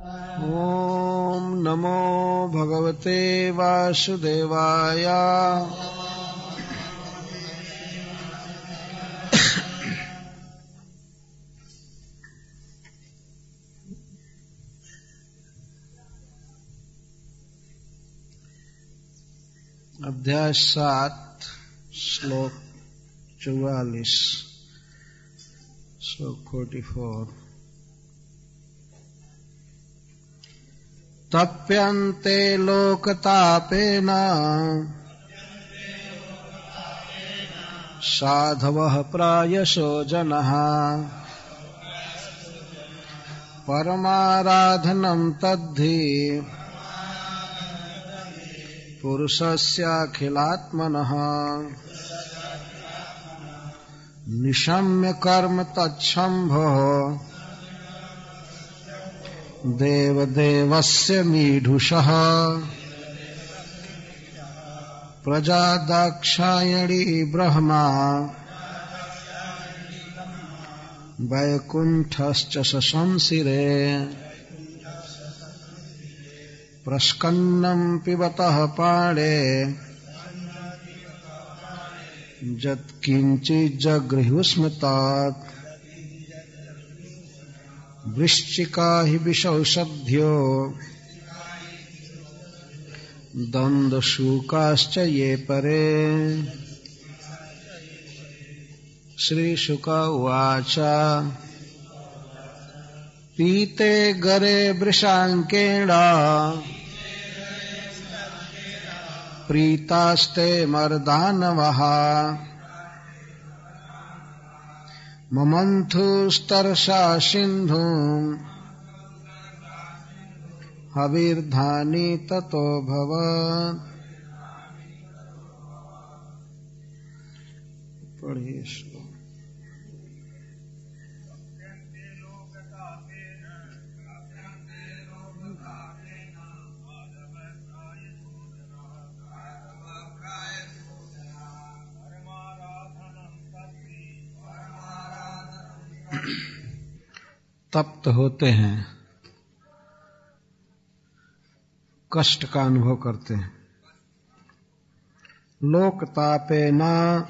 ओम नमो भगवते वासुदेवाय। अध्याय 7 श्लोक 44 श्लोक 44। तप्यन्ते लोकतापेन साधवः प्रायशो जनः परमाराधनं तद्धि पुरुषस्याखिलात्मनः निशम्य कर्म तच्छम्भो देवदेवस्य मीढुषः प्रजा दाक्षायणी ब्रह्मा वैकुण्ठश्च शशंसिरे प्रस्कन्नं पिबतः पाणे यत्किञ्चिज्जगृहुस्मतात् वृश्चिका हि विषौषध्यो दन्दशूकाश्च ये परे। श्रीशुक उवाच पीते गरे वृषाङ्केण प्रीतास्ते मर्दानवः ममन्थुस्तर्षा सिन्धुम् हविर्धानि ततो भवत्। पढ़िए श्लोक। तप्त होते हैं, कष्ट का अनुभव करते हैं। लोकतापेना,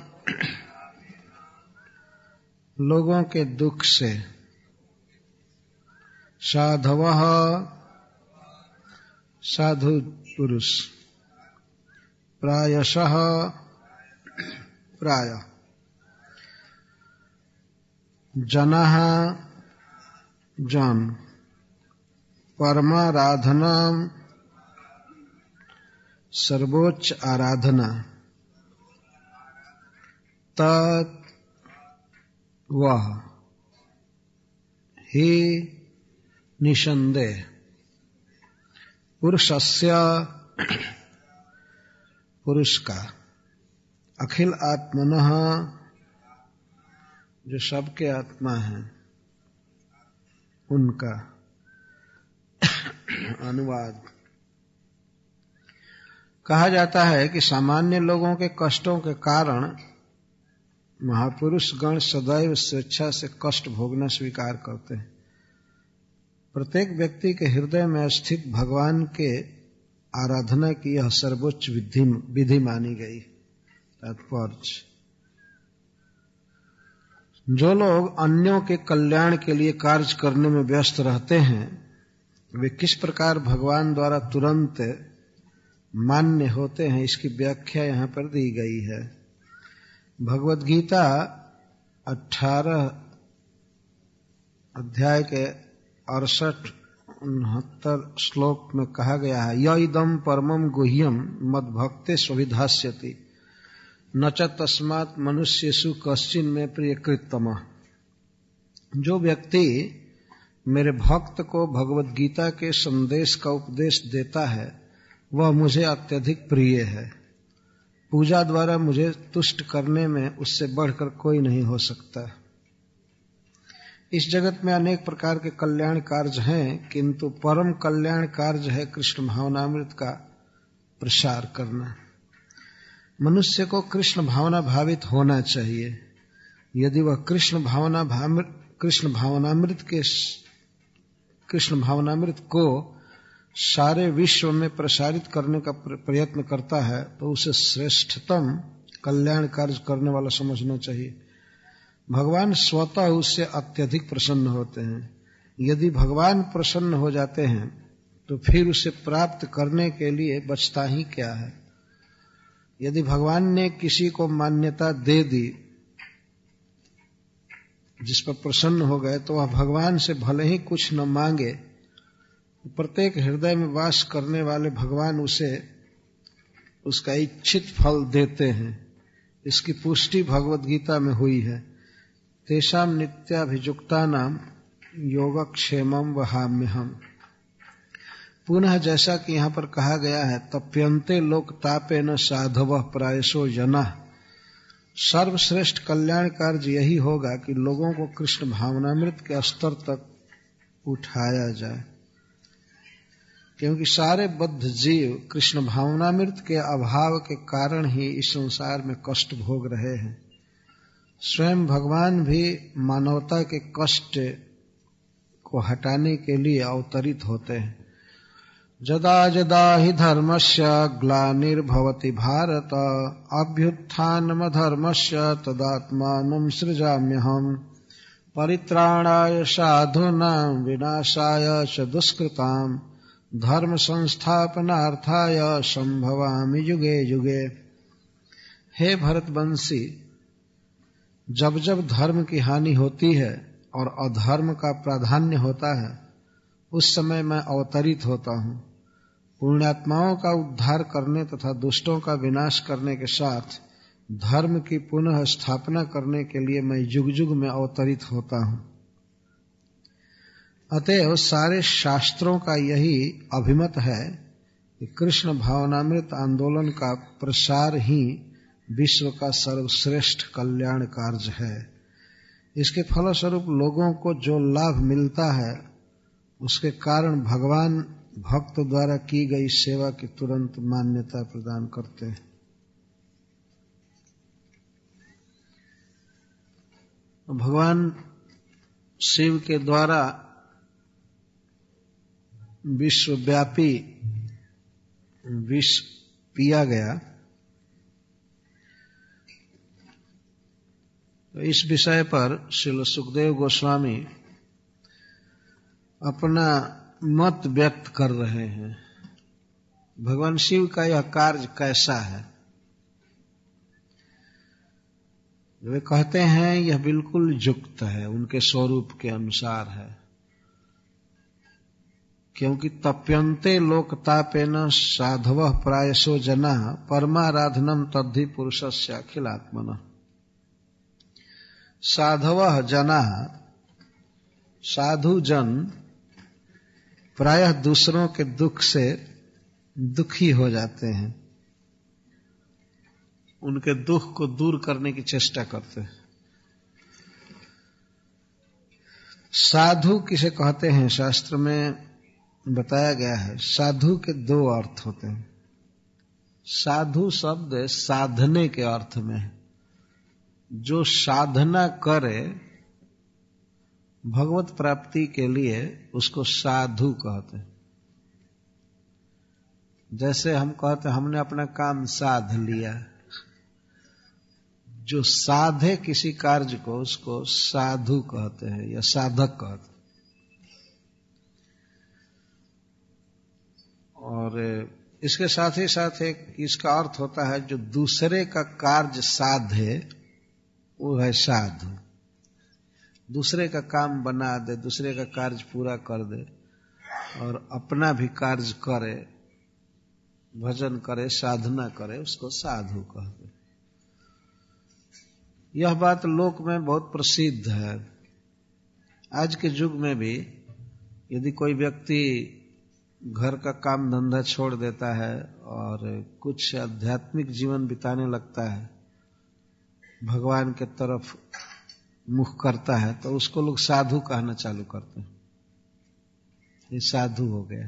लोगों के दुख से। साधवः, साधु पुरुष। प्रायशः, प्राय। जनः, जन। परमाराधना, सर्वोच्च आराधना। तत्, वह। ही, निसंदेह। पुरुषस्य, पुरुष का। अखिल आत्मनः, जो सबके आत्मा हैं, उनका। अनुवाद। कहा जाता है कि सामान्य लोगों के कष्टों के कारण महापुरुष गण सदैव स्वेच्छा से कष्ट भोगना स्वीकार करते हैं। प्रत्येक व्यक्ति के हृदय में स्थित भगवान के आराधना की यह सर्वोच्च विधि मानी गई। तात्पर्य, जो लोग अन्यों के कल्याण के लिए कार्य करने में व्यस्त रहते हैं, वे किस प्रकार भगवान द्वारा तुरंत मान्य होते हैं, इसकी व्याख्या यहाँ पर दी गई है। भगवद गीता 18 अध्याय के 68-69 श्लोक में कहा गया है, य इदं परमं गुह्यं मद्भक्ते स्वभिधास्यति न च तस्मात् मनुष्येषु कश्चिन् मे प्रियकृततमः। जो व्यक्ति मेरे भक्त को भगवद गीता के संदेश का उपदेश देता है, वह मुझे अत्यधिक प्रिय है। पूजा द्वारा मुझे तुष्ट करने में उससे बढ़कर कोई नहीं हो सकता। इस जगत में अनेक प्रकार के कल्याण कार्य हैं, किंतु परम कल्याण कार्य है कृष्ण भावनामृत का प्रसार करना। मनुष्य को कृष्ण भावना भावित होना चाहिए। यदि वह कृष्ण भावनामृत के कृष्ण भावनामृत को सारे विश्व में प्रसारित करने का प्रयत्न करता है तो उसे श्रेष्ठतम कल्याण कार्य करने वाला समझना चाहिए। भगवान स्वतः उससे अत्यधिक प्रसन्न होते हैं। यदि भगवान प्रसन्न हो जाते हैं तो फिर उसे प्राप्त करने के लिए बचता ही क्या है। यदि भगवान ने किसी को मान्यता दे दी, जिस पर प्रसन्न हो गए, तो वह भगवान से भले ही कुछ न मांगे, प्रत्येक हृदय में वास करने वाले भगवान उसे उसका इच्छित फल देते हैं। इसकी पुष्टि भगवद गीता में हुई है। तेषाम नित्याभिजुक्तानाम योगक्षेमं वहाम्यहम्। पुनः जैसा कि यहाँ पर कहा गया है, तप्यन्ते लोक तापेन साधवः प्रायसो जनाः। सर्वश्रेष्ठ कल्याण कार्य यही होगा कि लोगों को कृष्ण भावनामृत के स्तर तक उठाया जाए, क्योंकि सारे बद्ध जीव कृष्ण भावनामृत के अभाव के कारण ही इस संसार में कष्ट भोग रहे हैं। स्वयं भगवान भी मानवता के कष्ट को हटाने के लिए अवतरित होते हैं। जदा जदा हि धर्मस्य ग्लानिर्भवति भारत अभ्युत्थानमधर्मस्य तदात्मानं सृजाम्यहम्। परित्राणाय साधूनां विनाशाय च दुष्कृतां धर्म संस्थापनार्थाय संभवामि युगे युगे। हे भरतवंशी, जब जब धर्म की हानि होती है और अधर्म का प्राधान्य होता है, उस समय मैं अवतरित होता हूँ। पुण्यात्माओं का उद्धार करने तथा दुष्टों का विनाश करने के साथ धर्म की पुनः स्थापना करने के लिए मैं युग युग में अवतरित होता हूँ। अतएव सारे शास्त्रों का यही अभिमत है कि कृष्ण भावनामृत आंदोलन का प्रसार ही विश्व का सर्वश्रेष्ठ कल्याण कार्य है। इसके फलस्वरूप लोगों को जो लाभ मिलता है, उसके कारण भगवान भक्त द्वारा की गई सेवा की तुरंत मान्यता प्रदान करते हैं। भगवान शिव के द्वारा विश्वव्यापी विष पिया गया, तो इस विषय पर श्रील सुखदेव गोस्वामी अपना मत व्यक्त कर रहे हैं। भगवान शिव का यह कार्य कैसा है? वे कहते हैं यह बिल्कुल युक्त है, उनके स्वरूप के अनुसार है। क्योंकि तप्यन्ते लोकतापेन साधवः प्रायसो जनाः परमाराधनम तद्धि पुरुषस्य अखिलात्मनः। साधवः जनाः, साधु जन प्रायः दूसरों के दुख से दुखी हो जाते हैं, उनके दुख को दूर करने की चेष्टा करते हैं। साधु किसे कहते हैं, शास्त्र में बताया गया है। साधु के दो अर्थ होते हैं। साधु शब्द साधने के अर्थ में है। जो साधना करे भगवत प्राप्ति के लिए, उसको साधु कहते हैं। जैसे हम कहते हैं हमने अपना काम साध लिया। जो साधे किसी कार्य को, उसको साधु कहते हैं या साधक कहते हैं। और इसके साथ ही साथ एक इसका अर्थ होता है जो दूसरे का कार्य साधे, वो है साधु। दूसरे का काम बना दे, दूसरे का कार्य पूरा कर दे और अपना भी कार्य करे, भजन करे, साधना करे, उसको साधु कहते। यह बात लोक में बहुत प्रसिद्ध है। आज के युग में भी यदि कोई व्यक्ति घर का काम धंधा छोड़ देता है और कुछ आध्यात्मिक जीवन बिताने लगता है, भगवान के तरफ मुख करता है, तो उसको लोग साधु कहना चालू करते हैं। ये साधु हो गया।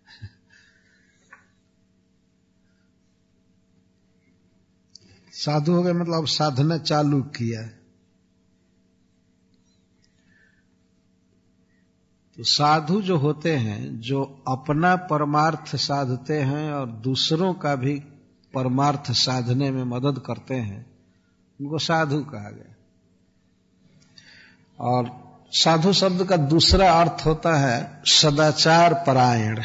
साधु हो गया मतलब साधना चालू किया। तो साधु जो होते हैं, जो अपना परमार्थ साधते हैं और दूसरों का भी परमार्थ साधने में मदद करते हैं, उनको साधु कहा गया। और साधु शब्द का दूसरा अर्थ होता है सदाचार परायण।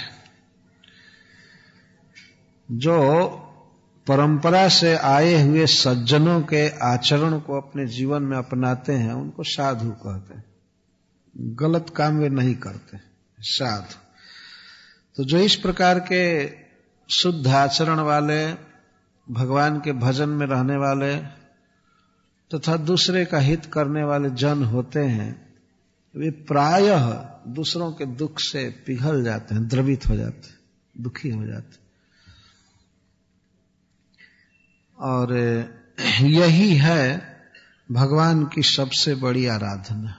जो परंपरा से आए हुए सज्जनों के आचरण को अपने जीवन में अपनाते हैं, उनको साधु कहते हैं। गलत काम वे नहीं करते, साधु। तो जो इस प्रकार के शुद्ध आचरण वाले, भगवान के भजन में रहने वाले तथा दूसरे का हित करने वाले जन होते हैं, वे प्रायः दूसरों के दुख से पिघल जाते हैं, द्रवित हो जाते हैं, दुखी हो जाते हैं। और यही है भगवान की सबसे बड़ी आराधना।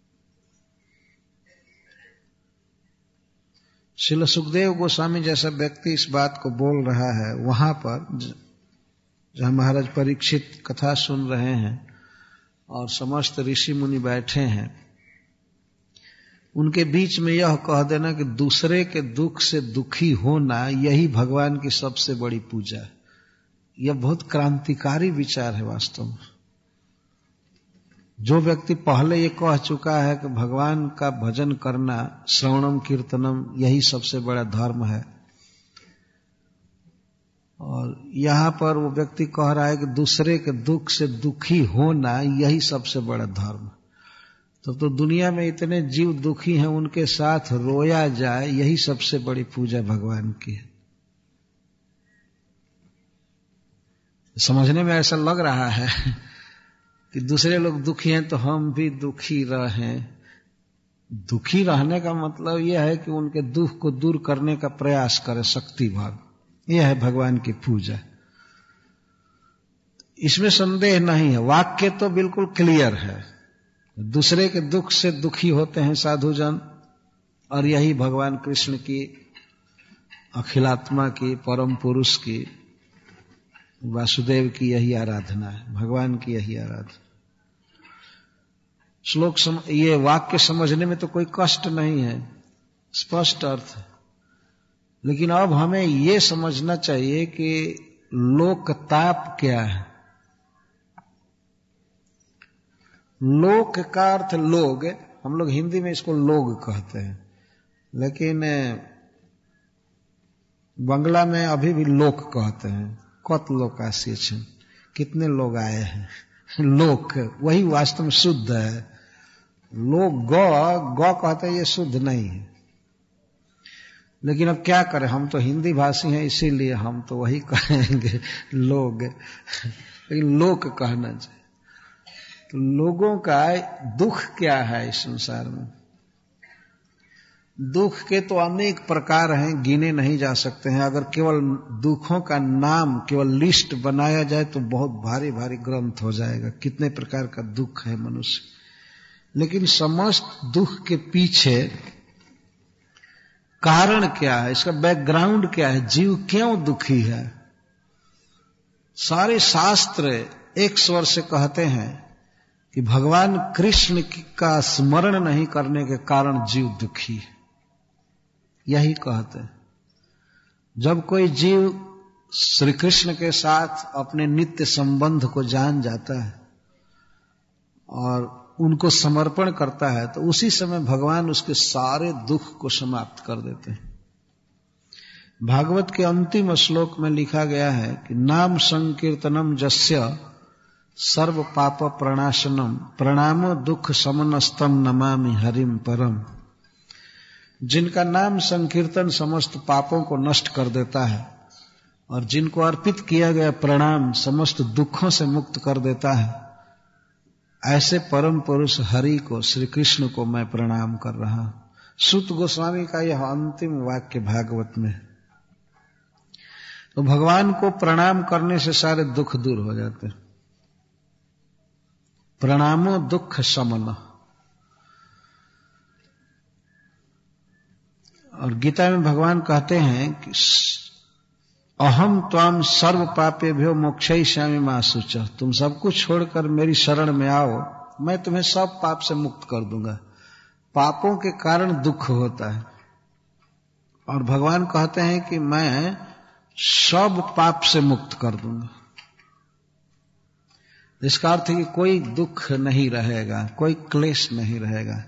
श्रील सुखदेव गोस्वामी जैसा व्यक्ति इस बात को बोल रहा है, वहां पर जहां महाराज परीक्षित कथा सुन रहे हैं और समस्त ऋषि मुनि बैठे हैं, उनके बीच में यह कह देना कि दूसरे के दुख से दुखी होना यही भगवान की सबसे बड़ी पूजा है। यह बहुत क्रांतिकारी विचार है वास्तव में। जो व्यक्ति पहले ये कह चुका है कि भगवान का भजन करना, श्रवणम कीर्तनम, यही सबसे बड़ा धर्म है, और यहां पर वो व्यक्ति कह रहा है कि दूसरे के दुख से दुखी होना यही सबसे बड़ा धर्म है, तो दुनिया में इतने जीव दुखी हैं, उनके साथ रोया जाए, यही सबसे बड़ी पूजा भगवान की है। समझने में ऐसा लग रहा है कि दूसरे लोग दुखी हैं तो हम भी दुखी रहें। दुखी रहने का मतलब यह है कि उनके दुख को दूर करने का प्रयास करें शक्ति भर। यह है भगवान की पूजा। इसमें संदेह नहीं है, वाक्य तो बिल्कुल क्लियर है। दूसरे के दुख से दुखी होते हैं साधुजन, और यही भगवान कृष्ण की, अखिलात्मा की, परम पुरुष की, वासुदेव की यही आराधना है, भगवान की यही आराधना। ये वाक्य समझने में तो कोई कष्ट नहीं है, स्पष्ट अर्थ है। लेकिन अब हमें ये समझना चाहिए कि लोकताप क्या है। लोक का अर्थ लोग, हम लोग हिंदी में इसको लोग कहते हैं, लेकिन बंगला में अभी भी लोक कहते हैं। कत लोक आशीर्षण, कितने लोग आए हैं। लोक वही वास्तव में शुद्ध है। लोग गौ कहते हैं, ये शुद्ध नहीं है। लेकिन अब क्या करें, हम तो हिंदी भाषी हैं, इसीलिए हम तो वही कहेंगे लोग, लेकिन लोक कहना चाहिए। तो लोगों का दुख क्या है इस संसार में? दुख के तो अनेक प्रकार हैं, गिने नहीं जा सकते हैं। अगर केवल दुखों का नाम, केवल लिस्ट बनाया जाए तो बहुत भारी भारी ग्रंथ हो जाएगा, कितने प्रकार का दुख है मनुष्य। लेकिन समस्त दुख के पीछे कारण क्या है, इसका बैकग्राउंड क्या है, जीव क्यों दुखी है? सारे शास्त्र एक स्वर से कहते हैं कि भगवान कृष्ण का स्मरण नहीं करने के कारण जीव दुखी है। यही कहते हैं। जब कोई जीव श्री कृष्ण के साथ अपने नित्य संबंध को जान जाता है और उनको समर्पण करता है, तो उसी समय भगवान उसके सारे दुख को समाप्त कर देते हैं। भागवत के अंतिम श्लोक में लिखा गया है कि नाम संकीर्तनम जस्य सर्व पाप प्रणाशनम प्रणामो दुख समनस्तम नमामि हरिम परम। जिनका नाम संकीर्तन समस्त पापों को नष्ट कर देता है और जिनको अर्पित किया गया प्रणाम समस्त दुखों से मुक्त कर देता है, ऐसे परम पुरुष हरि को, श्री कृष्ण को मैं प्रणाम कर रहा हूं। सूत गोस्वामी का यह अंतिम वाक्य भागवत में। तो भगवान को प्रणाम करने से सारे दुख दूर हो जाते हैं। प्रणामो दुख शमन। और गीता में भगवान कहते हैं कि अहम त्वाम सर्व पापेभ्यो मोक्षयिष्यामि मा शुचः। तुम सब कुछ छोड़कर मेरी शरण में आओ, मैं तुम्हें सब पाप से मुक्त कर दूंगा। पापों के कारण दुख होता है, और भगवान कहते हैं कि मैं सब पाप से मुक्त कर दूंगा। इसका अर्थ है कि कोई दुख नहीं रहेगा, कोई क्लेश नहीं रहेगा।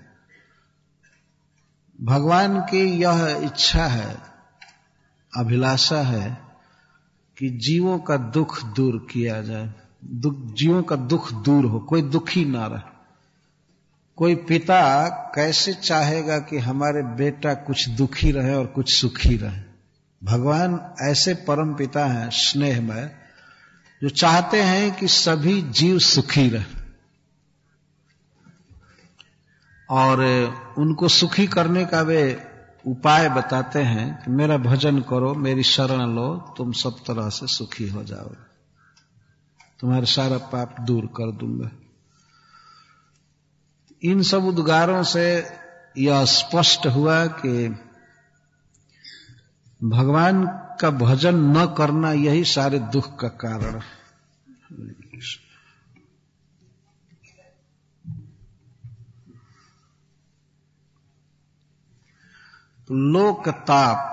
भगवान की यह इच्छा है, अभिलाषा है कि जीवों का दुख दूर किया जाए, जीवों का दुख दूर हो, कोई दुखी ना रहे। कोई पिता कैसे चाहेगा कि हमारे बेटा कुछ दुखी रहे और कुछ सुखी रहे? भगवान ऐसे परम पिता हैं स्नेहमय, जो चाहते हैं कि सभी जीव सुखी रहे, और उनको सुखी करने का वे उपाय बताते हैं कि मेरा भजन करो, मेरी शरण लो, तुम सब तरह से सुखी हो जाओगे, तुम्हारे सारा पाप दूर कर दूंगा। इन सब उद्गारों से यह स्पष्ट हुआ कि भगवान का भजन न करना यही सारे दुख का कारण है। तो लोकताप,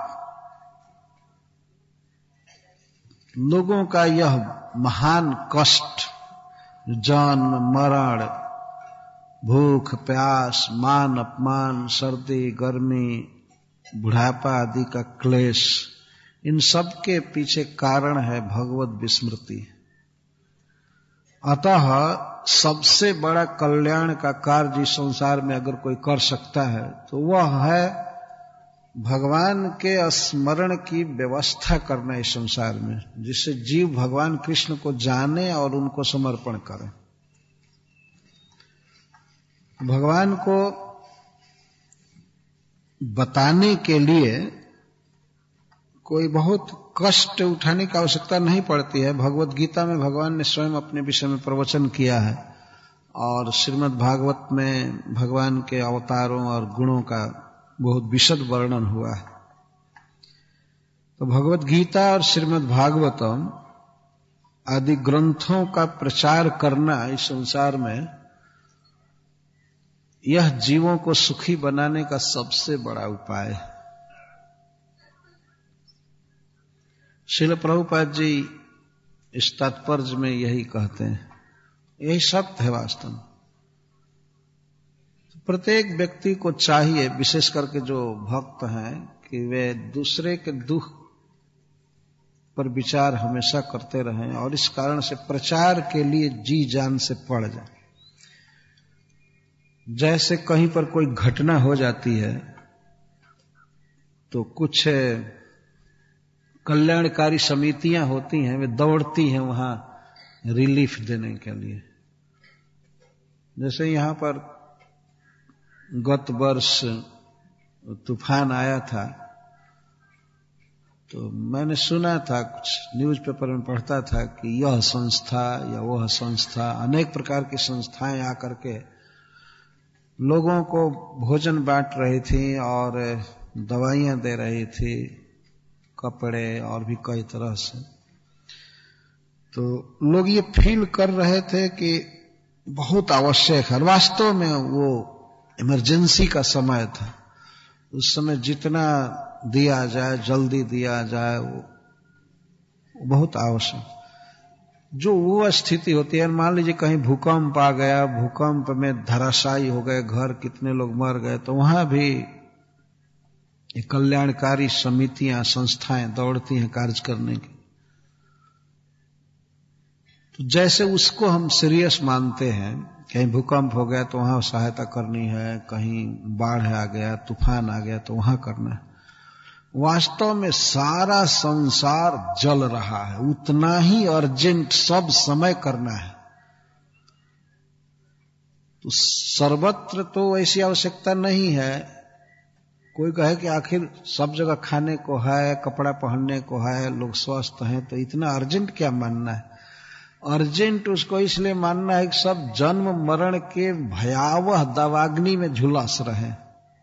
लोगों का यह महान कष्ट, जन्म मरण, भूख प्यास, मान अपमान, सर्दी गर्मी, बुढ़ापा आदि का क्लेश, इन सब के पीछे कारण है भगवत विस्मृति। अतः सबसे बड़ा कल्याण का कार्य इस संसार में अगर कोई कर सकता है तो वह है भगवान के स्मरण की व्यवस्था करना इस संसार में, जिससे जीव भगवान कृष्ण को जाने और उनको समर्पण करे। भगवान को बताने के लिए कोई बहुत कष्ट उठाने की आवश्यकता नहीं पड़ती है। भगवत गीता में भगवान ने स्वयं अपने विषय में प्रवचन किया है, और श्रीमद् भागवत में भगवान के अवतारों और गुणों का बहुत विशद वर्णन हुआ है। तो भगवत गीता और श्रीमद् भागवतम आदि ग्रंथों का प्रचार करना इस संसार में, यह जीवों को सुखी बनाने का सबसे बड़ा उपाय है। श्रील प्रभुपाद जी इस तात्पर्य में यही कहते हैं, यही सत्य है वास्तव में। प्रत्येक व्यक्ति को चाहिए, विशेष करके जो भक्त हैं, कि वे दूसरे के दुख पर विचार हमेशा करते रहें, और इस कारण से प्रचार के लिए जी जान से पड़ जाए। जैसे कहीं पर कोई घटना हो जाती है तो कुछ कल्याणकारी समितियां होती हैं, वे दौड़ती हैं वहां रिलीफ देने के लिए। जैसे यहां पर गत वर्ष तूफान आया था, तो मैंने सुना था, कुछ न्यूज़पेपर में पढ़ता था कि यह संस्था या वह संस्था, अनेक प्रकार की संस्थाएं आकर के लोगों को भोजन बांट रही थी और दवाइयां दे रही थी, कपड़े और भी कई तरह से। तो लोग ये फील कर रहे थे कि बहुत आवश्यक है। वास्तव में वो इमरजेंसी का समय था, उस समय जितना दिया जाए, जल्दी दिया जाए, वो बहुत आवश्यक। जो वो स्थिति होती है, मान लीजिए कहीं भूकंप आ गया, भूकंप में धराशायी हो गए घर, कितने लोग मर गए, तो वहां भी कल्याणकारी समितियां, संस्थाएं दौड़ती हैं कार्य करने की। तो जैसे उसको हम सीरियस मानते हैं, कहीं भूकंप हो गया तो वहां सहायता करनी है, कहीं बाढ़ आ गया, तूफान आ गया तो वहां करना है। वास्तव में सारा संसार जल रहा है, उतना ही अर्जेंट सब समय करना है। तो सर्वत्र तो ऐसी आवश्यकता नहीं है। कोई कहे कि आखिर सब जगह खाने को है, कपड़ा पहनने को है, लोग स्वस्थ हैं, तो इतना अर्जेंट क्या मानना है? अर्जेंट उसको इसलिए मानना है कि सब जन्म मरण के भयावह दावाग्नि में झुलस रहे।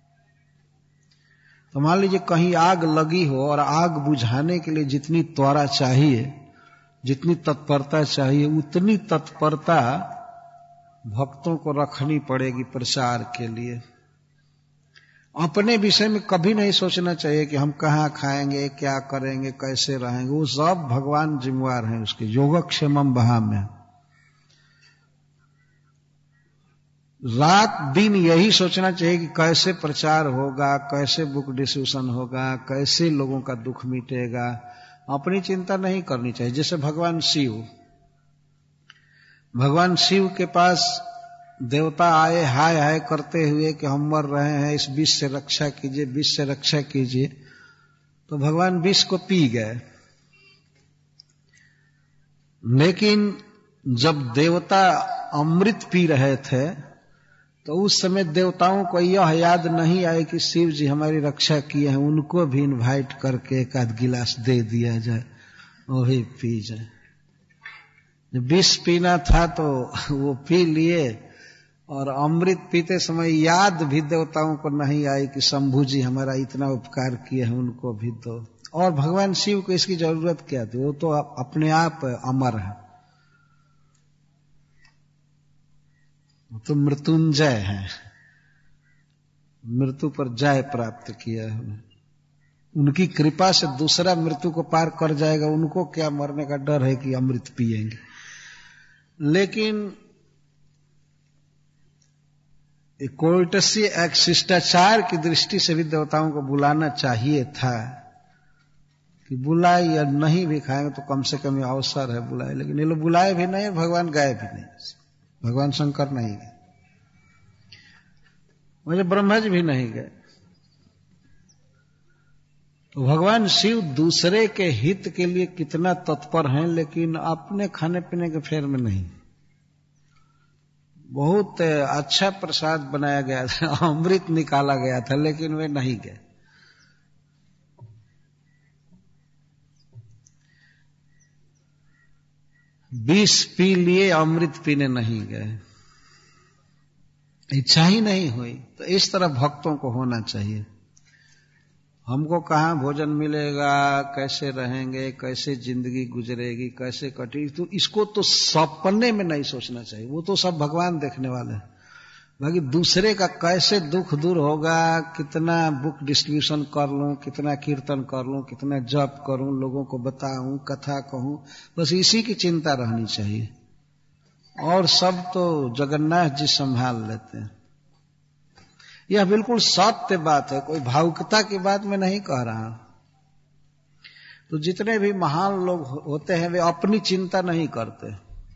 तो मान लीजिए कहीं आग लगी हो और आग बुझाने के लिए जितनी त्वरा चाहिए, जितनी तत्परता चाहिए, उतनी तत्परता भक्तों को रखनी पड़ेगी प्रचार के लिए। अपने विषय में कभी नहीं सोचना चाहिए कि हम कहाँ खाएंगे, क्या करेंगे, कैसे रहेंगे। वो सब भगवान जिम्मेवार हैं उसके। योगक्षेमम वहाम्य। रात दिन यही सोचना चाहिए कि कैसे प्रचार होगा, कैसे बुक डिस्ट्रीब्यूशन होगा, कैसे लोगों का दुख मिटेगा। अपनी चिंता नहीं करनी चाहिए। जैसे भगवान शिव के पास देवता आए हाय हाय करते हुए कि हम मर रहे हैं, इस विष से रक्षा कीजिए, विष से रक्षा कीजिए। तो भगवान विष को पी गए। लेकिन जब देवता अमृत पी रहे थे तो उस समय देवताओं को यह याद नहीं आए कि शिव जी हमारी रक्षा किए हैं, उनको भी इनवाइट करके एक आध गिलास दे दिया जाए, वो भी पी जाए। विष पीना था तो वो पी लिए, और अमृत पीते समय याद भी देवताओं को नहीं आई कि शंभू जी हमारा इतना उपकार किए हैं, उनको भी दो। और भगवान शिव को इसकी जरूरत क्या थी? वो तो अपने आप अमर है, तो मृत्युंजय है, मृत्यु पर जय प्राप्त किया है। उनकी कृपा से दूसरा मृत्यु को पार कर जाएगा, उनको क्या मरने का डर है कि अमृत पिएंगे। लेकिन कोर्टसी एक शिष्टाचार की दृष्टि से भी देवताओं को बुलाना चाहिए था कि बुलाए या नहीं भी खाएंगे तो कम से कम अवसर है बुलाए। लेकिन ये लोग बुलाए भी नहीं, भगवान गए भी नहीं, भगवान शंकर नहीं गए, मुझे ब्रह्मा जी भी नहीं गए। तो भगवान शिव दूसरे के हित के लिए कितना तत्पर हैं, लेकिन अपने खाने पीने के फेर में नहीं। बहुत अच्छा प्रसाद बनाया गया था, अमृत निकाला गया था, लेकिन वे नहीं गए। विष पी लिए, अमृत पीने नहीं गए, इच्छा ही नहीं हुई। तो इस तरह भक्तों को होना चाहिए। हमको कहाँ भोजन मिलेगा, कैसे रहेंगे, कैसे जिंदगी गुजरेगी, कैसे कटेगी, तो इसको तो सपने में नहीं सोचना चाहिए। वो तो सब भगवान देखने वाले हैं। बाकी दूसरे का कैसे दुख दूर होगा, कितना बुक डिस्ट्रीब्यूशन कर लूं, कितना कीर्तन कर लूं, कितना जप करूं, लोगों को बताऊं, कथा कहूं, बस इसी की चिंता रहनी चाहिए। और सब तो जगन्नाथ जी संभाल लेते हैं। यह बिल्कुल सत्य बात है, कोई भावुकता की बात मैं नहीं कह रहा। तो जितने भी महान लोग होते हैं वे अपनी चिंता नहीं करते,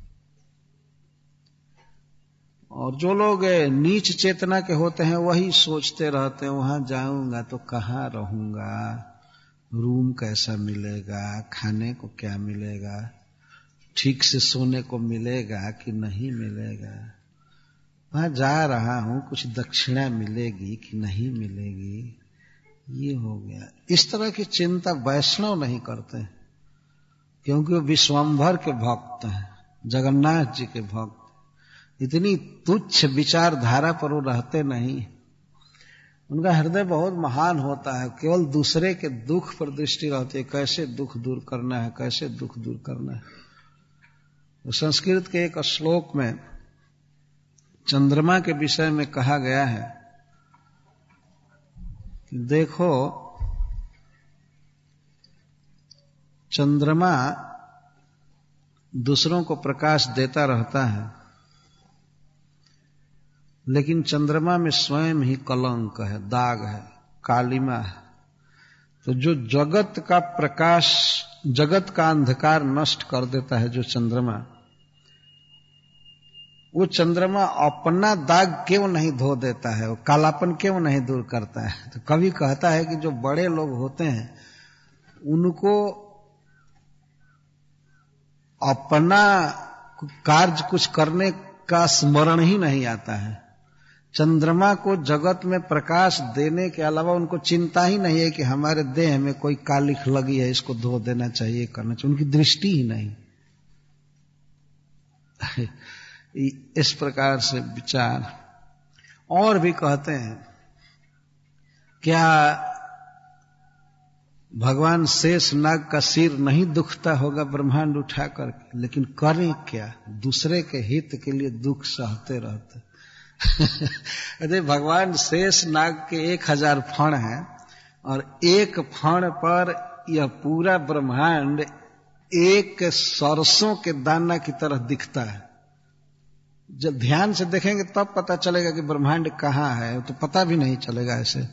और जो लोग नीच चेतना के होते हैं वही सोचते रहते हैं वहां जाऊंगा तो कहाँ रहूंगा, रूम कैसा मिलेगा, खाने को क्या मिलेगा, ठीक से सोने को मिलेगा कि नहीं मिलेगा, वहां जा रहा हूं कुछ दक्षिणा मिलेगी कि नहीं मिलेगी। ये हो गया। इस तरह की चिंता वैष्णव नहीं करते, क्योंकि वो विश्वम्भर के भक्त हैं, जगन्नाथ जी के भक्त। इतनी तुच्छ विचारधारा पर वो रहते नहीं। उनका हृदय बहुत महान होता है, केवल दूसरे के दुख पर दृष्टि रहती है, कैसे दुख दूर करना है, कैसे दुख दूर करना है। तो संस्कृत के एक श्लोक में चंद्रमा के विषय में कहा गया है कि देखो, चंद्रमा दूसरों को प्रकाश देता रहता है, लेकिन चंद्रमा में स्वयं ही कलंक है, दाग है, कालिमा है। तो जो जगत का प्रकाश, जगत का अंधकार नष्ट कर देता है जो चंद्रमा, वो चंद्रमा अपना दाग क्यों नहीं धो देता है, वो कालापन क्यों नहीं दूर करता है। तो कवि कहता है कि जो बड़े लोग होते हैं उनको अपना कार्य कुछ करने का स्मरण ही नहीं आता है। चंद्रमा को जगत में प्रकाश देने के अलावा उनको चिंता ही नहीं है कि हमारे देह में कोई कालिख लगी है, इसको धो देना चाहिए, करना चाहिए, उनकी दृष्टि ही नहीं। इस प्रकार से विचार। और भी कहते हैं, क्या भगवान शेष नाग का सिर नहीं दुखता होगा ब्रह्मांड उठा करके, लेकिन करें क्या, दूसरे के हित के लिए दुख सहते रहते। अरे भगवान शेष नाग के 1000 फण हैं और एक फण पर यह पूरा ब्रह्मांड एक सरसों के दाना की तरह दिखता है। जब ध्यान से देखेंगे तब पता चलेगा कि ब्रह्मांड कहाँ है, तो पता भी नहीं चलेगा ऐसे।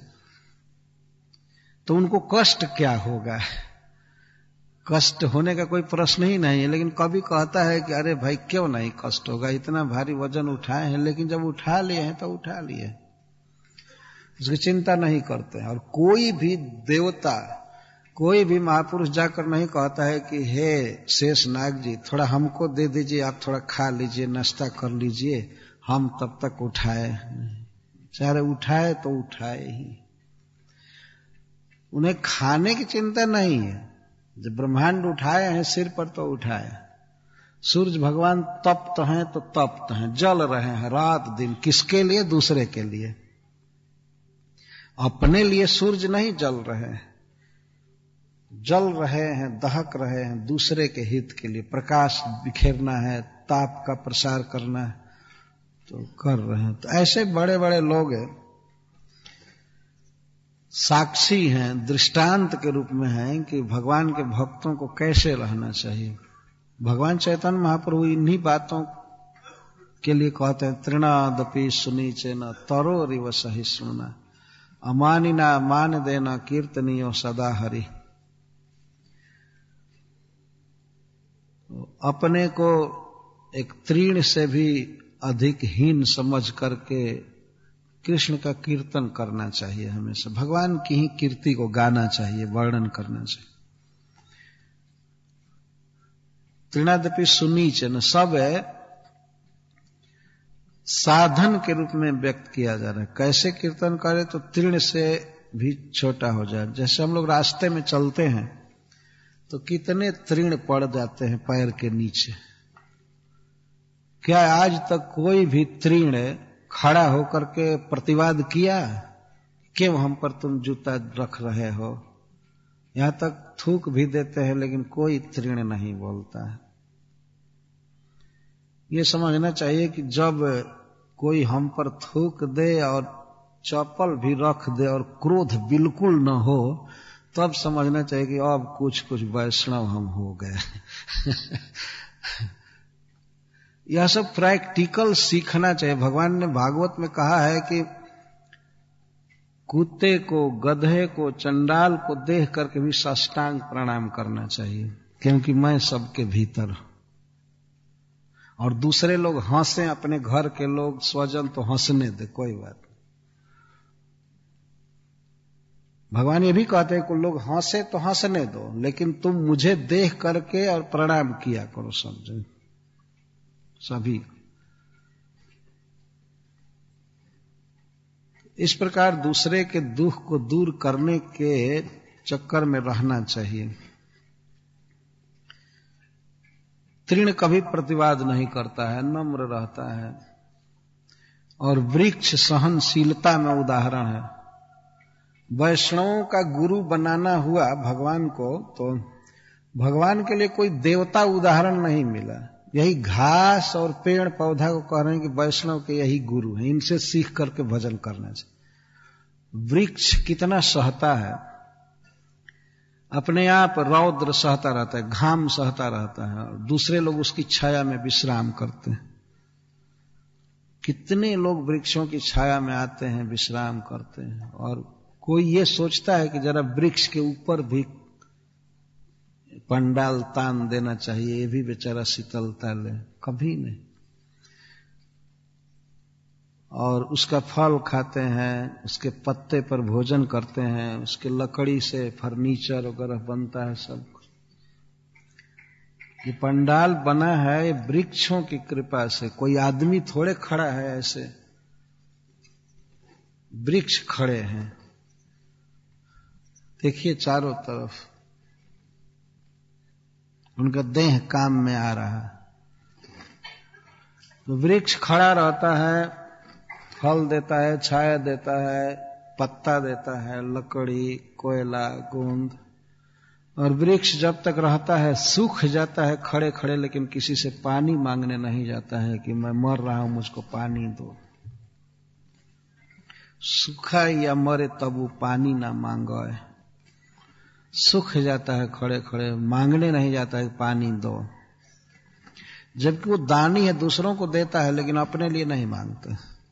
तो उनको कष्ट क्या होगा? कष्ट होने का कोई प्रश्न ही नहीं है। लेकिन कभी कहता है कि अरे भाई क्यों नहीं कष्ट होगा, इतना भारी वजन उठाए हैं, लेकिन जब उठा लिए हैं तो उठा लिए, उसकी चिंता नहीं करते हैं। और कोई भी देवता, कोई भी महापुरुष जाकर नहीं कहता है कि हे शेष नाग जी थोड़ा हमको दे दीजिए, आप थोड़ा खा लीजिए, नाश्ता कर लीजिए, हम तब तक उठाए। चाहे उठाए तो उठाए ही, उन्हें खाने की चिंता नहीं है। जब ब्रह्मांड उठाए हैं सिर पर तो उठाए। सूर्य भगवान तप्त हैं तो तप्त हैं, जल रहे हैं रात दिन। किसके लिए? दूसरे के लिए। अपने लिए सूर्य नहीं जल रहे हैं, जल रहे हैं, दहक रहे हैं दूसरे के हित के लिए। प्रकाश बिखेरना है, ताप का प्रसार करना है तो कर रहे हैं। तो ऐसे बड़े बड़े लोग साक्षी हैं, दृष्टांत के रूप में हैं कि भगवान के भक्तों को कैसे रहना चाहिए। भगवान चैतन्य महाप्रभु इन्हीं बातों के लिए कहते हैं, तृणादपि सुनीचेन तरोरिव सहिष्णुना अमानिना मान देना कीर्तनीयो सदा हरि। अपने को एक तृण से भी अधिक हीन समझ करके कृष्ण का कीर्तन करना चाहिए। हमेशा भगवान की ही कीर्ति को गाना चाहिए, वर्णन करना चाहिए। तृणादपि सुनीचन सब साधन के रूप में व्यक्त किया जा रहा है। कैसे कीर्तन करे? तो तृण से भी छोटा हो जाए। जैसे हम लोग रास्ते में चलते हैं तो कितने तृण पड़ जाते हैं पैर के नीचे। क्या आज तक कोई भी तृण खड़ा होकर के प्रतिवाद किया क्यों हम पर तुम जूता रख रहे हो? यहां तक थूक भी देते हैं लेकिन कोई तृण नहीं बोलता है। ये समझना चाहिए कि जब कोई हम पर थूक दे और चप्पल भी रख दे और क्रोध बिल्कुल न हो, तब समझना चाहिए कि अब कुछ वैष्णव हम हो गए। यह सब प्रैक्टिकल सीखना चाहिए। भगवान ने भागवत में कहा है कि कुत्ते को, गधे को, चंडाल को देख करके भी साष्टांग प्रणाम करना चाहिए, क्योंकि मैं सबके भीतर हूं। और दूसरे लोग हंसे, अपने घर के लोग स्वजन, तो हंसने दे, कोई बात नहीं। भगवान ये भी कहते हैं कि लोग हंसे तो हंसने दो, लेकिन तुम मुझे देख करके और प्रणाम किया करो समझो सभी। इस प्रकार दूसरे के दुख को दूर करने के चक्कर में रहना चाहिए। तृण कभी प्रतिवाद नहीं करता है, नम्र रहता है। और वृक्ष सहनशीलता में उदाहरण है। वैष्णवों का गुरु बनाना हुआ भगवान को, तो भगवान के लिए कोई देवता उदाहरण नहीं मिला। यही घास और पेड़ पौधा को कह रहे हैं कि वैष्णव के यही गुरु हैं, इनसे सीख करके भजन करना चाहिए। वृक्ष कितना सहता है, अपने आप रौद्र सहता रहता है, घाम सहता रहता है, और दूसरे लोग उसकी छाया में विश्राम करते हैं। कितने लोग वृक्षों की छाया में आते हैं, विश्राम करते हैं। और कोई ये सोचता है कि जरा वृक्ष के ऊपर भी पंडाल तान देना चाहिए, ये भी बेचारा शीतलता ले, कभी नहीं। और उसका फल खाते हैं, उसके पत्ते पर भोजन करते हैं, उसके लकड़ी से फर्नीचर वगैरह बनता है सब कुछ। ये पंडाल बना है ये वृक्षों की कृपा से। कोई आदमी थोड़े खड़ा है ऐसे, वृक्ष खड़े हैं। देखिए चारों तरफ उनका देह काम में आ रहा है। तो वृक्ष खड़ा रहता है, फल देता है, छाया देता है, पत्ता देता है, लकड़ी, कोयला, गोंद। और वृक्ष जब तक रहता है सूख जाता है खड़े खड़े, लेकिन किसी से पानी मांगने नहीं जाता है कि मैं मर रहा हूं मुझको पानी दो। सूखा या मरे तब वो पानी ना मांगे, सूख जाता है खड़े खड़े, मांगने नहीं जाता है पानी दो, जबकि वो दानी है, दूसरों को देता है लेकिन अपने लिए नहीं मांगते।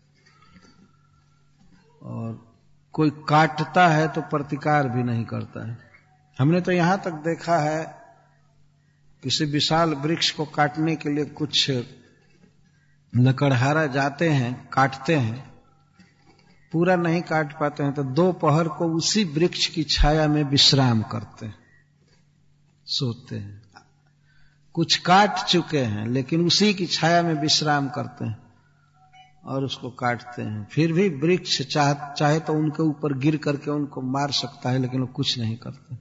और कोई काटता है तो प्रतिकार भी नहीं करता है। हमने तो यहां तक देखा है, किसी विशाल वृक्ष को काटने के लिए कुछ लकड़हारा जाते हैं, काटते हैं, पूरा नहीं काट पाते हैं तो दोपहर को उसी वृक्ष की छाया में विश्राम करते हैं, सोते हैं। कुछ काट चुके हैं लेकिन उसी की छाया में विश्राम करते हैं और उसको काटते हैं। फिर भी वृक्ष चाहे तो उनके ऊपर गिर करके उनको मार सकता है, लेकिन वो कुछ नहीं करते।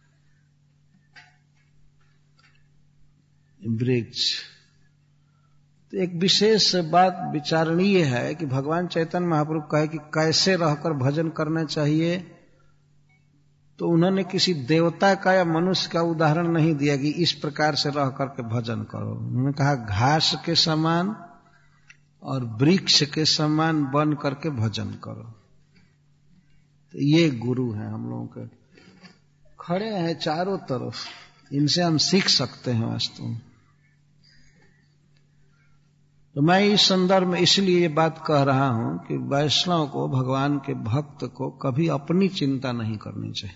वृक्ष तो एक विशेष बात विचारणीय है कि भगवान चैतन्य महाप्रभु कहे कि कैसे रहकर भजन करना चाहिए, तो उन्होंने किसी देवता का या मनुष्य का उदाहरण नहीं दिया कि इस प्रकार से रह करके भजन करो। उन्होंने कहा घास के समान और वृक्ष के समान बन करके भजन करो। तो ये गुरु हैं हम लोगों के, खड़े हैं चारों तरफ, इनसे हम सीख सकते हैं वास्तव में। तो मैं इस संदर्भ में इसलिए ये बात कह रहा हूं कि वैष्णव को, भगवान के भक्त को कभी अपनी चिंता नहीं करनी चाहिए।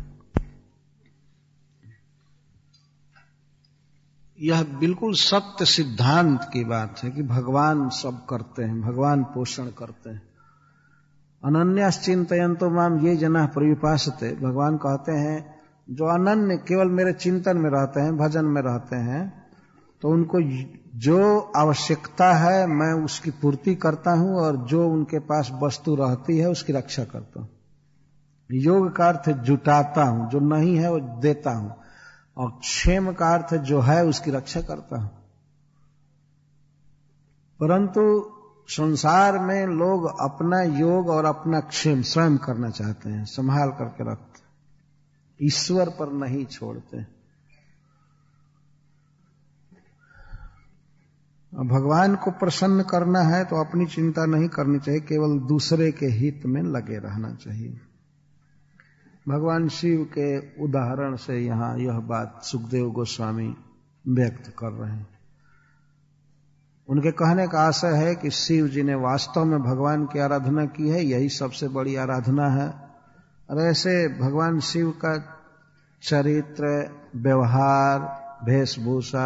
यह बिल्कुल सत्य सिद्धांत की बात है कि भगवान सब करते हैं, भगवान पोषण करते हैं। अनन्याश्चिन्तयन्तो माम ये जनाः पर्युपासते, भगवान कहते हैं जो अनन्य केवल मेरे चिंतन में रहते हैं, भजन में रहते हैं, तो उनको जो आवश्यकता है मैं उसकी पूर्ति करता हूं और जो उनके पास वस्तु रहती है उसकी रक्षा करता हूं। योग का अर्थ जुटाता हूं, जो नहीं है वो देता हूं, और क्षेम का अर्थ जो है उसकी रक्षा करता हूं। परंतु संसार में लोग अपना योग और अपना क्षेम स्वयं करना चाहते हैं, संभाल करके रखते, ईश्वर पर नहीं छोड़ते। भगवान को प्रसन्न करना है तो अपनी चिंता नहीं करनी चाहिए, केवल दूसरे के हित में लगे रहना चाहिए। भगवान शिव के उदाहरण से यहां यह बात सुखदेव गोस्वामी व्यक्त कर रहे हैं। उनके कहने का आशय है कि शिव जी ने वास्तव में भगवान की आराधना की है, यही सबसे बड़ी आराधना है। और ऐसे भगवान शिव का चरित्र, व्यवहार, वेशभूषा,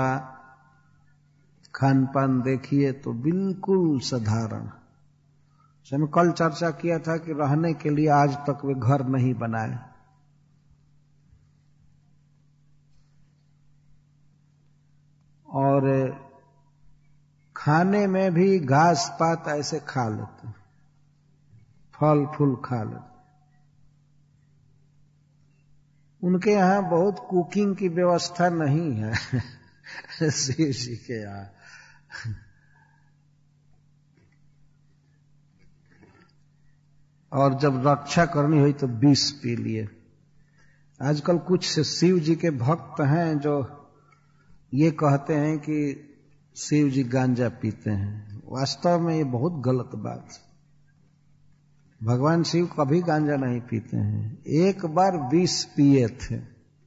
खान पान देखिए तो बिल्कुल साधारण। हमने कल चर्चा किया था कि रहने के लिए आज तक वे घर नहीं बनाए, और खाने में भी घास पात ऐसे खा लेते, फल फूल खा लेते। उनके यहां बहुत कुकिंग की व्यवस्था नहीं है शिव जी के यहां। और जब रक्षा करनी हुई तो विष पी लिए। आजकल कुछ शिव जी के भक्त हैं जो ये कहते हैं कि शिव जी गांजा पीते हैं। वास्तव में ये बहुत गलत बात है। भगवान शिव कभी गांजा नहीं पीते हैं। एक बार विष पिए थे,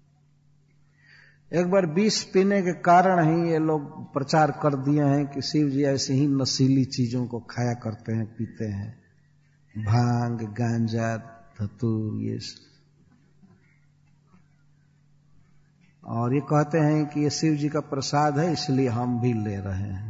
एक बार विष पीने के कारण ही ये लोग प्रचार कर दिए हैं कि शिव जी ऐसे ही नशीली चीजों को खाया करते हैं, पीते हैं, भांग, गांजा, धतूर, ये सब। और ये कहते हैं कि ये शिव जी का प्रसाद है इसलिए हम भी ले रहे हैं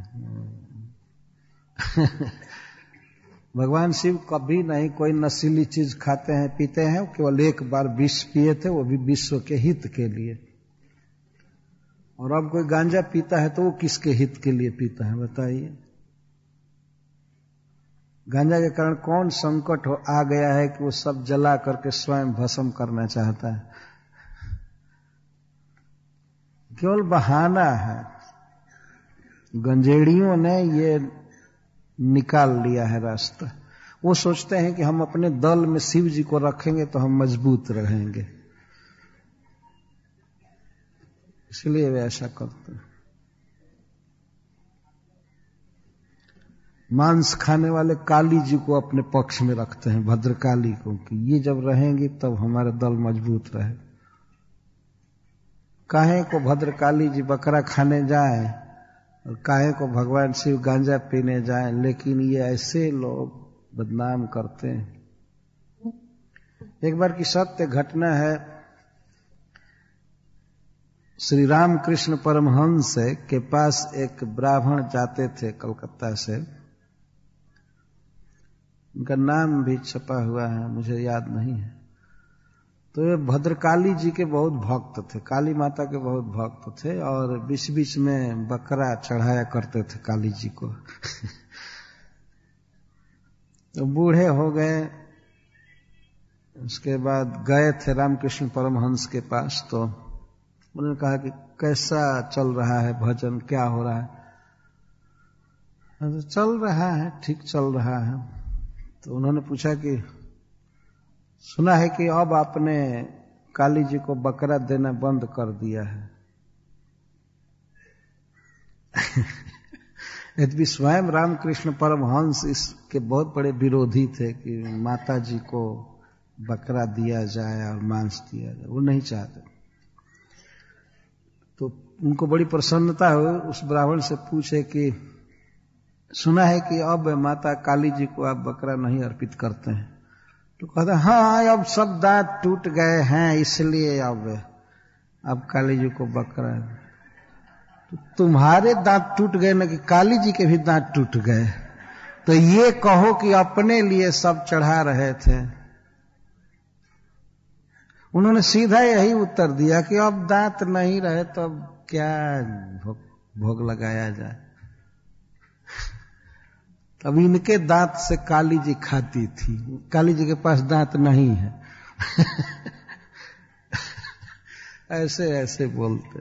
भगवान शिव कभी नहीं कोई नशीली चीज खाते हैं, पीते हैं। केवल एक बार विष पिए थे, वो भी विश्व के हित के लिए। और अब कोई गांजा पीता है तो वो किसके हित के लिए पीता है बताइए? गांजा के कारण कौन संकट आ गया है कि वो सब जला करके स्वयं भस्म करना चाहता है? केवल बहाना है। गंजेड़ियों ने ये निकाल लिया है रास्ता। वो सोचते हैं कि हम अपने दल में शिव जी को रखेंगे तो हम मजबूत रहेंगे, इसलिए वे ऐसा करते हैं। मांस खाने वाले काली जी को अपने पक्ष में रखते हैं, भद्रकाली को, कि ये जब रहेंगी तब हमारा दल मजबूत रहे। काहे को भद्रकाली जी बकरा खाने जाए और काहे को भगवान शिव गांजा पीने जाए, लेकिन ये ऐसे लोग बदनाम करते हैं। एक बार की सत्य घटना है, श्री रामकृष्ण परमहंस के पास एक ब्राह्मण जाते थे कलकत्ता से, उनका नाम भी छपा हुआ है, मुझे याद नहीं है। तो ये भद्रकाली जी के बहुत भक्त थे, काली माता के बहुत भक्त थे, और बीच बीच में बकरा चढ़ाया करते थे काली जी को। तो बूढ़े हो गए, उसके बाद गए थे रामकृष्ण परमहंस के पास, तो उन्होंने कहा कि कैसा चल रहा है भजन, क्या हो रहा है? तो चल रहा है, ठीक चल रहा है। तो उन्होंने पूछा कि सुना है कि अब आपने काली जी को बकरा देना बंद कर दिया है। यद्यपि स्वयं रामकृष्ण परमहंस इसके बहुत बड़े विरोधी थे कि माता जी को बकरा दिया जाए और मांस दिया जाए, वो नहीं चाहते। तो उनको बड़ी प्रसन्नता हुई, उस ब्राह्मण से पूछे कि सुना है कि अब माता काली जी को आप बकरा नहीं अर्पित करते हैं? तो कहते हाँ, अब सब दांत टूट गए हैं, इसलिए अब काली जी को बकरा। तो तुम्हारे दांत टूट गए ना कि काली जी के भी दांत टूट गए? तो ये कहो कि अपने लिए सब चढ़ा रहे थे। उन्होंने सीधा यही उत्तर दिया कि अब दांत नहीं रहे तो अब क्या भोग लगाया जाए। अब इनके दांत से काली जी खाती थी, काली जी के पास दांत नहीं है। ऐसे ऐसे बोलते।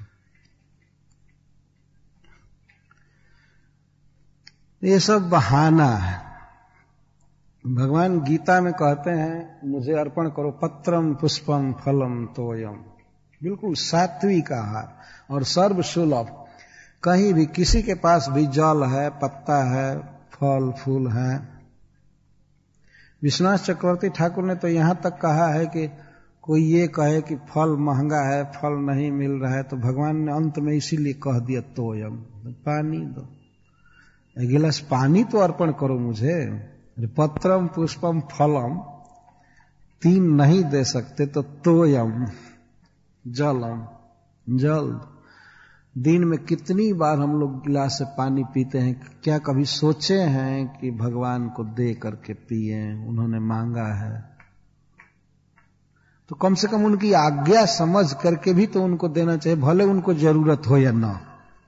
ये सब बहाना है। भगवान गीता में कहते हैं मुझे अर्पण करो पत्रम पुष्पम फलम तोयम, बिल्कुल सात्विक आहार और सर्वसुलभ। कहीं भी किसी के पास भी जल है, पत्ता है, फल फूल है। विश्वनाथ चक्रवर्ती ठाकुर ने तो यहां तक कहा है कि कोई ये कहे कि फल महंगा है, फल नहीं मिल रहा है, तो भगवान ने अंत में इसीलिए कह दिया तोयम, पानी दो, एक गिलास पानी तो अर्पण करो मुझे। पत्रम पुष्पम फलम तीन नहीं दे सकते तो तोयम जलम, जल। दिन में कितनी बार हम लोग गिलास से पानी पीते हैं? क्या कभी सोचे हैं कि भगवान को दे करके पिए? उन्होंने मांगा है तो कम से कम उनकी आज्ञा समझ करके भी तो उनको देना चाहिए, भले उनको जरूरत हो या ना।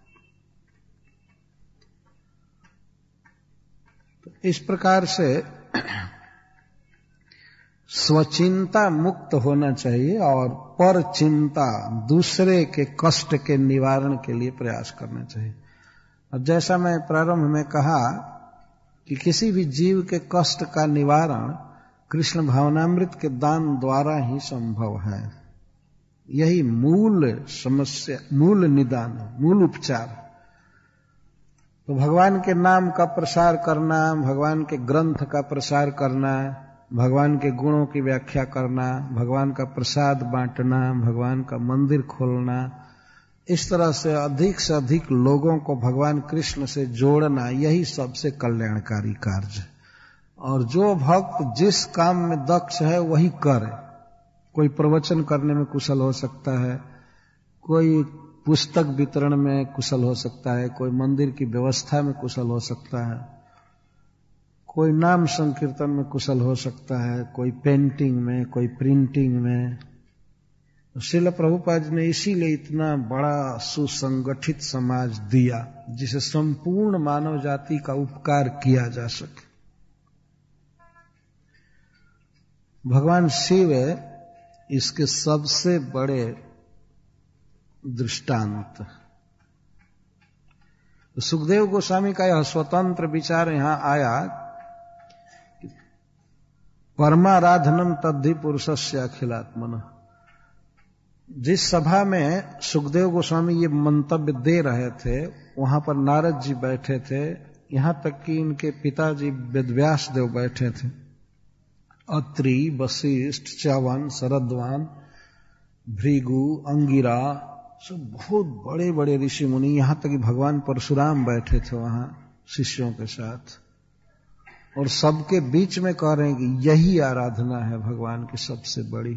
तो इस प्रकार से स्वचिंता मुक्त होना चाहिए और पर चिंता, दूसरे के कष्ट के निवारण के लिए प्रयास करना चाहिए। और जैसा मैं प्रारंभ में कहा कि किसी भी जीव के कष्ट का निवारण कृष्ण भावनामृत के दान द्वारा ही संभव है। यही मूल समस्या, मूल निदान, मूल उपचार। तो भगवान के नाम का प्रसार करना, भगवान के ग्रंथ का प्रसार करना, भगवान के गुणों की व्याख्या करना, भगवान का प्रसाद बांटना, भगवान का मंदिर खोलना, इस तरह से अधिक लोगों को भगवान कृष्ण से जोड़ना, यही सबसे कल्याणकारी कार्य। और जो भक्त जिस काम में दक्ष है वही करे। कोई प्रवचन करने में कुशल हो सकता है, कोई पुस्तक वितरण में कुशल हो सकता है, कोई मंदिर की व्यवस्था में कुशल हो सकता है, कोई नाम संकीर्तन में कुशल हो सकता है, कोई पेंटिंग में, कोई प्रिंटिंग में। श्रील प्रभुपाद ने इसीलिए इतना बड़ा सुसंगठित समाज दिया जिसे संपूर्ण मानव जाति का उपकार किया जा सके। भगवान शिव इसके सबसे बड़े दृष्टांत। सुखदेव गोस्वामी का यह स्वतंत्र विचार यहां आया, परमाराधनम तद्धि पुरुषस्य अखिलात्मन। जिस सभा में सुखदेव गोस्वामी ये मंतव्य दे रहे थे, वहां पर नारद जी बैठे थे, यहां तक कि इनके पिताजी वेदव्यास देव बैठे थे। अत्रि, वशिष्ठ, च्यवन, शरद्वान, भृगु, अंगिरा, सब बहुत बड़े बड़े ऋषि मुनि, यहां तक कि भगवान परशुराम बैठे थे वहां शिष्यों के साथ, और सबके बीच में कह रहे हैं कि यही आराधना है भगवान की सबसे बड़ी,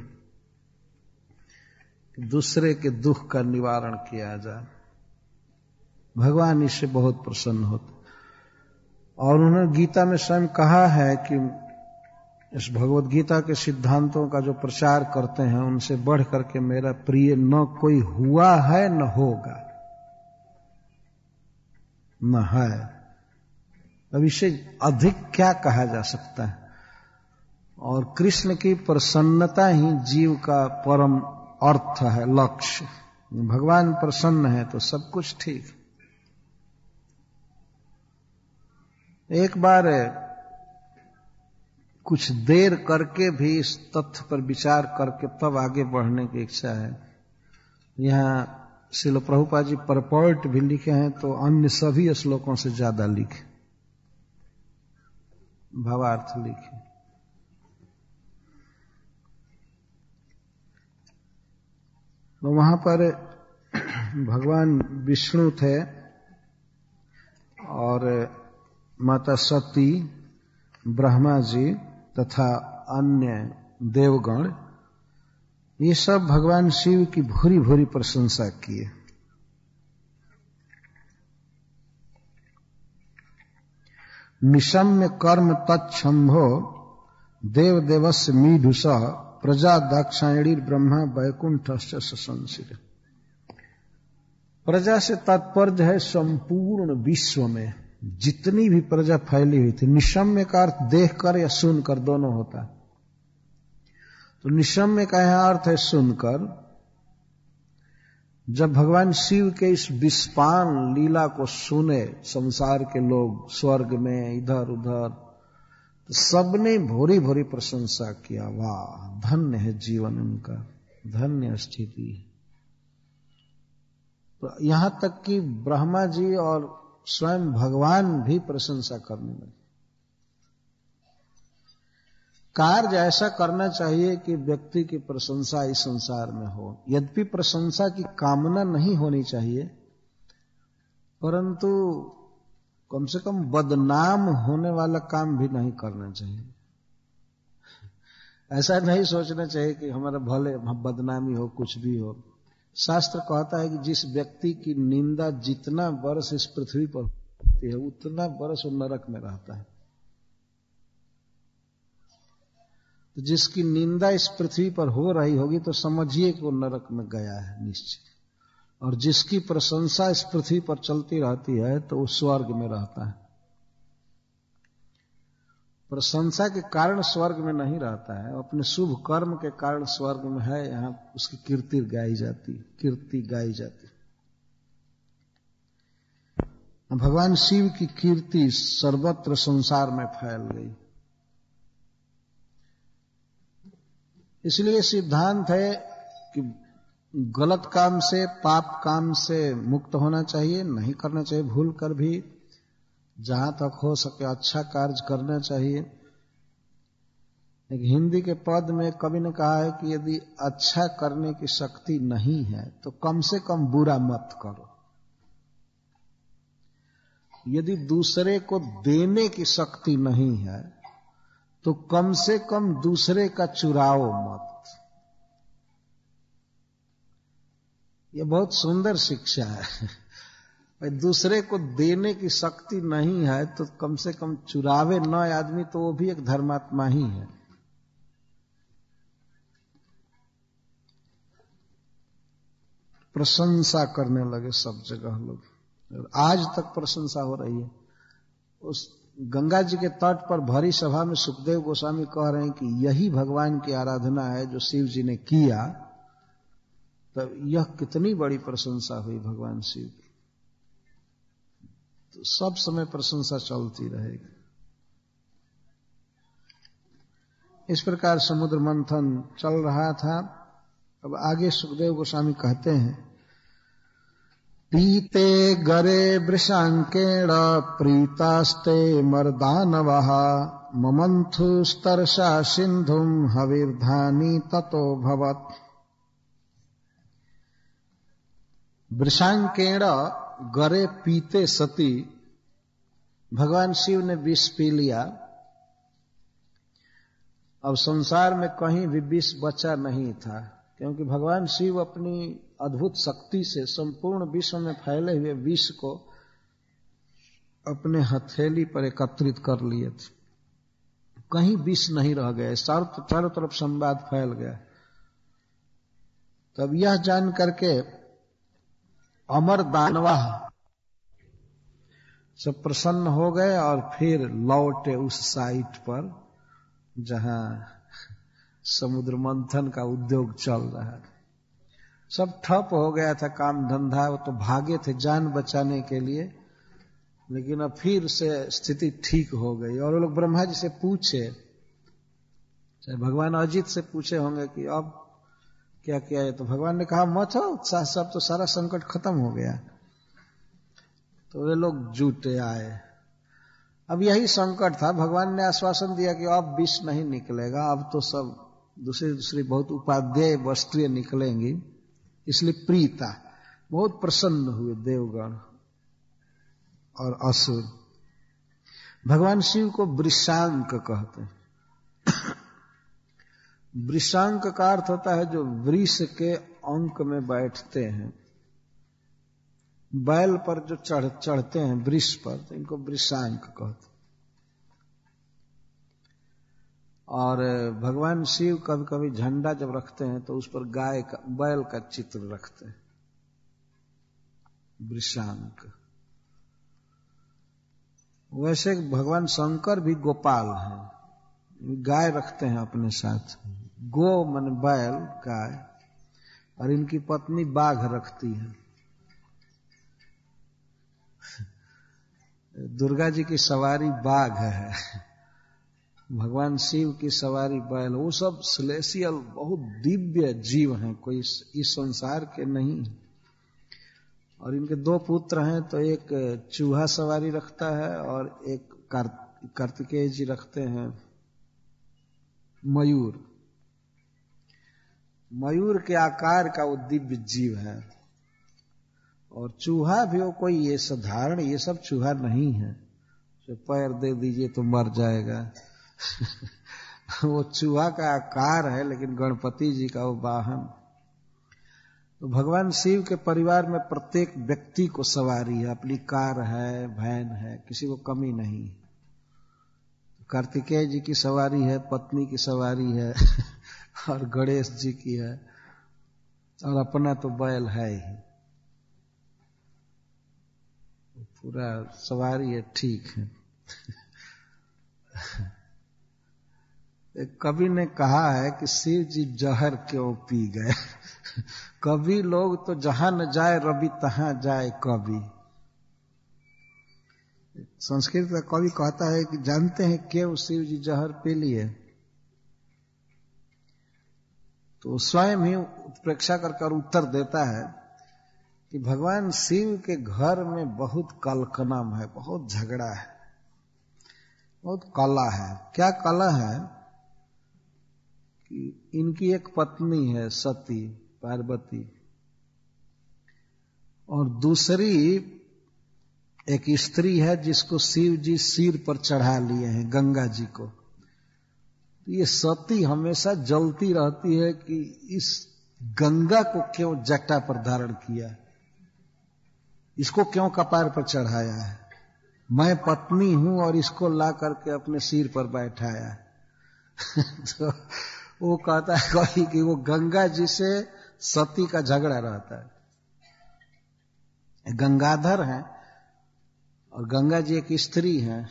दूसरे के दुख का निवारण किया जाए। भगवान इससे बहुत प्रसन्न होते। और उन्होंने गीता में स्वयं कहा है कि इस भगवत गीता के सिद्धांतों का जो प्रचार करते हैं उनसे बढ़ करके मेरा प्रिय न कोई हुआ है न होगा, न है। अब इसे अधिक क्या कहा जा सकता है। और कृष्ण की प्रसन्नता ही जीव का परम अर्थ है, लक्ष्य। भगवान प्रसन्न है तो सब कुछ ठीक। एक बार कुछ देर करके भी इस तथ्य पर विचार करके तब आगे बढ़ने की इच्छा है। यहां श्रील प्रभुपाद जी परपॉइंट भी लिखे हैं तो अन्य सभी श्लोकों से ज्यादा लिखे, भावार्थ लिखे। तो वहां पर भगवान विष्णु थे और माता सती, ब्रह्मा जी तथा अन्य देवगण, ये सब भगवान शिव की भूरी भूरी प्रशंसा किए। निशम्य कर्म तच्छंभो देव देवस्य मीढुष प्रजा दाक्षायणी ब्रह्मा वैकुंठस्य ससंसिर। प्रजा से तात्पर्य है संपूर्ण विश्व में जितनी भी प्रजा फैली हुई थी। निशम्य का अर्थ देखकर या सुनकर दोनों होता है। तो निशम्य का यह अर्थ है सुनकर। जब भगवान शिव के इस विस्पान लीला को सुने संसार के लोग, स्वर्ग में इधर उधर, तो सबने भोरी भोरी प्रशंसा किया। वाह, धन्य है जीवन उनका, धन्य स्थिति। तो यहां तक कि ब्रह्मा जी और स्वयं भगवान भी प्रशंसा करने लगे। कार्य ऐसा करना चाहिए कि व्यक्ति की प्रशंसा इस संसार में हो। यद्यपि प्रशंसा की कामना नहीं होनी चाहिए, परंतु कम से कम बदनाम होने वाला काम भी नहीं करना चाहिए। ऐसा नहीं सोचना चाहिए कि हमारा भले बदनामी हो, कुछ भी हो। शास्त्र कहता है कि जिस व्यक्ति की निंदा जितना वर्ष इस पृथ्वी पर होती है उतना वर्ष वो नरक में रहता है। तो जिसकी निंदा इस पृथ्वी पर हो रही होगी तो समझिए कि वो नरक में गया है निश्चित। और जिसकी प्रशंसा इस पृथ्वी पर चलती रहती है तो वो स्वर्ग में रहता है। प्रशंसा के कारण स्वर्ग में नहीं रहता है, अपने शुभ कर्म के कारण स्वर्ग में है। यहां उसकी कीर्ति गाई जाती। भगवान शिव की कीर्ति सर्वत्र संसार में फैल गई। इसलिए सिद्धांत है कि गलत काम से, पाप काम से मुक्त होना चाहिए, नहीं करना चाहिए। भूल कर भी जहां तक हो सके अच्छा कार्य करना चाहिए। एक हिंदी के पद में कवि ने कहा है कि यदि अच्छा करने की शक्ति नहीं है तो कम से कम बुरा मत करो। यदि दूसरे को देने की शक्ति नहीं है तो कम से कम दूसरे का चुराओ मत। यह बहुत सुंदर शिक्षा है। दूसरे को देने की शक्ति नहीं है तो कम से कम चुरावे न आदमी तो वो भी एक धर्मात्मा ही है। प्रशंसा करने लगे सब जगह लोग, और आज तक प्रशंसा हो रही है। उस गंगा जी के तट पर भरी सभा में सुखदेव गोस्वामी कह रहे हैं कि यही भगवान की आराधना है जो शिव जी ने किया। तो यह कितनी बड़ी प्रशंसा हुई भगवान शिव की। तो सब समय प्रशंसा चलती रहेगी। इस प्रकार समुद्र मंथन चल रहा था। अब आगे सुखदेव गोस्वामी कहते हैं, पीते गरे वृषांकेण प्रीतास्ते मर्दानवः ममंथुस्तर्षा सिंधुम हविर्धानी ततो भवत्। वृषांकेण गरे पीते सती, भगवान शिव ने विष पी लिया। अब संसार में कहीं भी विष बचा नहीं था, क्योंकि भगवान शिव अपनी अद्भुत शक्ति से संपूर्ण विश्व में फैले हुए विष को अपने हथेली पर एकत्रित कर लिए थे। कहीं विष नहीं रह गए, चारों तरफ संवाद फैल गया। तब यह जान करके अमर दानवा सब प्रसन्न हो गए और फिर लौटे उस साइट पर जहां समुद्र मंथन का उद्योग चल रहा है। सब ठप हो गया था काम धंधा, वो तो भागे थे जान बचाने के लिए, लेकिन अब फिर से स्थिति ठीक हो गई। और वो लोग ब्रह्मा जी से पूछे, चाहे भगवान अजित से पूछे होंगे कि अब क्या किया है, तो भगवान ने कहा मत हो उत्साह, सब तो सारा संकट खत्म हो गया। तो वे लोग जुटे आए। अब यही संकट था, भगवान ने आश्वासन दिया कि अब विष नहीं निकलेगा, अब तो सब दूसरी बहुत उपादेय वस्तुएं निकलेंगी। इसलिए प्रीता, बहुत प्रसन्न हुए देवगण और असुर। भगवान शिव को वृषांक कहते हैं। वृषांक का अर्थ होता है जो वृष के अंक में बैठते हैं, बैल पर जो चढ़ते हैं वृष पर, तो इनको वृषांक कहते हैं। और भगवान शिव कभी कभी झंडा जब रखते हैं तो उस पर गाय का, बैल का चित्र रखते हैं, वृषांक। वैसे भगवान शंकर भी गोपाल हैं, गाय रखते हैं अपने साथ। गो मन बैल, गाय, और इनकी पत्नी बाघ रखती है। दुर्गा जी की सवारी बाघ है, भगवान शिव की सवारी बैल। वो सब सेलेसियल बहुत दिव्य जीव हैं, कोई इस संसार के नहीं। और इनके दो पुत्र हैं, तो एक चूहा सवारी रखता है और एक कार्तिकेय जी रखते हैं मयूर। मयूर के आकार का वो दिव्य जीव है। और चूहा भी वो कोई ये साधारण, ये सब चूहा नहीं है जो पैर दे दीजिए तो मर जाएगा। वो चूहा का आकार है, लेकिन गणपति जी का वो वाहन। तो भगवान शिव के परिवार में प्रत्येक व्यक्ति को सवारी है, अपनी कार है, वैन है, किसी को कमी नहीं। कार्तिकेय जी की सवारी है, पत्नी की सवारी है और गणेश जी की है, और अपना तो बैल है ही। पूरा सवारी है, ठीक है। एक कवि ने कहा है कि शिव जी जहर क्यों पी गए। कवि लोग तो जहां न जाए रवि तहां जाए कवि। संस्कृत का कवि कहता है कि जानते हैं क्यों शिव जी जहर पी लिए? तो स्वयं ही उत्प्रेक्षा कर उत्तर देता है कि भगवान शिव के घर में बहुत कलकनम है, बहुत झगड़ा है, बहुत कला है। क्या कला है कि इनकी एक पत्नी है सती पार्वती, और दूसरी एक स्त्री है जिसको शिव जी सिर पर चढ़ा लिए हैं, गंगा जी को। ये सती हमेशा जलती रहती है कि इस गंगा को क्यों जटा पर धारण किया, इसको क्यों कपार पर चढ़ाया है। मैं पत्नी हूं और इसको ला करके अपने सिर पर बैठाया। तो वो कहता है कोई कि वो गंगा जी से सती का झगड़ा रहता है। गंगाधर हैं और गंगा जी एक स्त्री हैं।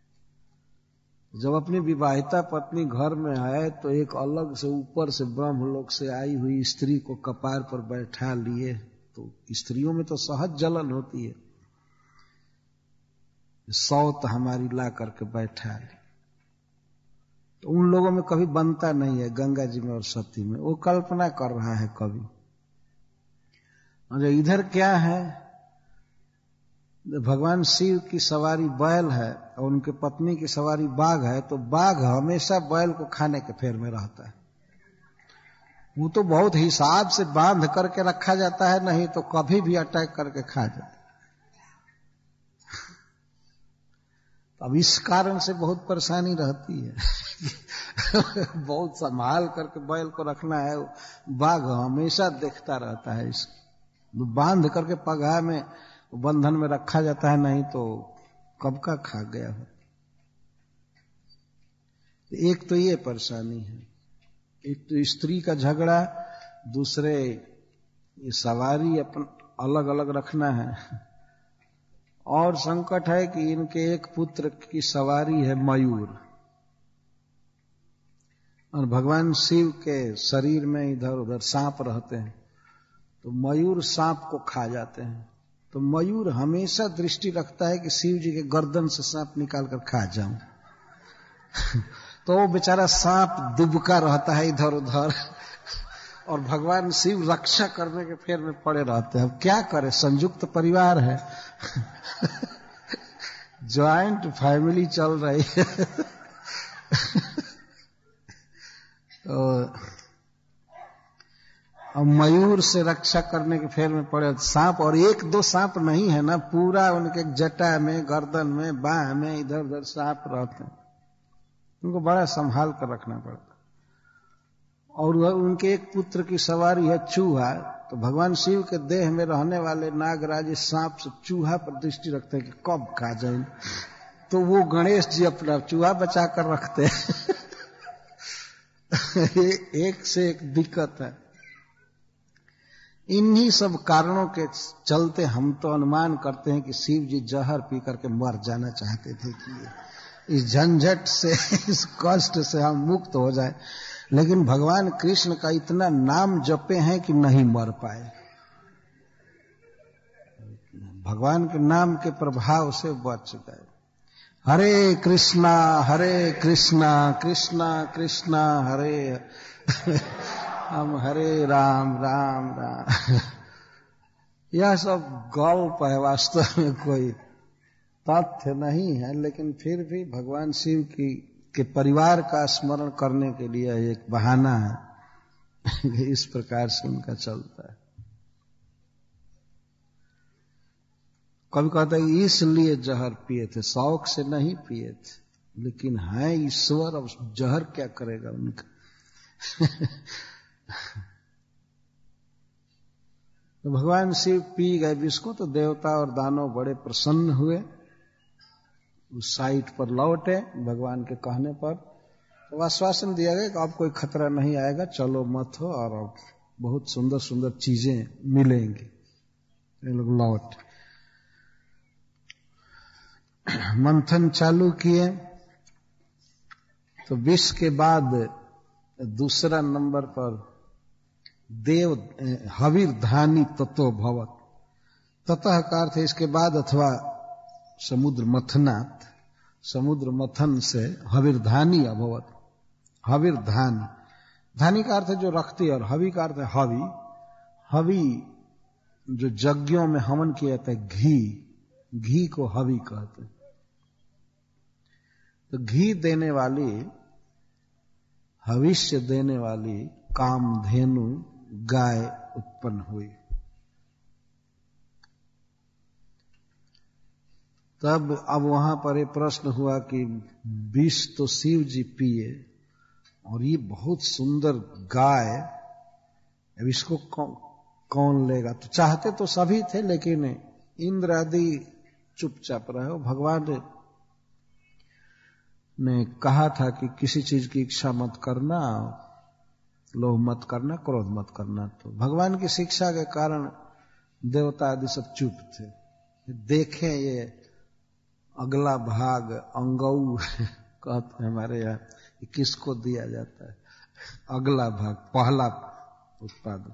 जब अपनी विवाहिता पत्नी घर में आए तो एक अलग से ऊपर से ब्रह्मलोक से आई हुई स्त्री को कपार पर बैठा लिए, तो स्त्रियों में तो सहज जलन होती है। सौत हमारी ला करके बैठा है, तो उन लोगों में कभी बनता नहीं है गंगा जी में और सती में। वो कल्पना कर रहा है कवि। और इधर क्या है भगवान शिव की सवारी बैल है और उनके पत्नी की सवारी बाघ है, तो बाघ हमेशा बैल को खाने के फेर में रहता है। वो तो बहुत हिसाब से बांध करके रखा जाता है, नहीं तो कभी भी अटैक करके खा जाता है। अब इस कारण से बहुत परेशानी रहती है। बहुत संभाल करके बैल को रखना है। बाघ हमेशा देखता रहता है इसको, बांध करके पगहा में बंधन में रखा जाता है, नहीं तो कब का खा गया हो। एक तो ये परेशानी है, एक तो स्त्री का झगड़ा, दूसरे ये सवारी अपन अलग अलग रखना है, और संकट है कि इनके एक पुत्र की सवारी है मयूर, और भगवान शिव के शरीर में इधर उधर सांप रहते हैं, तो मयूर सांप को खा जाते हैं। तो मयूर हमेशा दृष्टि रखता है कि शिव जी के गर्दन से सांप निकाल कर खा जाऊं। तो वो बेचारा सांप दुबका रहता है इधर उधर, और भगवान शिव रक्षा करने के फेर में पड़े रहते हैं। अब क्या करे, संयुक्त परिवार है। ज्वाइंट फैमिली चल रही है। तो अब मयूर से रक्षा करने के फेर में पड़े सांप, और एक दो सांप नहीं है ना, पूरा उनके जटा में, गर्दन में, बाह में इधर उधर सांप रहते हैं। उनको बड़ा संभाल कर रखना पड़ता। और उनके एक पुत्र की सवारी है चूहा, तो भगवान शिव के देह में रहने वाले नागराज इस सांप से चूहा पर दृष्टि रखते हैं कि कब खा जाए। तो वो गणेश जी अपना चूहा बचा कर रखते हैं। एक से एक दिक्कत है। इन्हीं सब कारणों के चलते हम तो अनुमान करते हैं कि शिव जी जहर पी करके मर जाना चाहते थे कि इस झंझट से, इस कष्ट से हम मुक्त हो जाए। लेकिन भगवान कृष्ण का इतना नाम जपे हैं कि नहीं मर पाए। भगवान के नाम के प्रभाव से बच गए। हरे कृष्णा कृष्णा कृष्णा हरे, हम हरे राम राम राम। यह सब गल्प है, वास्तव में कोई तथ्य नहीं है, लेकिन फिर भी भगवान शिव के परिवार का स्मरण करने के लिए एक बहाना है। इस प्रकार से उनका चलता है। कभी कहता है इसलिए जहर पिए थे, शौक से नहीं पिए थे, लेकिन है ईश्वर, अब जहर क्या करेगा उनका। तो भगवान शिव पी गए विष को, तो देवता और दानव बड़े प्रसन्न हुए, उस साइट पर लौटे भगवान के कहने पर। तो आश्वासन दिया गया कि अब कोई खतरा नहीं आएगा, चलो मत हो, और अब बहुत सुंदर सुंदर चीजें मिलेंगी। ये लोग लौट मंथन चालू किए। तो विष के बाद दूसरा नंबर पर देव हविर्धानी ततो भवत। ततः का अर्थ है इसके बाद, अथवा समुद्र मथनात्, समुद्र मथन से हविर्धानी अभवत। हविर्धानी, धानी का अर्थ है जो रखती है, और हवि का अर्थ है हवि। हवि जो यज्ञों में हवन किया जाता है, घी को हवि कहते हैं। तो घी देने वाली, भविष्य देने वाली कामधेनु गाय उत्पन्न हुई। तब अब वहां पर एक प्रश्न हुआ कि विष तो शिव जी पिए, और ये बहुत सुंदर गाय, अब इसको कौन लेगा। तो चाहते तो सभी थे, लेकिन इंद्र आदि चुपचाप रहे। भगवान ने कहा था कि किसी चीज की इच्छा मत करना, लोभ मत करना, क्रोध मत करना। तो भगवान की शिक्षा के कारण देवता आदि सब चुप थे। देखें ये अगला भाग अंगऊ कहते हैं हमारे यहाँ, किसको दिया जाता है अगला भाग, पहला उत्पादन।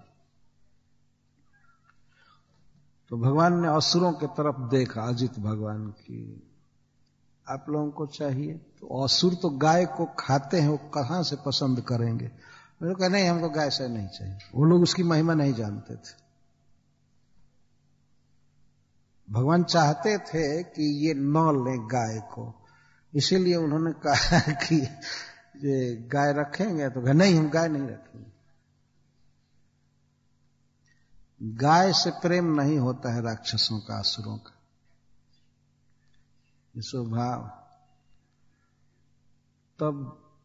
तो भगवान ने असुरों की तरफ देखा, अजित भगवान की, आप लोगों को चाहिए। तो असुर तो गाय को खाते हैं, वो कहां से पसंद करेंगे। वो कहा नहीं, हमको गाय से नहीं चाहिए। वो लोग उसकी महिमा नहीं जानते थे। भगवान चाहते थे कि ये न लें गाय को, इसीलिए उन्होंने कहा कि ये गाय रखेंगे, तो नहीं, हम गाय नहीं रखेंगे। गाय से प्रेम नहीं होता है राक्षसों का, असुरों का, ये स्वभाव। तब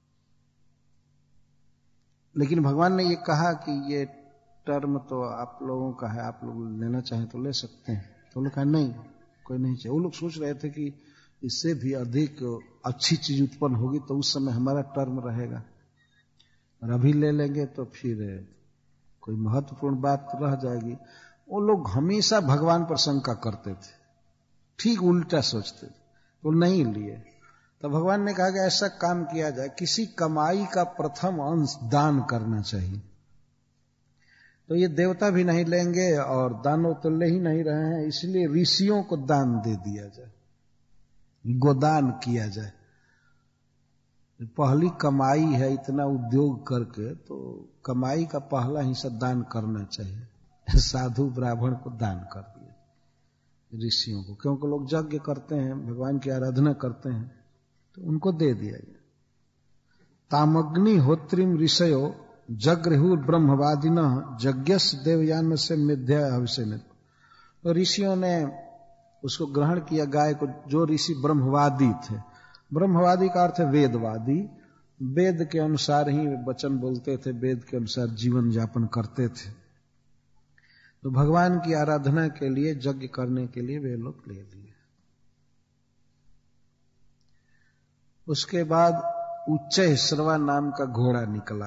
लेकिन भगवान ने ये कहा कि ये टर्म तो आप लोगों का है, आप लोग लेना चाहें तो ले सकते हैं। तो लोग कहा नहीं, कोई नहीं चाहिए। वो लोग सोच रहे थे कि इससे भी अधिक अच्छी चीज उत्पन्न होगी तो उस समय हमारा टर्म रहेगा, और अभी ले लेंगे तो फिर कोई महत्वपूर्ण बात रह जाएगी। वो लोग हमेशा भगवान पर शंका करते थे, ठीक उल्टा सोचते थे, तो नहीं लिए। तो भगवान ने कहा कि ऐसा काम किया जाए, किसी कमाई का प्रथम अंश दान करना चाहिए। तो ये देवता भी नहीं लेंगे और दानव तो ले ही नहीं रहे हैं, इसलिए ऋषियों को दान दे दिया जाए, गोदान किया जाए। पहली कमाई है इतना उद्योग करके, तो कमाई का पहला हिस्सा दान करना चाहिए। साधु ब्राह्मण को दान कर दिया, ऋषियों को, क्योंकि लोग यज्ञ करते हैं, भगवान की आराधना करते हैं, तो उनको दे दिया गया। तामग्नि होत्रिम ऋषयो जगृहुर ब्रह्मवादिनः यज्ञस्य देवयान से मिथ्या अभिषेक। तो ऋषियों ने उसको ग्रहण किया, गाय को, जो ऋषि ब्रह्मवादी थे। ब्रह्मवादी का अर्थ है वेदवादी, वेद के अनुसार ही वचन बोलते थे, वेद के अनुसार जीवन यापन करते थे। तो भगवान की आराधना के लिए, यज्ञ करने के लिए वे लोग ले लिए। उसके बाद उच्चैःश्रवा नाम का घोड़ा निकला।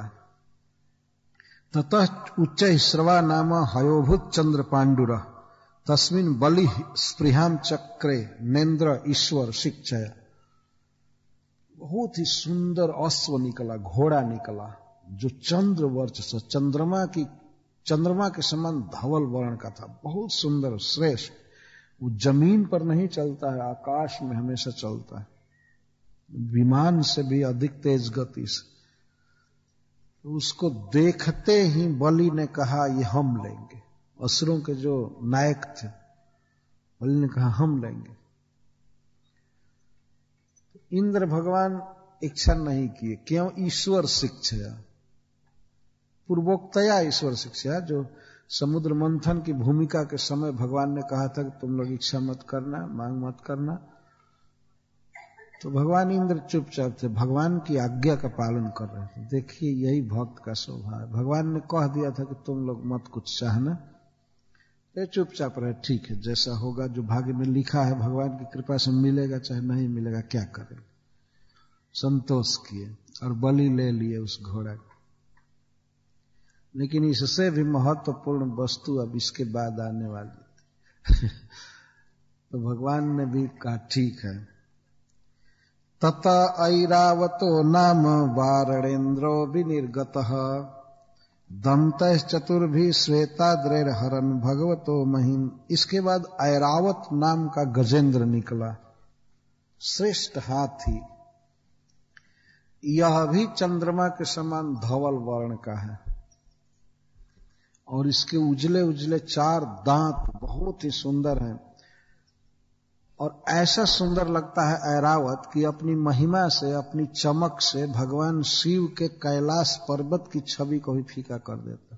ततः उच्चैःश्रवा नाम हयोभूत चंद्र पांडुर तस्मिन् बलि स्पृहाम चक्रे नेन्द्र ईश्वर शिक्षय। बहुत ही सुंदर अश्व निकला, घोड़ा निकला, जो चंद्र वर्चस्व, चंद्रमा के समान धवल वर्ण का था, बहुत सुंदर, श्रेष्ठ। वो जमीन पर नहीं चलता है, आकाश में हमेशा चलता है, विमान से भी अधिक तेज गति से। उसको देखते ही बलि ने कहा ये हम लेंगे। असुरों के जो नायक थे, बलि ने कहा हम लेंगे। इंद्र भगवान इच्छा नहीं किए, क्यों? ईश्वर शिक्षा, पूर्वोक्तया ईश्वर शिक्षा। जो समुद्र मंथन की भूमिका के समय भगवान ने कहा था कि तुम लोग इच्छा मत करना, मांग मत करना, तो भगवान इंद्र चुपचाप थे, भगवान की आज्ञा का पालन कर रहे थे। देखिए यही भक्त का स्वभाव है। भगवान ने कह दिया था कि तुम लोग मत कुछ चाहना, तो चुपचाप रहे, ठीक है, जैसा होगा, जो भाग्य में लिखा है भगवान की कृपा से मिलेगा, चाहे नहीं मिलेगा, क्या करें। संतोष किए और बलि ले लिए उस घोड़ा को। लेकिन इससे भी महत्वपूर्ण वस्तु अब इसके बाद आने वाली। तो भगवान ने भी कहा ठीक है। तत ऐरावतो नाम वारणेन्द्रो विनिर्गतः दंतश्चतुर्भि श्वेताद्रैर्हरन् भगवतो महिम। इसके बाद ऐरावत नाम का गजेंद्र निकला, श्रेष्ठ हाथी। यह भी चंद्रमा के समान धवल वर्ण का है, और इसके उजले उजले 4 दांत बहुत ही सुंदर हैं, और ऐसा सुंदर लगता है ऐरावत कि अपनी महिमा से, अपनी चमक से भगवान शिव के कैलाश पर्वत की छवि को भी फीका कर देता।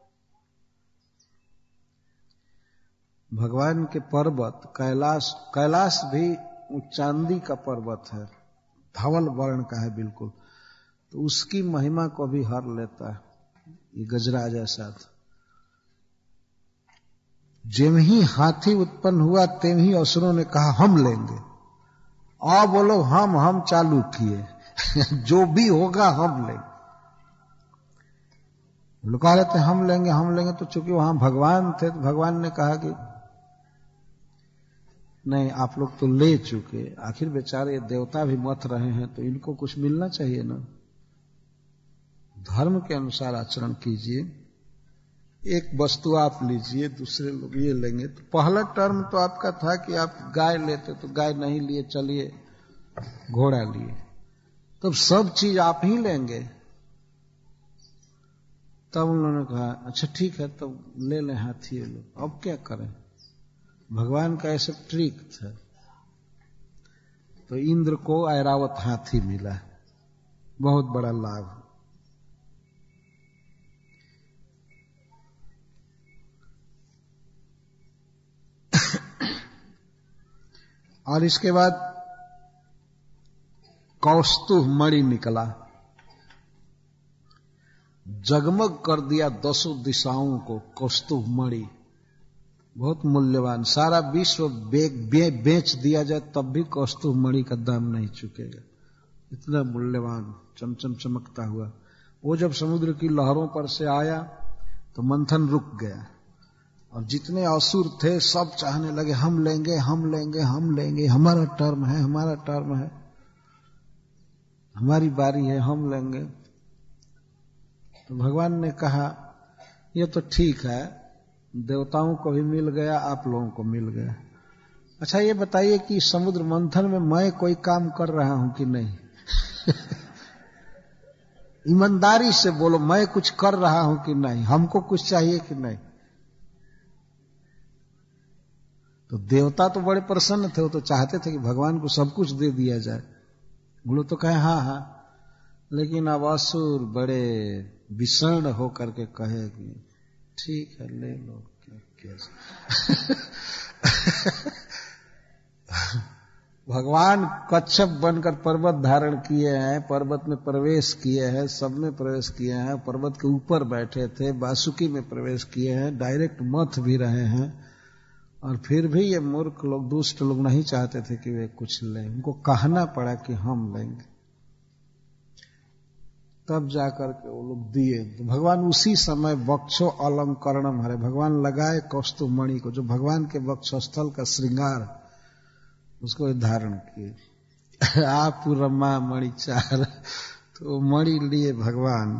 भगवान के पर्वत कैलाश भी चांदी का पर्वत है, धवल वर्ण का है बिल्कुल, तो उसकी महिमा को भी हर लेता है। ये गजराज ऐसा था। जेम ही हाथी उत्पन्न हुआ तेम ही असुरों ने कहा हम लेंगे। और बोलो हम चालू किए। जो भी होगा हम लेंगे। लोग कह रहे थे हम लेंगे, तो चूंकि वहां भगवान थे तो भगवान ने कहा कि नहीं, आप लोग तो ले चुके, आखिर बेचारे देवता भी मत रहे हैं, तो इनको कुछ मिलना चाहिए ना। धर्म के अनुसार आचरण कीजिए। एक वस्तु आप लीजिए, दूसरे लोग ये लेंगे। तो पहला टर्म तो आपका था कि आप गाय लेते, तो गाय नहीं लिए, चलिए घोड़ा लिए, तब सब चीज आप ही लेंगे। तब उन्होंने कहा अच्छा ठीक है, तब ले लें हाथी लोग, अब क्या करें। भगवान का ऐसा ट्रिक था। तो इंद्र को ऐरावत हाथी मिला, बहुत बड़ा लाभ। और इसके बाद कौस्तुभ मणि निकला, जगमग कर दिया 10 दिशाओं को। कौस्तुभ मणि बहुत मूल्यवान, सारा विश्व बेच दिया जाए तब भी कौस्तुभ मणि का दाम नहीं चुकेगा, इतना मूल्यवान चमचम चमकता हुआ। वो जब समुद्र की लहरों पर से आया तो मंथन रुक गया, और जितने असुर थे सब चाहने लगे हम लेंगे हम लेंगे हम लेंगे, हमारा टर्म है हमारा टर्म है, हमारी बारी है, हम लेंगे। तो भगवान ने कहा ये तो ठीक है, देवताओं को भी मिल गया, आप लोगों को मिल गया। अच्छा ये बताइए कि समुद्र मंथन में मैं कोई काम कर रहा हूं कि नहीं? ईमानदारी से बोलो, मैं कुछ कर रहा हूं कि नहीं? हमको कुछ चाहिए कि नहीं? तो देवता तो बड़े प्रसन्न थे, वो तो चाहते थे कि भगवान को सब कुछ दे दिया जाए। बोलो तो कहे हाँ हाँ, लेकिन अब असुर बड़े विषण होकर के कहे कि ठीक है ले लो क्या। भगवान कच्छप बनकर पर्वत धारण किए हैं, पर्वत में प्रवेश किए हैं, सब में प्रवेश किए हैं, पर्वत के ऊपर बैठे थे, वासुकी में प्रवेश किए हैं, डायरेक्ट मथ भी रहे हैं, और फिर भी ये मूर्ख लोग, दुष्ट लोग नहीं चाहते थे कि वे कुछ लें, उनको कहना पड़ा कि हम लेंगे, तब जाकर के वो लोग दिए। तो भगवान उसी समय वक्षो अलंकरणम हरे, भगवान लगाए कौस्तुभ मणि को, जो भगवान के वक्षस्थल का श्रृंगार, उसको धारण किए। आप रमा मणि चार, तो मणि लिए भगवान।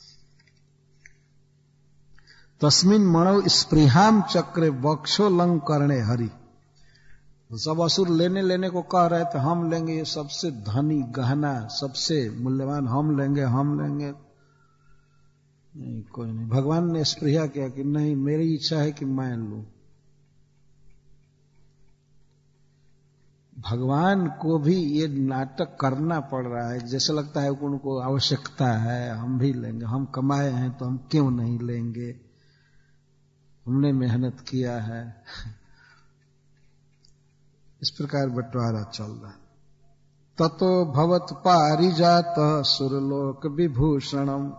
तस्मिन मणौ स्पृहाम चक्रे वक्षोलंकरणे हरि। सब असुर लेने लेने को कह रहे थे, हम लेंगे ये सबसे धनी गहना, सबसे मूल्यवान, हम लेंगे हम लेंगे। नहीं कोई नहीं, भगवान ने स्पृहा किया कि नहीं, मेरी इच्छा है कि मैं लूं। भगवान को भी ये नाटक करना पड़ रहा है, जैसे लगता है उनको आवश्यकता है, हम भी लेंगे, हम कमाए हैं तो हम क्यों नहीं लेंगे, हमने मेहनत किया है। इस प्रकार बंटवारा चल रहा। ततो भवत पारिजात सुरलोक विभूषणम।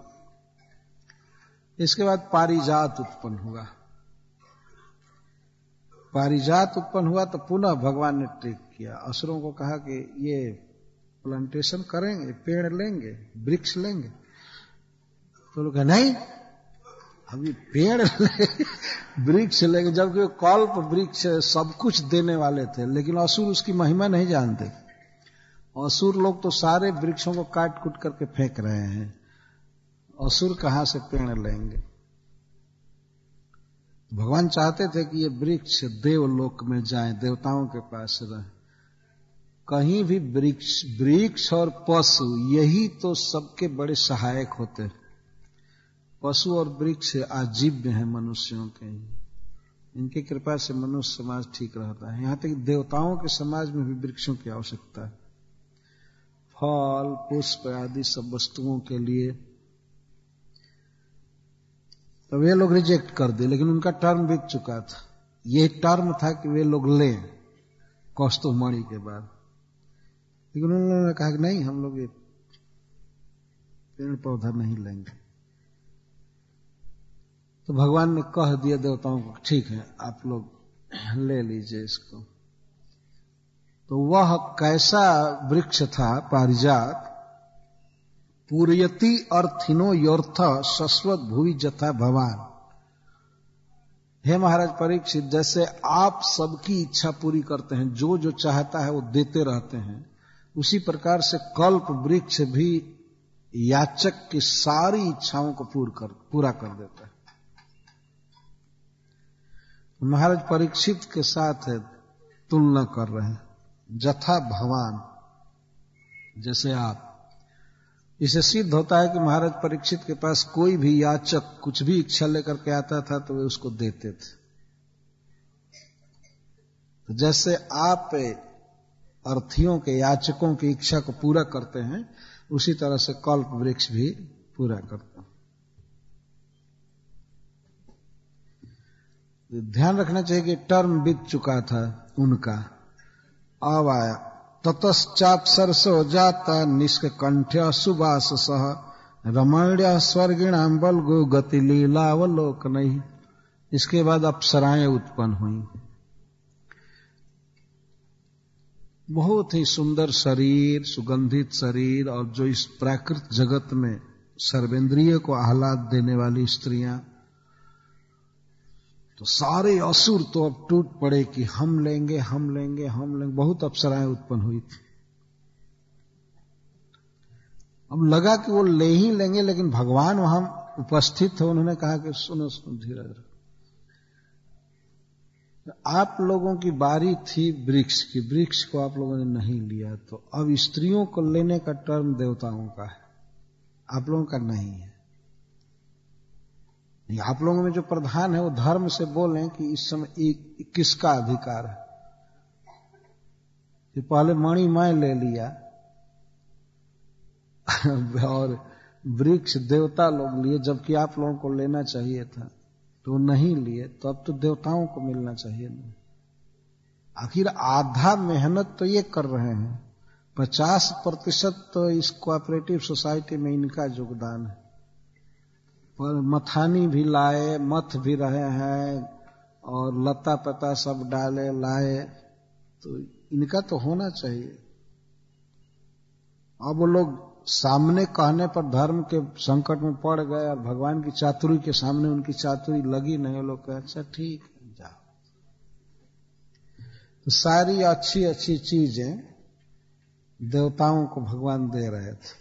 इसके बाद पारिजात उत्पन्न हुआ। पारिजात उत्पन्न हुआ तो पुनः भगवान ने ट्रिक किया, असुरों को कहा कि ये प्लांटेशन करेंगे, पेड़ लेंगे, वृक्ष लेंगे। तो लोग कहा नहीं, अभी पेड़ वृक्ष लेंगे, जबकि कल्प वृक्ष सब कुछ देने वाले थे, लेकिन असुर उसकी महिमा नहीं जानते। असुर लोग तो सारे वृक्षों को काट कूट करके फेंक रहे हैं, असुर कहां से पेड़ लेंगे। भगवान चाहते थे कि ये वृक्ष देवलोक में जाएं, देवताओं के पास रहें। कहीं भी वृक्ष और पशु, यही तो सबके बड़े सहायक होते हैं। पशु और वृक्ष आजीव्य हैं मनुष्यों के, इनकी कृपा से मनुष्य समाज ठीक रहता है। यहां तक देवताओं के समाज में भी वृक्षों की आवश्यकता है, फल पुष्प आदि सब वस्तुओं के लिए। तो वे लोग रिजेक्ट कर दिए, लेकिन उनका टर्म बीत चुका था। ये टर्म था कि वे लोग लें कौस्तुभ मणि के बाद, लेकिन उन्होंने कहा कि नहीं, हम लोग ये पेड़ पौधा नहीं लेंगे। तो भगवान ने कह दिया देवताओं को, ठीक है आप लोग ले लीजिए इसको। तो वह कैसा वृक्ष था पारिजात, पूर्यति अर्थिनो योर्थ शश्वत भुवि जथा भवान। हे महाराज परीक्षित, जैसे आप सबकी इच्छा पूरी करते हैं, जो जो चाहता है वो देते रहते हैं, उसी प्रकार से कल्प वृक्ष भी याचक की सारी इच्छाओं को पूरा कर देता है। महाराज परीक्षित के साथ तुलना कर रहे हैं, जथा भवान, जैसे आप। इसे सिद्ध होता है कि महाराज परीक्षित के पास कोई भी याचक कुछ भी इच्छा लेकर के आता था तो वे उसको देते थे। तो जैसे आप अर्थियों के याचकों की इच्छा को पूरा करते हैं, उसी तरह से कल्प वृक्ष भी पूरा करते हैं। ध्यान रखना चाहिए कि टर्म बीत चुका था उनका, अब आया। ततश्चाप सरसो जाता निष्कंठ्य सुबास सह रमण्य स्वर्गिणाम बलगु गति लीलावलोकन। इसके बाद अप्सराएं उत्पन्न हुई, बहुत ही सुंदर शरीर, सुगंधित शरीर, और जो इस प्राकृत जगत में सर्वेंद्रिय को आह्लाद देने वाली स्त्रियां, तो सारे असुर तो अब टूट पड़े कि हम लेंगे हम लेंगे हम लेंगे। बहुत अप्सराएं उत्पन्न हुई थी। अब लगा कि वो ले ही लेंगे, लेकिन भगवान वहां उपस्थित थे। उन्होंने कहा कि सुनो सुनो, धीरे धीरे, आप लोगों की बारी थी वृक्ष की, वृक्ष को आप लोगों ने नहीं लिया, तो अब स्त्रियों को लेने का टर्म देवताओं का है, आप लोगों का नहीं है। आप लोगों में जो प्रधान है वो धर्म से बोलें कि इस समय किसका अधिकार है। कि पहले मणि मैं ले लिया और वृक्ष देवता लोग लिए, जबकि आप लोगों को लेना चाहिए था, तो नहीं लिए, तो अब तो देवताओं को मिलना चाहिए ना। आखिर आधा मेहनत तो ये कर रहे हैं, 50% तो इस कोऑपरेटिव सोसाइटी में इनका योगदान है। पर मथानी भी लाए, मथ भी रहे हैं, और लता पता सब डाले लाए, तो इनका तो होना चाहिए। अब वो लोग सामने कहने पर धर्म के संकट में पड़ गए, और भगवान की चातुरी के सामने उनकी चातुरी लगी नहीं। वो लोग कहे अच्छा ठीक है जाओ। तो सारी अच्छी अच्छी चीजें देवताओं को भगवान दे रहे थे।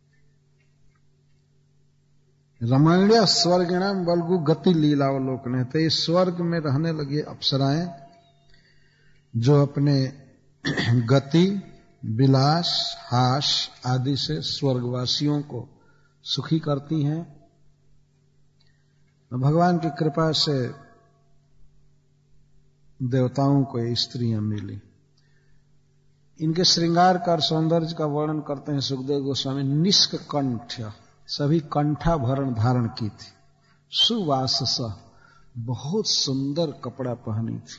रमणीय स्वर्गिणाम बलगु गति लीलावलोकन। तो इस स्वर्ग में रहने लगी अप्सराएं, जो अपने गति, विलास, हास आदि से स्वर्गवासियों को सुखी करती हैं। भगवान की कृपा से देवताओं को ये स्त्रियां मिली। इनके श्रृंगार का और सौंदर्य का वर्णन करते हैं सुखदेव गोस्वामी। निष्कंठ्य, सभी कंठाभरण धारण की थी। सुवासस, बहुत सुंदर कपड़ा पहनी थी।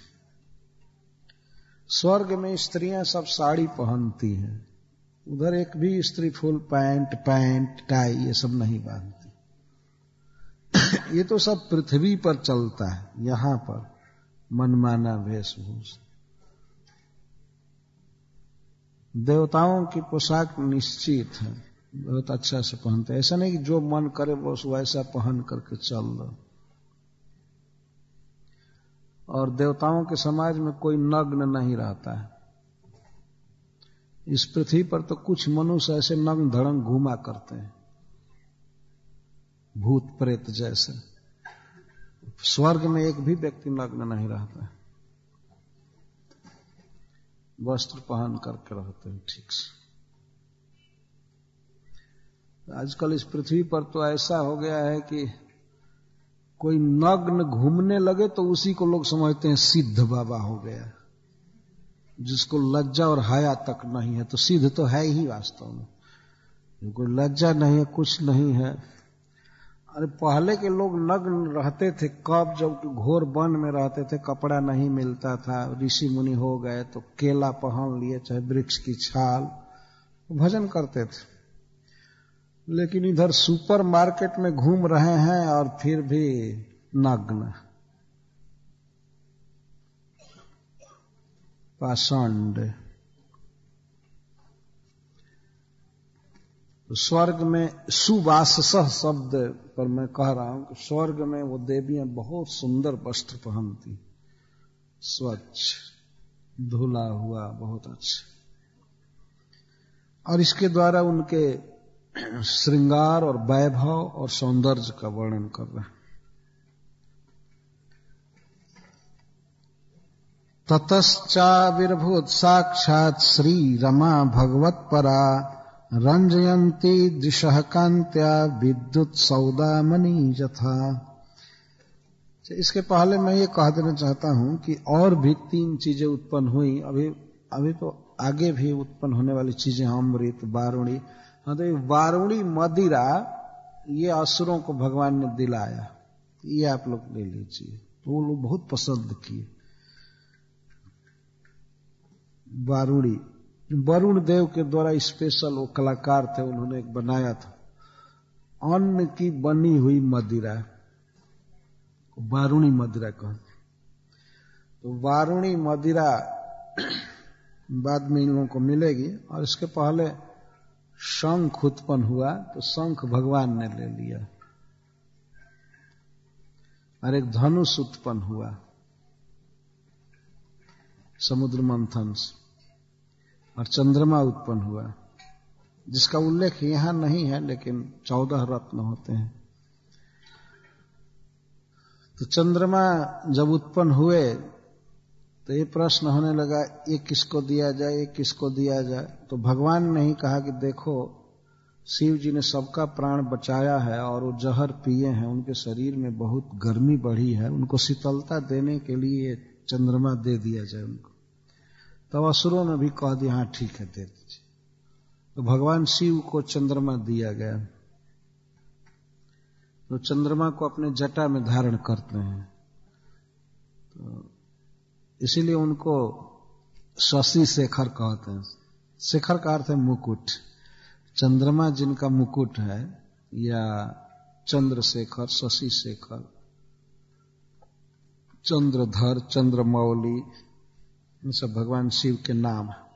स्वर्ग में स्त्रियां सब साड़ी पहनती हैं, उधर एक भी स्त्री फुल पैंट टाई ये सब नहीं बांधती। ये तो सब पृथ्वी पर चलता है, यहां पर मनमाना वेशभूषा। देवताओं की पोशाक निश्चित है, बहुत अच्छा से पहनते हैं। ऐसा नहीं कि जो मन करे बस वैसा पहन करके चल लो। और देवताओं के समाज में कोई नग्न नहीं रहता है। इस पृथ्वी पर तो कुछ मनुष्य ऐसे नग्न धड़ंग घूमा करते हैं, भूत प्रेत जैसे। स्वर्ग में एक भी व्यक्ति नग्न नहीं रहता है, वस्त्र पहन करके रहते हैं ठीक से। आजकल इस पृथ्वी पर तो ऐसा हो गया है कि कोई नग्न घूमने लगे तो उसी को लोग समझते हैं सिद्ध बाबा हो गया, जिसको लज्जा और हया तक नहीं है। तो सिद्ध तो है ही वास्तव में, कोई लज्जा नहीं है, कुछ नहीं है। अरे पहले के लोग नग्न रहते थे कब, जब घोर वन में रहते थे, कपड़ा नहीं मिलता था, ऋषि मुनि हो गए तो केला पहन लिए, चाहे वृक्ष की छाल, भजन करते थे। लेकिन इधर सुपर मार्केट में घूम रहे हैं और फिर भी नग्न, पाषंड। स्वर्ग में सुवाससः शब्द पर मैं कह रहा हूं कि स्वर्ग में वो देवियां बहुत सुंदर वस्त्र पहनती, स्वच्छ धुला हुआ, बहुत अच्छा। और इसके द्वारा उनके श्रृंगार और वैभव और सौंदर्य का वर्णन कर रहे हैं। ततश्चाविर्भूत साक्षात् श्री रमा भगवत परा रंजयंती दिशः कांत्या विद्युत सौदामणि यथा। इसके पहले मैं ये कह देना चाहता हूं कि और भी 3 चीजें उत्पन्न हुई, अभी तो आगे भी उत्पन्न होने वाली चीजें, अमृत, वारुणी। हाँ, तो वारुणी मदिरा ये असुरों को भगवान ने दिलाया, ये आप लोग ले लीजिए। तो वो लोग बहुत पसंद किए। वारुणी वरुण देव के द्वारा स्पेशल वो कलाकार थे, उन्होंने एक बनाया था, अन्न की बनी हुई मदिरा, वारुणी मदिरा कहते। तो वारुणी मदिरा बाद में इन लोगों को मिलेगी। और इसके पहले शंख उत्पन्न हुआ, तो शंख भगवान ने ले लिया। और एक धनुष उत्पन्न हुआ समुद्र मंथन से, और चंद्रमा उत्पन्न हुआ, जिसका उल्लेख यहां नहीं है, लेकिन 14 रत्न होते हैं। तो चंद्रमा जब उत्पन्न हुए तो ये प्रश्न होने लगा, ये किसको दिया जाए, ये किसको दिया जाए। तो भगवान ने ही कहा कि देखो, शिव जी ने सबका प्राण बचाया है और वो जहर पिए हैं, उनके शरीर में बहुत गर्मी बढ़ी है, उनको शीतलता देने के लिए चंद्रमा दे दिया जाए उनको। तब असुरों ने भी कह दिया, हाँ ठीक है, दे दीजिए। तो भगवान शिव को चंद्रमा दिया गया। तो चंद्रमा को अपने जटा में धारण करते हैं, तो इसीलिए उनको शशि शेखर कहते हैं। शेखर का अर्थ है मुकुट। चंद्रमा जिनका मुकुट है, या चंद्रशेखर, शशि शेखर, चंद्रधर, चंद्रमौली, ये सब भगवान शिव के नाम है।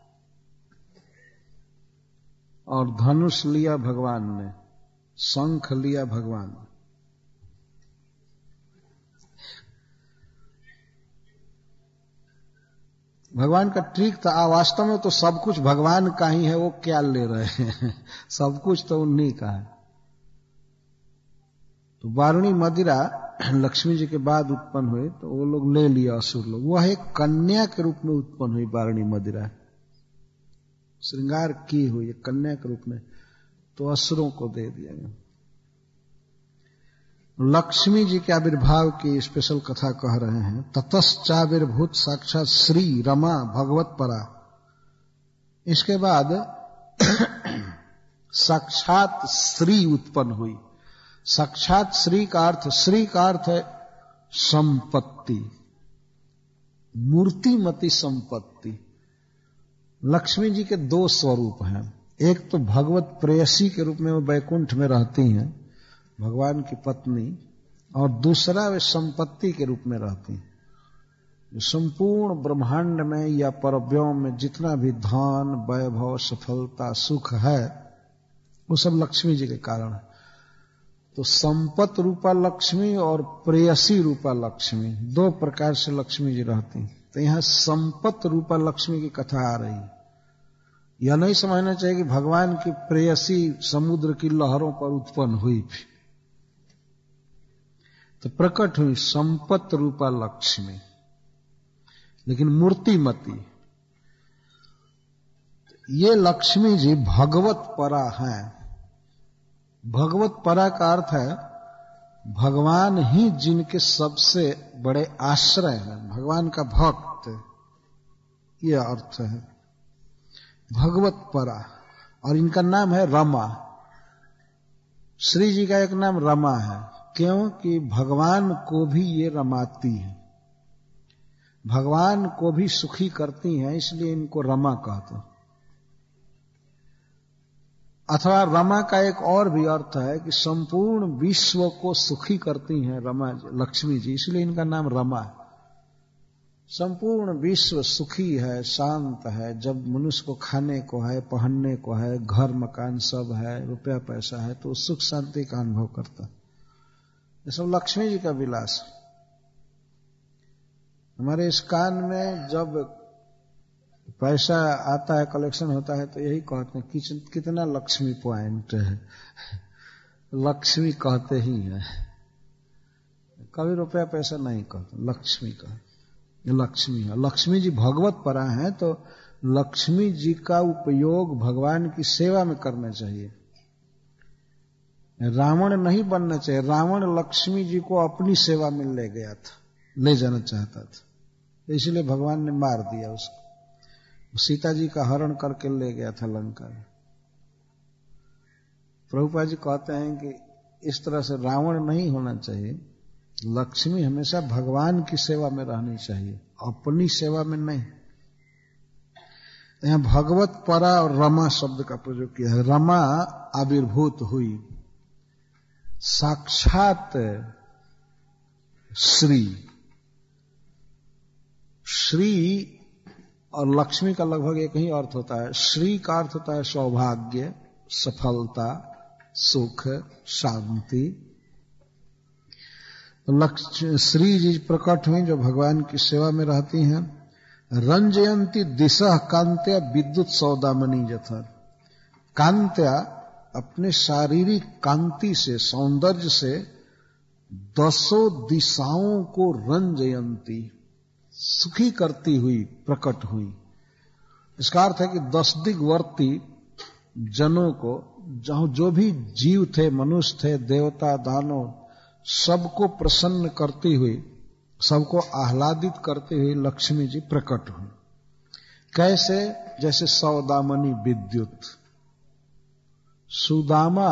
और धनुष लिया भगवान ने, शंख लिया भगवान ने। भगवान का ट्रिक था। वास्तव में तो सब कुछ भगवान का ही है, वो क्या ले रहे हैं, सब कुछ तो उन्हीं का है। तो वारुणी मदिरा लक्ष्मी जी के बाद उत्पन्न हुए, तो वो लोग ले लिया असुर लोग। वह एक कन्या के रूप में उत्पन्न हुई वारुणी मदिरा, श्रृंगार की हुई एक कन्या के रूप में, तो असुरों को दे दिया गया। लक्ष्मी जी के आविर्भाव की स्पेशल कथा कह रहे हैं। ततश्चाविर्भूत साक्षात श्री रमा भगवत परा। इसके बाद साक्षात श्री उत्पन्न हुई। साक्षात श्री का अर्थ है संपत्ति, मूर्तिमती संपत्ति। लक्ष्मी जी के 2 स्वरूप हैं। एक तो भगवत प्रेयसी के रूप में वो वैकुंठ में रहती हैं, भगवान की पत्नी, और दूसरा वे संपत्ति के रूप में रहती हैं। संपूर्ण ब्रह्मांड में या परव्योम में जितना भी धन, वैभव, सफलता, सुख है, वो सब लक्ष्मी जी के कारण है। तो संपत रूपा लक्ष्मी और प्रेयसी रूपा लक्ष्मी, 2 प्रकार से लक्ष्मी जी रहती हैं। तो यहां संपत रूपा लक्ष्मी की कथा आ रही है। यह नहीं समझना चाहिए कि भगवान की प्रेयसी समुद्र की लहरों पर उत्पन्न हुई थी। तो प्रकट हुई संपत रूपा लक्ष्मी, लेकिन मूर्तिमती। ये लक्ष्मी जी भगवत परा हैं। भगवत परा का अर्थ है भगवान ही जिनके सबसे बड़े आश्रय हैं, भगवान का भक्त, ये अर्थ है भगवत परा। और इनका नाम है रमा। श्री जी का एक नाम रमा है, क्योंकि भगवान को भी ये रमाती है, भगवान को भी सुखी करती हैं, इसलिए इनको रमा कहते हैं। अथवा रमा का एक और भी अर्थ है कि संपूर्ण विश्व को सुखी करती हैं रमा लक्ष्मी जी, इसलिए इनका नाम रमा है। संपूर्ण विश्व सुखी है, शांत है। जब मनुष्य को खाने को है, पहनने को है, घर मकान सब है, रुपया पैसा है, तो सुख शांति का अनुभव करता है। ये सब लक्ष्मी जी का विलास। हमारे इस कान में जब पैसा आता है, कलेक्शन होता है, तो यही कहते हैं कितना लक्ष्मी पॉइंट है, लक्ष्मी कहते ही है, कभी रुपया पैसा नहीं कहते, लक्ष्मी का। ये लक्ष्मी है। लक्ष्मी जी भगवत परा है, तो लक्ष्मी जी का उपयोग भगवान की सेवा में करना चाहिए। रावण नहीं बनना चाहिए। रावण लक्ष्मी जी को अपनी सेवा में ले गया था, ले जाना चाहता था, इसलिए भगवान ने मार दिया उसको। सीता जी का हरण करके ले गया था लंका में। प्रभुपाद जी कहते हैं कि इस तरह से रावण नहीं होना चाहिए। लक्ष्मी हमेशा भगवान की सेवा में रहनी चाहिए, अपनी सेवा में नहीं। यहां भगवत परा और रमा शब्द का प्रयोग किया है। रमा आविर्भूत हुई, साक्षात श्री। श्री और लक्ष्मी का लगभग एक ही अर्थ होता है। श्री का अर्थ होता है सौभाग्य, सफलता, सुख, शांति। तो श्री जी प्रकट हुई जो भगवान की सेवा में रहती हैं। रंजयंती दिशा कांत्या विद्युत सौदामणि यथा। कांत्या अपने शारीरिक कांति से, सौंदर्य से 10 दिशाओं को रंजयंती, सुखी करती हुई प्रकट हुई। इसका अर्थ है कि 10 दिग्वर्ती जनों को, जहां जो भी जीव थे, मनुष्य थे, देवता, दानव, सबको प्रसन्न करती हुई, सबको आह्लादित करती हुई लक्ष्मी जी प्रकट हुई। कैसे? जैसे सौदामणि विद्युत। सुदामा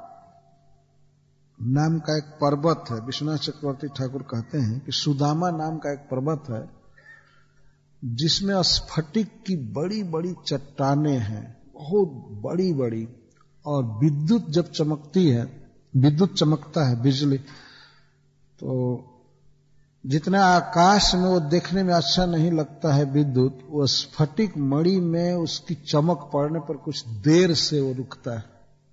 नाम का एक पर्वत है, विश्वनाथ चक्रवर्ती ठाकुर कहते हैं कि सुदामा नाम का एक पर्वत है जिसमें स्फटिक की बड़ी बड़ी चट्टानें हैं, बहुत बड़ी बड़ी, और विद्युत जब चमकती है, विद्युत चमकता है, बिजली, तो जितना आकाश में वो देखने में अच्छा नहीं लगता है विद्युत, वो स्फटिक मणि में उसकी चमक पड़ने पर कुछ देर से वो रुकता है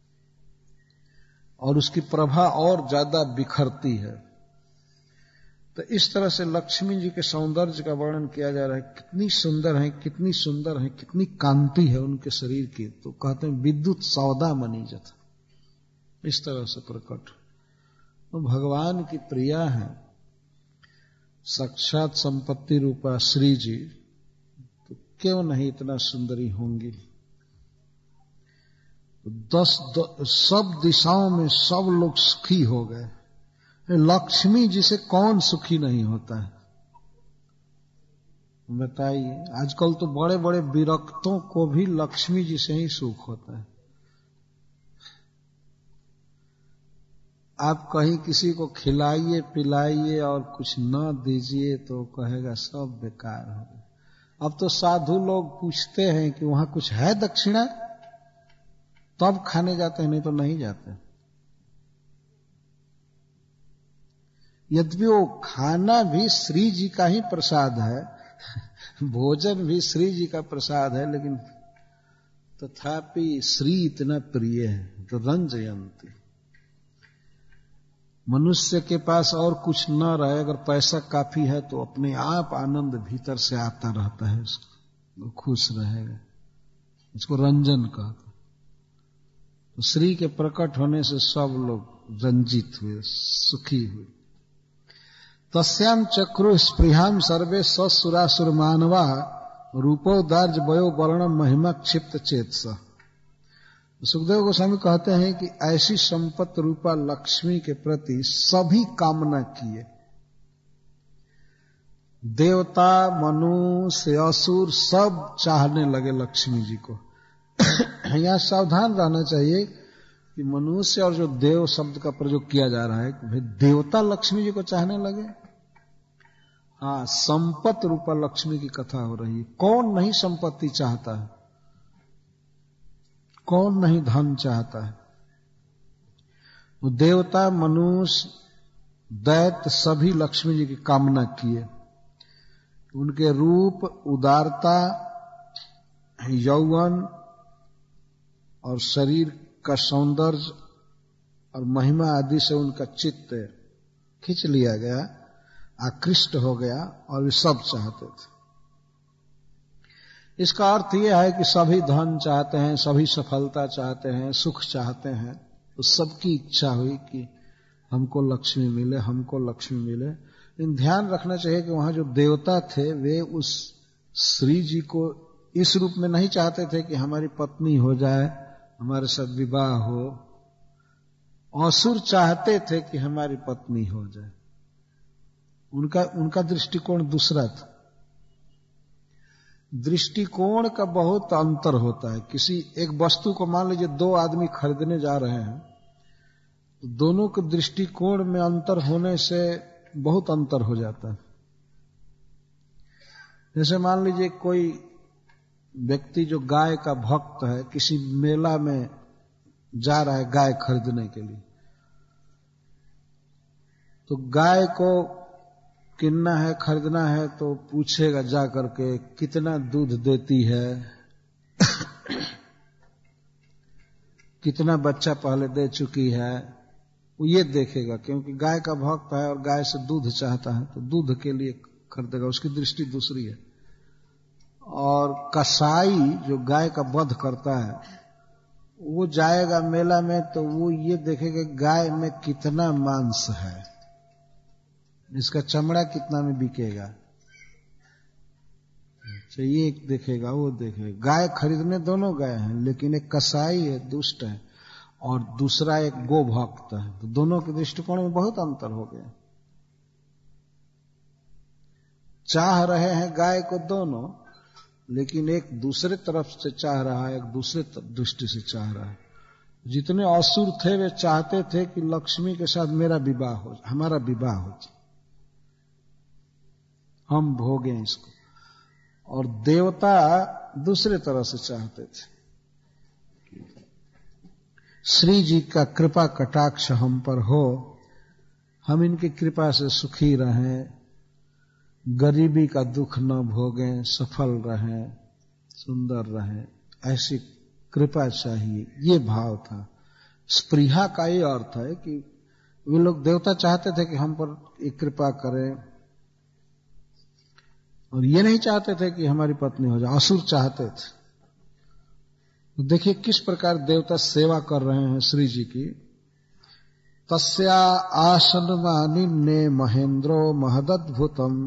और उसकी प्रभा और ज्यादा बिखरती है। तो इस तरह से लक्ष्मी जी के सौंदर्य का वर्णन किया जा रहा है। कितनी सुंदर है, कितनी सुंदर है, कितनी कांति है उनके शरीर की। तो कहते हैं विद्युत सौदामणि यथा, इस तरह से प्रकट। तो भगवान की प्रिया है, साक्षात संपत्ति रूपा श्री जी, तो क्यों नहीं इतना सुंदरी होंगी। 10 सब दिशाओं में सब लोग सुखी हो गए। लक्ष्मी जी से कौन सुखी नहीं होता है बताइए। आजकल तो बड़े बड़े विरक्तों को भी लक्ष्मी जी से ही सुख होता है। आप कहीं किसी को खिलाइए पिलाइए और कुछ न दीजिए तो कहेगा सब बेकार हो। अब तो साधु लोग पूछते हैं कि वहां कुछ है दक्षिणा, तब खाने जाते हैं, नहीं तो नहीं जाते। यद्यपि वो खाना भी श्री जी का ही प्रसाद है, भोजन भी श्री जी का प्रसाद है, लेकिन तथापि श्री इतना प्रिय है तो रंजयंती। मनुष्य के पास और कुछ न रहे, अगर पैसा काफी है तो अपने आप आनंद भीतर से आता रहता है, उसको खुश रहेगा, इसको रंजन कहते। तो श्री के प्रकट होने से सब लोग रंजित हुए, सुखी हुए। तस्याम चक्रु स्पृहाम सर्वे ससुरासुर मानवा रूपोदार्ज वयो वर्णम महिमा क्षिप्त चेतस। सुखदेव गोस्वामी कहते हैं कि ऐसी संपत्ति रूपा लक्ष्मी के प्रति सभी कामना किए। देवता, मनुष्य, असुर सब चाहने लगे लक्ष्मी जी को। यहां सावधान रहना चाहिए कि मनुष्य और जो देव शब्द का प्रयोग किया जा रहा है, भाई देवता लक्ष्मी जी को चाहने लगे। हाँ, संपत्ति रूपा लक्ष्मी की कथा हो रही है। कौन नहीं संपत्ति चाहता है, कौन नहीं धन चाहता है। वो देवता, मनुष्य, दैत्य सभी लक्ष्मी जी की कामना किए। उनके रूप, उदारता, यौवन और शरीर का सौंदर्य और महिमा आदि से उनका चित्त खींच लिया गया, आकृष्ट हो गया, और वे सब चाहते थे। इसका अर्थ यह है कि सभी धन चाहते हैं, सभी सफलता चाहते हैं, सुख चाहते हैं। तो सबकी इच्छा हुई कि हमको लक्ष्मी मिले, हमको लक्ष्मी मिले। लेकिन ध्यान रखना चाहिए कि वहां जो देवता थे वे उस श्री जी को इस रूप में नहीं चाहते थे कि हमारी पत्नी हो जाए, हमारे साथ विवाह हो। असुर चाहते थे कि हमारी पत्नी हो जाए, उनका दृष्टिकोण दूसरा था। दृष्टिकोण का बहुत अंतर होता है। किसी एक वस्तु को मान लीजिए दो आदमी खरीदने जा रहे हैं, तो दोनों के दृष्टिकोण में अंतर होने से बहुत अंतर हो जाता है। जैसे मान लीजिए कोई व्यक्ति जो गाय का भक्त है, किसी मेला में जा रहा है गाय खरीदने के लिए, तो गाय को कितना है, खरीदना है, तो पूछेगा जा करके कितना दूध देती है, कितना बच्चा पहले दे चुकी है, वो ये देखेगा। क्योंकि गाय का भक्त है और गाय से दूध चाहता है, तो दूध के लिए खरीदेगा, उसकी दृष्टि दूसरी है। और कसाई जो गाय का वध करता है, वो जाएगा मेला में, तो वो ये देखेगा गाय में कितना मांस है, इसका चमड़ा कितना में बिकेगा, ये एक देखेगा, वो देखेगा। गाय खरीदने दोनों गए हैं, लेकिन एक कसाई है, दुष्ट है, और दूसरा एक गो भक्त है, तो दोनों के दृष्टिकोण में बहुत अंतर हो गया। चाह रहे हैं गाय को दोनों, लेकिन एक दूसरे तरफ से चाह रहा है, एक दूसरे दृष्टि से चाह रहा है। जितने असुर थे वे चाहते थे कि लक्ष्मी के साथ मेरा विवाह हो, हमारा विवाह हो, हम भोगें इसको। और देवता दूसरे तरह से चाहते थे। श्री जी का कृपा कटाक्ष हम पर हो, हम इनकी कृपा से सुखी रहें, गरीबी का दुख न भोगें, सफल रहें, सुंदर रहें, ऐसी कृपा चाहिए, ये भाव था। स्पृहा का ये अर्थ है कि वे लोग देवता चाहते थे कि हम पर एक कृपा करें, और ये नहीं चाहते थे कि हमारी पत्नी हो जाए, असुर चाहते थे। तो देखिए किस प्रकार देवता सेवा कर रहे हैं श्री जी की। तस्या आसनमानिन्ने महेंद्रो महदद्भुतम।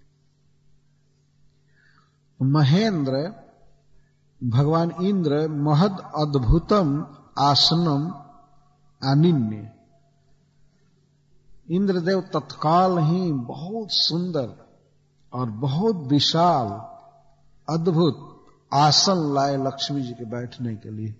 महेंद्र भगवान इंद्र महद अद्भुतम आसनम आनिन्ने, इंद्रदेव तत्काल ही बहुत सुंदर और बहुत विशाल अद्भुत आसन लाए लक्ष्मी जी के बैठने के लिए।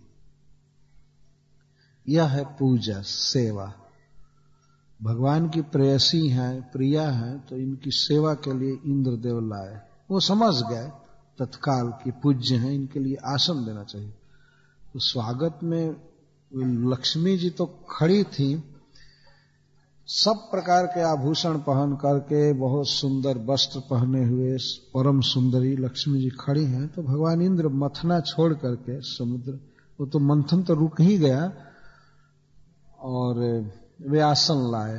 यह है पूजा, सेवा। भगवान की प्रेयसी हैं, प्रिया हैं, तो इनकी सेवा के लिए इंद्रदेव लाए। वो समझ गए तत्काल की पूज्य हैं, इनके लिए आसन देना चाहिए। तो स्वागत में लक्ष्मी जी तो खड़ी थी, सब प्रकार के आभूषण पहन करके, बहुत सुंदर वस्त्र पहने हुए परम सुंदरी लक्ष्मी जी खड़ी हैं। तो भगवान इंद्र मथना छोड़ करके समुद्र, वो तो मंथन तो रुक ही गया, और वे आसन लाए।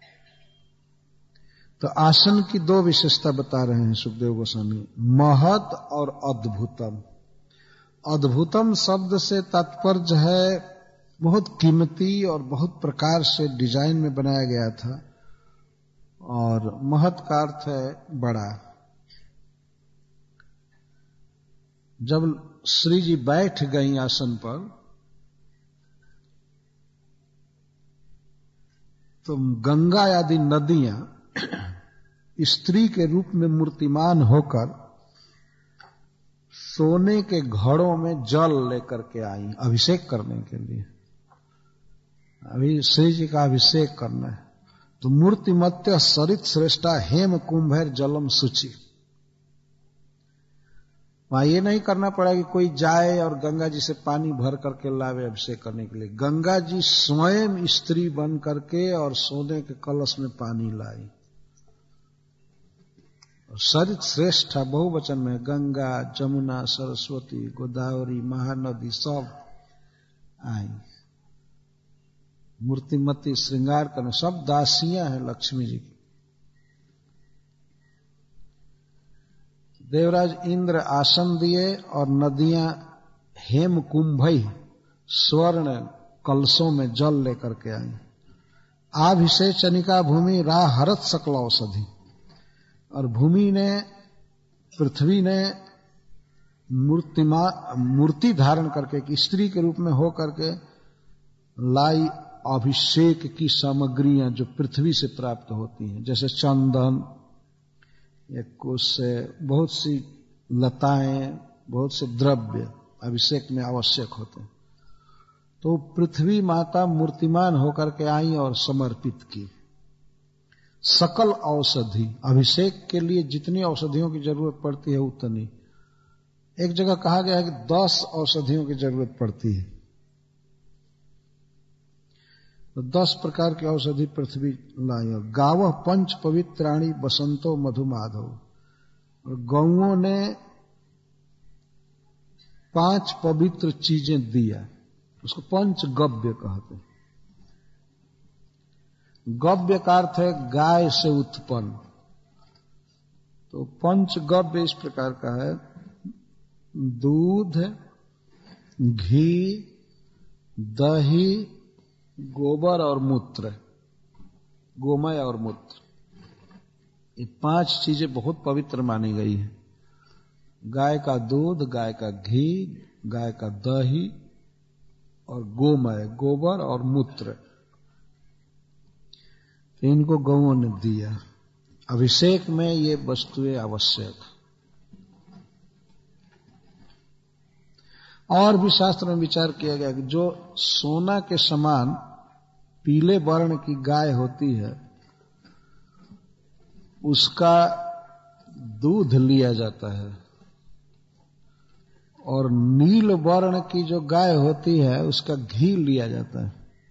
तो आसन की दो विशेषता बता रहे हैं सुखदेव गोस्वामी, महत और अद्भुतम। अद्भुतम शब्द से तात्पर्य है बहुत कीमती और बहुत प्रकार से डिजाइन में बनाया गया था, और महत का अर्थ है बड़ा। जब श्री जी बैठ गई आसन पर, तो गंगा आदि नदियां स्त्री के रूप में मूर्तिमान होकर सोने के घड़ों में जल लेकर के आई अभिषेक करने के लिए। अभी श्री जी का अभिषेक करना है, तो मूर्तिमत्य सरित श्रेष्ठा हेम कुंभैर जलम शुचि। वहां ये नहीं करना पड़ा कि कोई जाए और गंगा जी से पानी भर करके लावे अभिषेक करने के लिए। गंगा जी स्वयं स्त्री बन करके और सोने के कलश में पानी लाई। सरित श्रेष्ठ बहुवचन में, गंगा, जमुना, सरस्वती, गोदावरी, महानदी सब आई। मूर्तिमती श्रृंगार करने, सब दासियां हैं लक्ष्मी जी की। देवराज इंद्र आसन दिए और नदियां हेम कुंभई स्वर्ण कलशों में जल लेकर के आई। आभिषेक चनिका भूमि राह हरत सकल औषधि। और भूमि ने, पृथ्वी ने मूर्ति धारण करके, एक स्त्री के रूप में हो करके लाई अभिषेक की सामग्रियां जो पृथ्वी से प्राप्त होती हैं, जैसे चंदन या कुछ से बहुत सी लताएं, बहुत से द्रव्य अभिषेक में आवश्यक होते हैं, तो पृथ्वी माता मूर्तिमान होकर के आई और समर्पित की। सकल औषधि, अभिषेक के लिए जितनी औषधियों की जरूरत पड़ती है उतनी। एक जगह कहा गया है कि 10 औषधियों की जरूरत पड़ती है, तो 10 प्रकार की औषधि पृथ्वी लाई। गावः पंच पवित्राणी बसंतो मधुमाधव, और गौओं ने 5 पवित्र चीजें दिया, उसको पंच गव्य कहते हैं। गव्य का अर्थ है गाय से उत्पन्न, तो पंच गव्य इस प्रकार का है: दूध, घी, दही, गोबर और मूत्र, गोमय और मूत्र, ये 5 चीजें बहुत पवित्र मानी गई हैं। गाय का दूध, गाय का घी, गाय का दही और गोमय, गोबर और मूत्र, इनको गौओं ने दिया। अभिषेक में ये वस्तुएं आवश्यक। और भी शास्त्र में विचार किया गया कि जो सोना के समान पीले वर्ण की गाय होती है, उसका दूध लिया जाता है, और नील वर्ण की जो गाय होती है उसका घी लिया जाता है,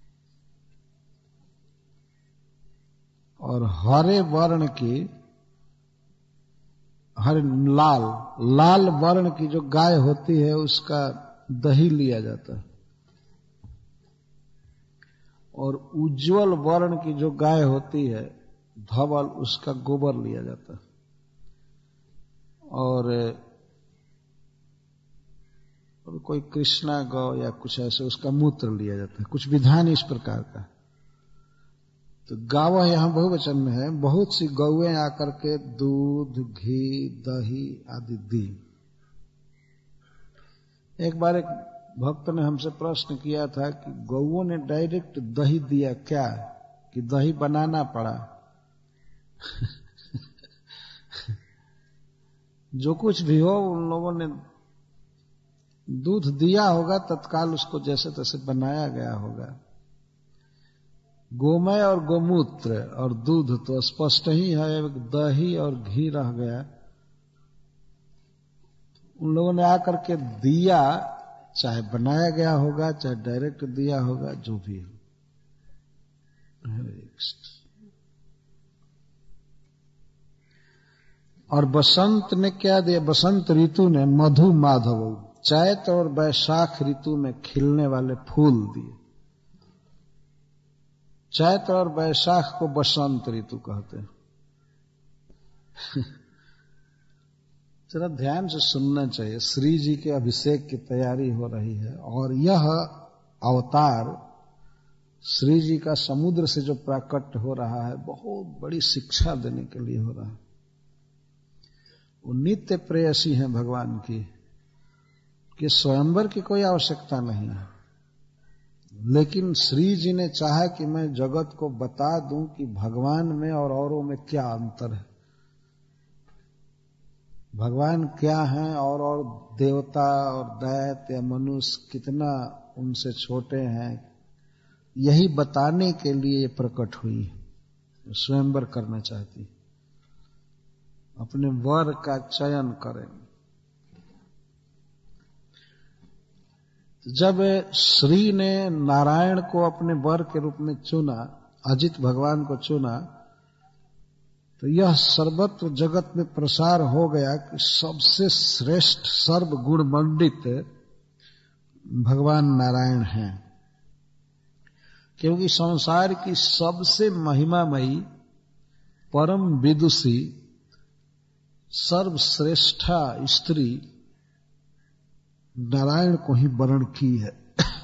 और हरे वर्ण की, हरे लाल वर्ण की जो गाय होती है उसका दही लिया जाता है, और उज्जवल वर्ण की जो गाय होती है धवल, उसका गोबर लिया जाता है, और कोई कृष्णा गौ या कुछ ऐसे उसका मूत्र लिया जाता है। कुछ विधान इस प्रकार का। तो गावः यहां बहुवचन में है, बहुत सी गौएं आकर के दूध, घी, दही आदि दी। एक बार एक भक्त ने हमसे प्रश्न किया था कि गौओं ने डायरेक्ट दही दिया क्या, कि दही बनाना पड़ा? जो कुछ भी हो, उन लोगों ने दूध दिया होगा, तत्काल उसको जैसे तैसे बनाया गया होगा। गोमय और गोमूत्र और दूध तो स्पष्ट ही है, दही और घी रह गया। उन लोगों ने आकर के दिया, चाहे बनाया गया होगा, चाहे डायरेक्ट दिया होगा, जो भी हो। और बसंत ने क्या दिया? बसंत ऋतु ने मधु माधव, चैत और वैशाख ऋतु में खिलने वाले फूल दिए। चैत और वैशाख को बसंत ऋतु कहते हैं। जरा ध्यान से सुनना चाहिए। श्री जी के अभिषेक की तैयारी हो रही है, और यह अवतार श्री जी का समुद्र से जो प्राकट्य हो रहा है, बहुत बड़ी शिक्षा देने के लिए हो रहा है। वो नित्य प्रेयसी हैं भगवान की, कि स्वयंवर की कोई आवश्यकता नहीं है, लेकिन श्री जी ने चाहा कि मैं जगत को बता दूं कि भगवान में और औरों में क्या अंतर है, भगवान क्या हैं और देवता और दैत्य या मनुष्य कितना उनसे छोटे हैं। यही बताने के लिए ये प्रकट हुई है। स्वयंवर करना चाहती, अपने वर का चयन करें। जब श्री ने नारायण को अपने वर के रूप में चुना, अजित भगवान को चुना, तो यह सर्वत्र जगत में प्रसार हो गया कि सबसे श्रेष्ठ सर्वगुण मंडित भगवान नारायण हैं। क्योंकि संसार की सबसे महिमामयी, परम विदुषी, सर्वश्रेष्ठा स्त्री नारायण को ही वर्ण की है।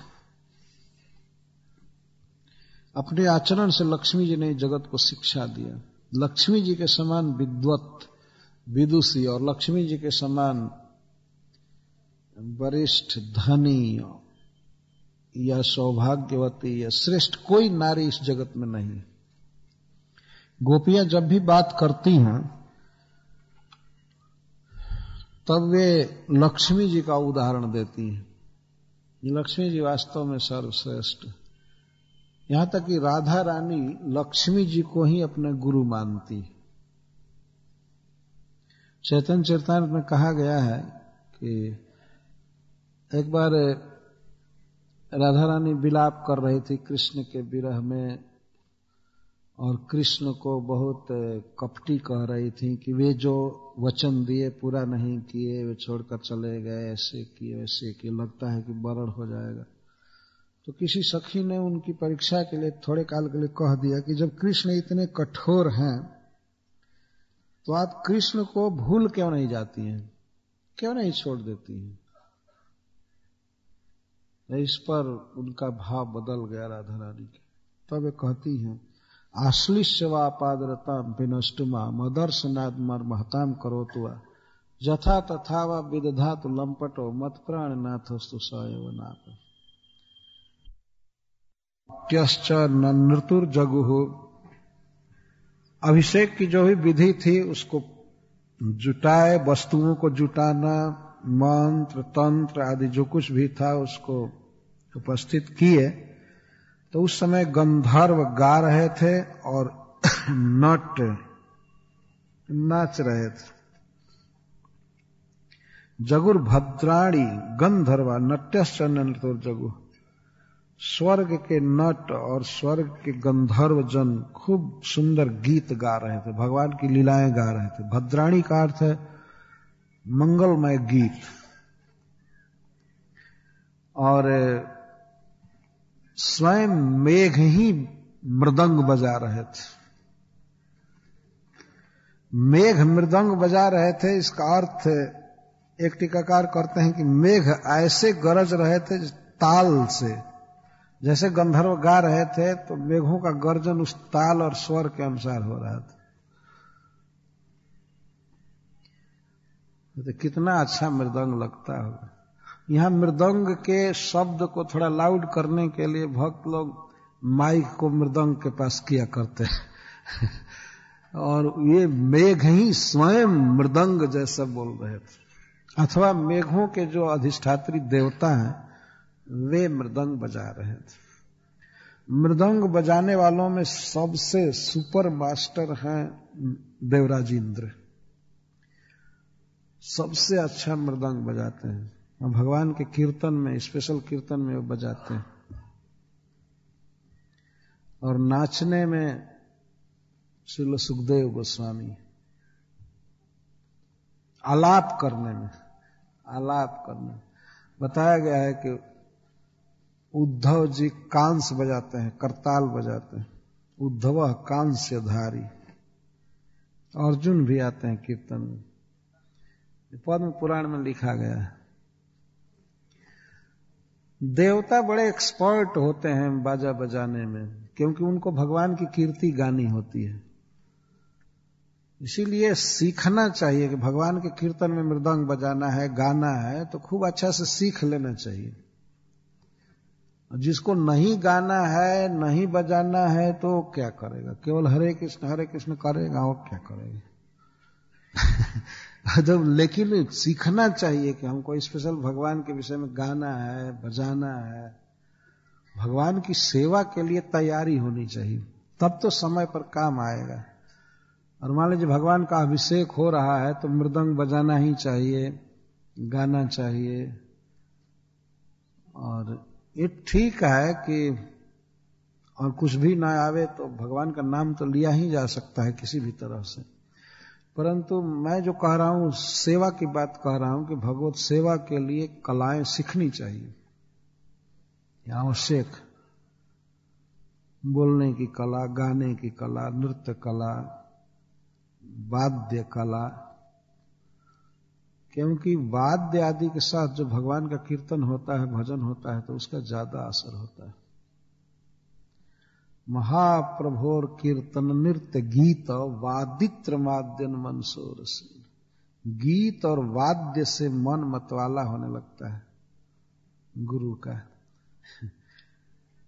अपने आचरण से लक्ष्मी जी ने जगत को शिक्षा दिया। लक्ष्मी जी के समान विद्वत, विदुषी और लक्ष्मी जी के समान वरिष्ठ, धनी, या सौभाग्यवती या श्रेष्ठ कोई नारी इस जगत में नहीं। गोपियां जब भी बात करती हैं तब वे लक्ष्मी जी का उदाहरण देती हैं। लक्ष्मी जी वास्तव में सर्वश्रेष्ठ। यहां तक कि राधा रानी लक्ष्मी जी को ही अपने गुरु मानती। चैतन्य चरितामृत में कहा गया है कि एक बार राधा रानी विलाप कर रही थी कृष्ण के विरह में, और कृष्ण को बहुत कपटी कह रही थी कि वे जो वचन दिए पूरा नहीं किए, वे छोड़कर चले गए, ऐसे किए वैसे किए, लगता है कि मरण हो जाएगा। तो किसी सखी ने उनकी परीक्षा के लिए थोड़े काल के लिए कह दिया कि जब कृष्ण इतने कठोर हैं तो आप कृष्ण को भूल क्यों नहीं जाती हैं, क्यों नहीं छोड़ देती हैं। इस पर उनका भाव बदल गया राधा रानी के। तब वे कहती हैं, आश्लिष्य वा पादरताम विनष्टुमा मदर्शनाद मर महताम करोतुआ यथा तथा वा विदधातु लंपटो मत प्राण नाथस्तु सएव नाथ त्यश्च नृतुर जगुहु। अभिषेक की जो भी विधि थी उसको जुटाए, वस्तुओं को जुटाना, मंत्र तंत्र आदि जो कुछ भी था उसको उपस्थित किए। तो उस समय गंधर्व गा रहे थे और नट नाच रहे थे। जगुर भद्राणी गंधर्वा नट्यश्च नृतुर जगु। स्वर्ग के नट और स्वर्ग के गंधर्व जन खूब सुंदर गीत गा रहे थे, भगवान की लीलाएं गा रहे थे। भद्राणी का अर्थ है मंगलमय गीत। और स्वयं मेघ ही मृदंग बजा रहे थे। मेघ मृदंग बजा रहे थे, इसका अर्थ एक टीकाकार करते हैं कि मेघ ऐसे गरज रहे थे ताल से, जैसे गंधर्व गा रहे थे तो मेघों का गर्जन उस ताल और स्वर के अनुसार हो रहा था। तो कितना अच्छा मृदंग लगता होगा। यहां मृदंग के शब्द को थोड़ा लाउड करने के लिए भक्त लोग माइक को मृदंग के पास किया करते हैं और ये मेघ ही स्वयं मृदंग जैसा बोल रहे थे, अथवा मेघों के जो अधिष्ठात्री देवता हैं वे मृदंग बजा रहे थे। मृदंग बजाने वालों में सबसे सुपर मास्टर हैं देवराज इंद्र, सबसे अच्छा मृदंग बजाते हैं। भगवान के कीर्तन में, स्पेशल कीर्तन में वो बजाते हैं। और नाचने में श्रील सुखदेव गोस्वामी, आलाप करने में बताया गया है कि उद्धव जी कांस बजाते हैं, करताल बजाते हैं। उद्धव कांस्यधारी। अर्जुन भी आते हैं कीर्तन में, पद्म पुराण में लिखा गया है। देवता बड़े एक्सपर्ट होते हैं बाजा बजाने में, क्योंकि उनको भगवान की कीर्ति गानी होती है। इसीलिए सीखना चाहिए कि भगवान के कीर्तन में मृदंग बजाना है, गाना है, तो खूब अच्छा से सीख लेना चाहिए। जिसको नहीं गाना है, नहीं बजाना है, तो क्या करेगा? केवल हरे कृष्ण करेगा और क्या करेगा? तो लेकिन सीखना चाहिए कि हमको स्पेशल भगवान के विषय में गाना है, बजाना है। भगवान की सेवा के लिए तैयारी होनी चाहिए, तब तो समय पर काम आएगा। और मान लीजिए भगवान का अभिषेक हो रहा है तो मृदंग बजाना ही चाहिए, गाना चाहिए। और ये ठीक है कि और कुछ भी ना आवे तो भगवान का नाम तो लिया ही जा सकता है किसी भी तरह से। परंतु मैं जो कह रहा हूं, सेवा की बात कह रहा हूं कि भगवत सेवा के लिए कलाएं सीखनी चाहिए, आवश्यक। बोलने की कला, गाने की कला, नृत्य कला, वाद्य कला। क्योंकि वाद्य आदि के साथ जो भगवान का कीर्तन होता है, भजन होता है, तो उसका ज्यादा असर होता है। महाप्रभोर कीर्तन नृत्य गीत वादित्र माद्यन मनसोर से। गीत और वाद्य से मन मतवाला होने लगता है गुरु का।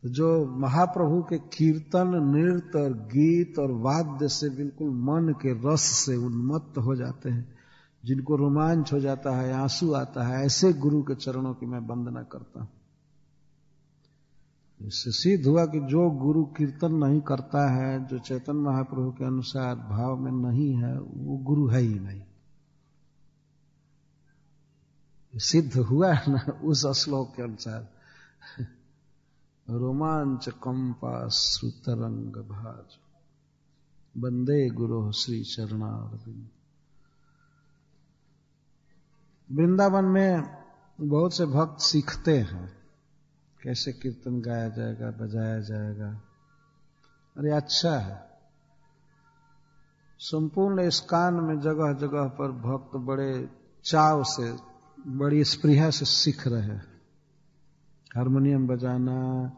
जो महाप्रभु के कीर्तन, नृत्य और गीत और वाद्य से बिल्कुल मन के रस से उन्मत्त हो जाते हैं, जिनको रोमांच हो जाता है, आंसू आता है, ऐसे गुरु के चरणों की मैं वंदना करता हूं। इससे सिद्ध हुआ कि जो गुरु कीर्तन नहीं करता है, जो चैतन्य महाप्रभु के अनुसार भाव में नहीं है, वो गुरु है ही नहीं। सिद्ध हुआ है ना उस श्लोक के अनुसार। रोमांच कंपा श्रुतरंग भाज वंदे गुरु श्री चरणारविंद। वृंदावन में बहुत से भक्त सीखते हैं कैसे कीर्तन गाया जाएगा, बजाया जाएगा। अरे अच्छा है, संपूर्ण इस्कान में जगह जगह पर भक्त बड़े चाव से, बड़ी स्पृहा से सीख रहे हैं। हारमोनियम बजाना,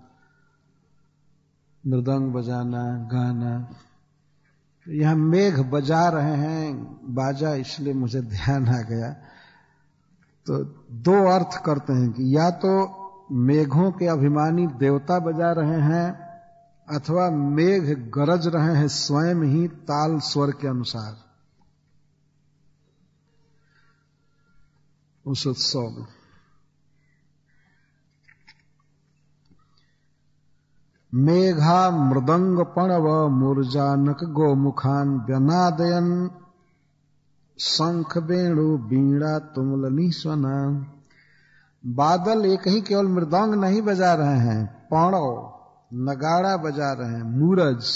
मृदंग बजाना, गाना। यहां मेघ बजा रहे हैं बाजा, इसलिए मुझे ध्यान आ गया। तो दो अर्थ करते हैं कि या तो मेघों के अभिमानी देवता बजा रहे हैं, अथवा मेघ गरज रहे हैं स्वयं ही ताल स्वर के अनुसार उस उत्सव में। मेघा मृदंग पणव मूर्जानक गोमुखान व्यनादयन शंख वेणु बीणा तुमलनी स्वना। बादल एक ही केवल मृदंग नहीं बजा रहे हैं, पणव नगाड़ा बजा रहे हैं, मूरज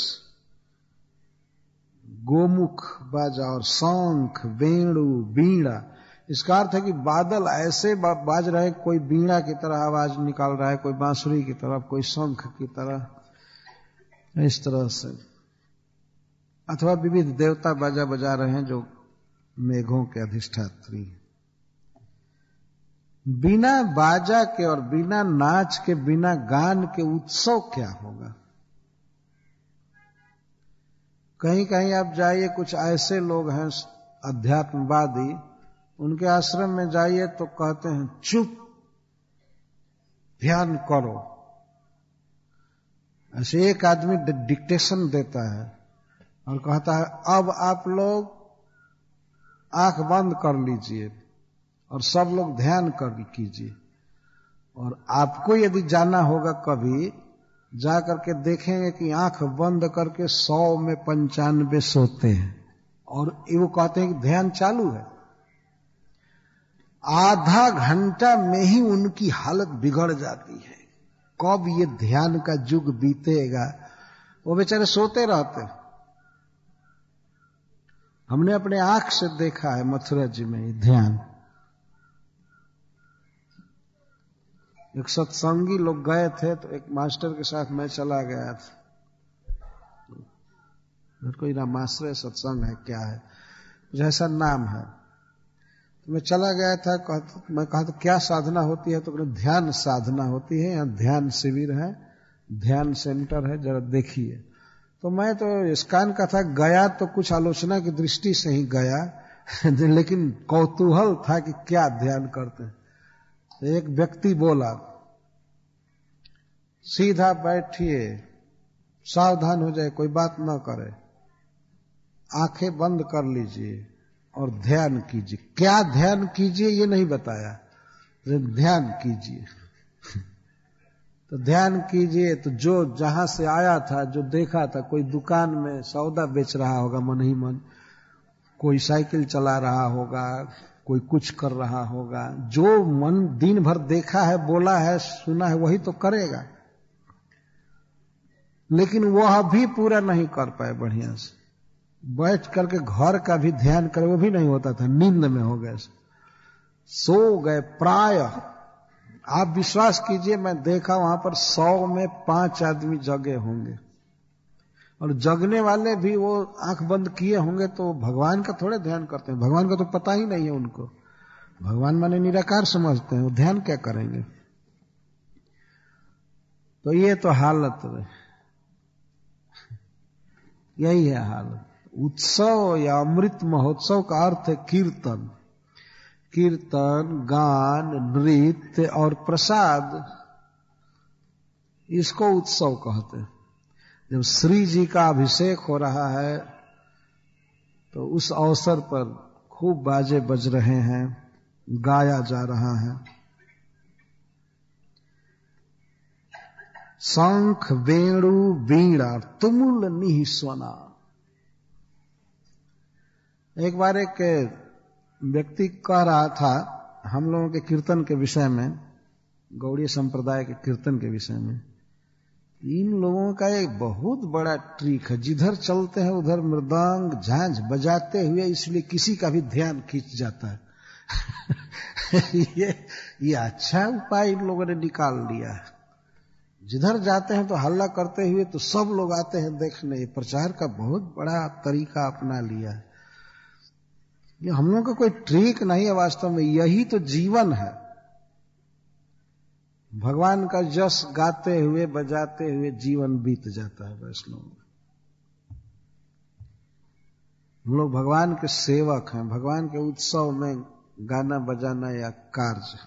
गोमुख बाजा और शंख वेणु बीणा। इसका अर्थ है कि बादल ऐसे बाज रहे, कोई बीणा की तरह आवाज निकाल रहा है, कोई बांसुरी की तरह, कोई शंख की तरह, इस तरह से। अथवा विविध देवता बाजा बजा रहे हैं जो मेघों के अधिष्ठात्री। बिना बाजा के और बिना नाच के, बिना गान के उत्सव क्या होगा? कहीं कहीं आप जाइए, कुछ ऐसे लोग हैं अध्यात्मवादी, उनके आश्रम में जाइए तो कहते हैं चुप, ध्यान करो। ऐसे एक आदमी डिक्टेशन देता है और कहता है अब आप लोग आंख बंद कर लीजिए और सब लोग ध्यान कर कीजिए। और आपको यदि जाना होगा कभी, जा करके देखेंगे कि आंख बंद करके 100 में 95 सोते हैं, और वो कहते हैं कि ध्यान चालू है। आधा घंटा में ही उनकी हालत बिगड़ जाती है। कब ये ध्यान का युग बीतेगा? वो बेचारे सोते रहते हैं। हमने अपने आंख से देखा है मथुरा जी में ध्यान। एक सत्संगी लोग गए थे, तो एक मास्टर के साथ मैं चला गया था। कोई रामाश्रय सत्संग है क्या है, कुछ ऐसा नाम है। तो मैं चला गया था, मैं कहा तो क्या साधना होती है? तो ध्यान साधना होती है, यहाँ ध्यान शिविर है, ध्यान सेंटर है, जरा देखिए। तो मैं तो इस्कान का था, गया तो कुछ आलोचना की दृष्टि से ही गया, लेकिन कौतूहल था कि क्या ध्यान करते हैं। तो एक व्यक्ति बोला, सीधा बैठिए, सावधान हो जाए, कोई बात न करे, आंखें बंद कर लीजिए और ध्यान कीजिए। क्या ध्यान कीजिए ये नहीं बताया, ध्यान कीजिए। तो ध्यान कीजिए तो जो जहां से आया था, जो देखा था, कोई दुकान में सौदा बेच रहा होगा मन ही मन, कोई साइकिल चला रहा होगा, कोई कुछ कर रहा होगा। जो मन दिन भर देखा है, बोला है, सुना है, वही तो करेगा। लेकिन वह भी पूरा नहीं कर पाए बढ़िया से। बैठ करके घर का भी ध्यान करे, वो भी नहीं होता था, नींद में हो गए, सो गए प्राय। आप विश्वास कीजिए, मैं देखा वहां पर 100 में 5 आदमी जगे होंगे, और जगने वाले भी वो आंख बंद किए होंगे तो भगवान का थोड़े ध्यान करते हैं। भगवान का तो पता ही नहीं है उनको, भगवान माने निराकार समझते हैं, वो ध्यान क्या करेंगे। तो ये तो हालत है, यही है हालत। उत्सव या अमृत महोत्सव का अर्थ है कीर्तन। कीर्तन, गान, नृत्य और प्रसाद, इसको उत्सव कहते हैं। जब श्री जी का अभिषेक हो रहा है तो उस अवसर पर खूब बाजे बज रहे हैं, गाया जा रहा है। शंख वेणु वीणा तुमुल निःस्वना। एक बार एक व्यक्ति कह रहा था हम लोगों के कीर्तन के विषय में, गौड़ीय संप्रदाय के कीर्तन के विषय में, इन लोगों का एक बहुत बड़ा ट्रिक है, जिधर चलते हैं उधर मृदंग झांझ बजाते हुए, इसलिए किसी का भी ध्यान खींच जाता है। ये अच्छा उपाय इन लोगों ने निकाल लिया है। जिधर जाते हैं तो हल्ला करते हुए तो सब लोग आते हैं देखने। प्रचार का बहुत बड़ा तरीका अपना लिया है। ये हम लोगों का कोई ट्रिक नहीं है, वास्तव में यही तो जीवन है। भगवान का यश गाते हुए बजाते हुए जीवन बीत जाता है वैष्णव में। हम लोग भगवान के सेवक हैं, भगवान के उत्सव में गाना बजाना या कार्य।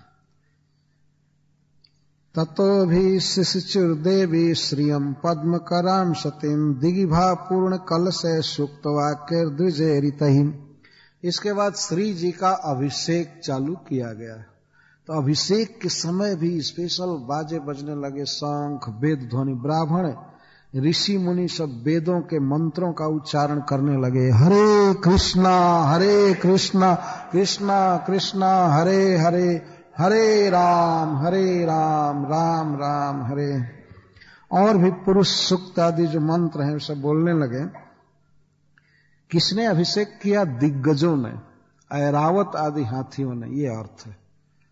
ततो भी शिशिचुर देवी श्रियम पद्म कराम सतीम दिगिभा पूर्ण कलशे सुक्त वाक्य द्विजेरितहिम। इसके बाद श्री जी का अभिषेक चालू किया गया। तो अभिषेक के समय भी स्पेशल बाजे बजने लगे, शंख वेद ध्वनि, ब्राह्मण ऋषि मुनि सब वेदों के मंत्रों का उच्चारण करने लगे। हरे कृष्णा कृष्णा कृष्णा हरे हरे, हरे राम राम राम हरे। और भी पुरुष सूक्त आदि जो मंत्र हैं सब बोलने लगे। किसने अभिषेक किया? दिग्गजों ने, ऐरावत आदि हाथियों ने। ये अर्थ है।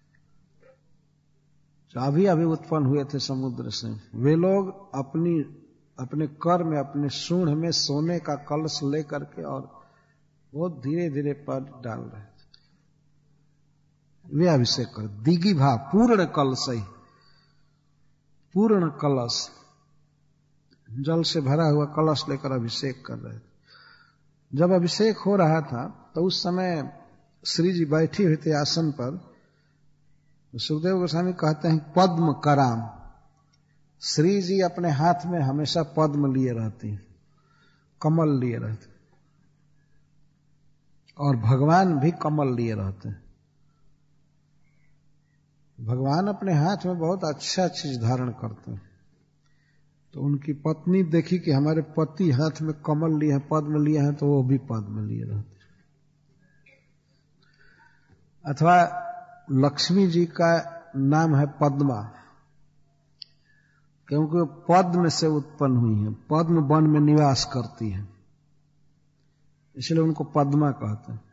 जो अभी उत्पन्न हुए थे समुद्र से, वे लोग अपने कर में, अपने सूंड में सोने का कलश लेकर के और बहुत धीरे धीरे पद डाल रहे थे। वे अभिषेक कर दिगिभा पूर्ण कलश, पूर्ण कलश, जल से भरा हुआ कलश लेकर अभिषेक कर रहे थे। जब अभिषेक हो रहा था तो उस समय श्री जी बैठी हुई थे आसन पर। सुखदेव गोस्वामी कहते हैं पद्म कराम। श्री जी अपने हाथ में हमेशा पद्म लिए रहती हैं, कमल लिए रहते, और भगवान भी कमल लिए रहते हैं। भगवान अपने हाथ में बहुत अच्छा चीज धारण करते हैं। तो उनकी पत्नी देखी कि हमारे पति हाथ में कमल लिए हैं, पद्म लिए हैं, तो वो भी पद्म लिए रहते। अथवा लक्ष्मी जी का नाम है पद्मा, क्योंकि पद्म से उत्पन्न हुई है, पद्म वन में निवास करती है, इसलिए उनको पद्मा कहते हैं।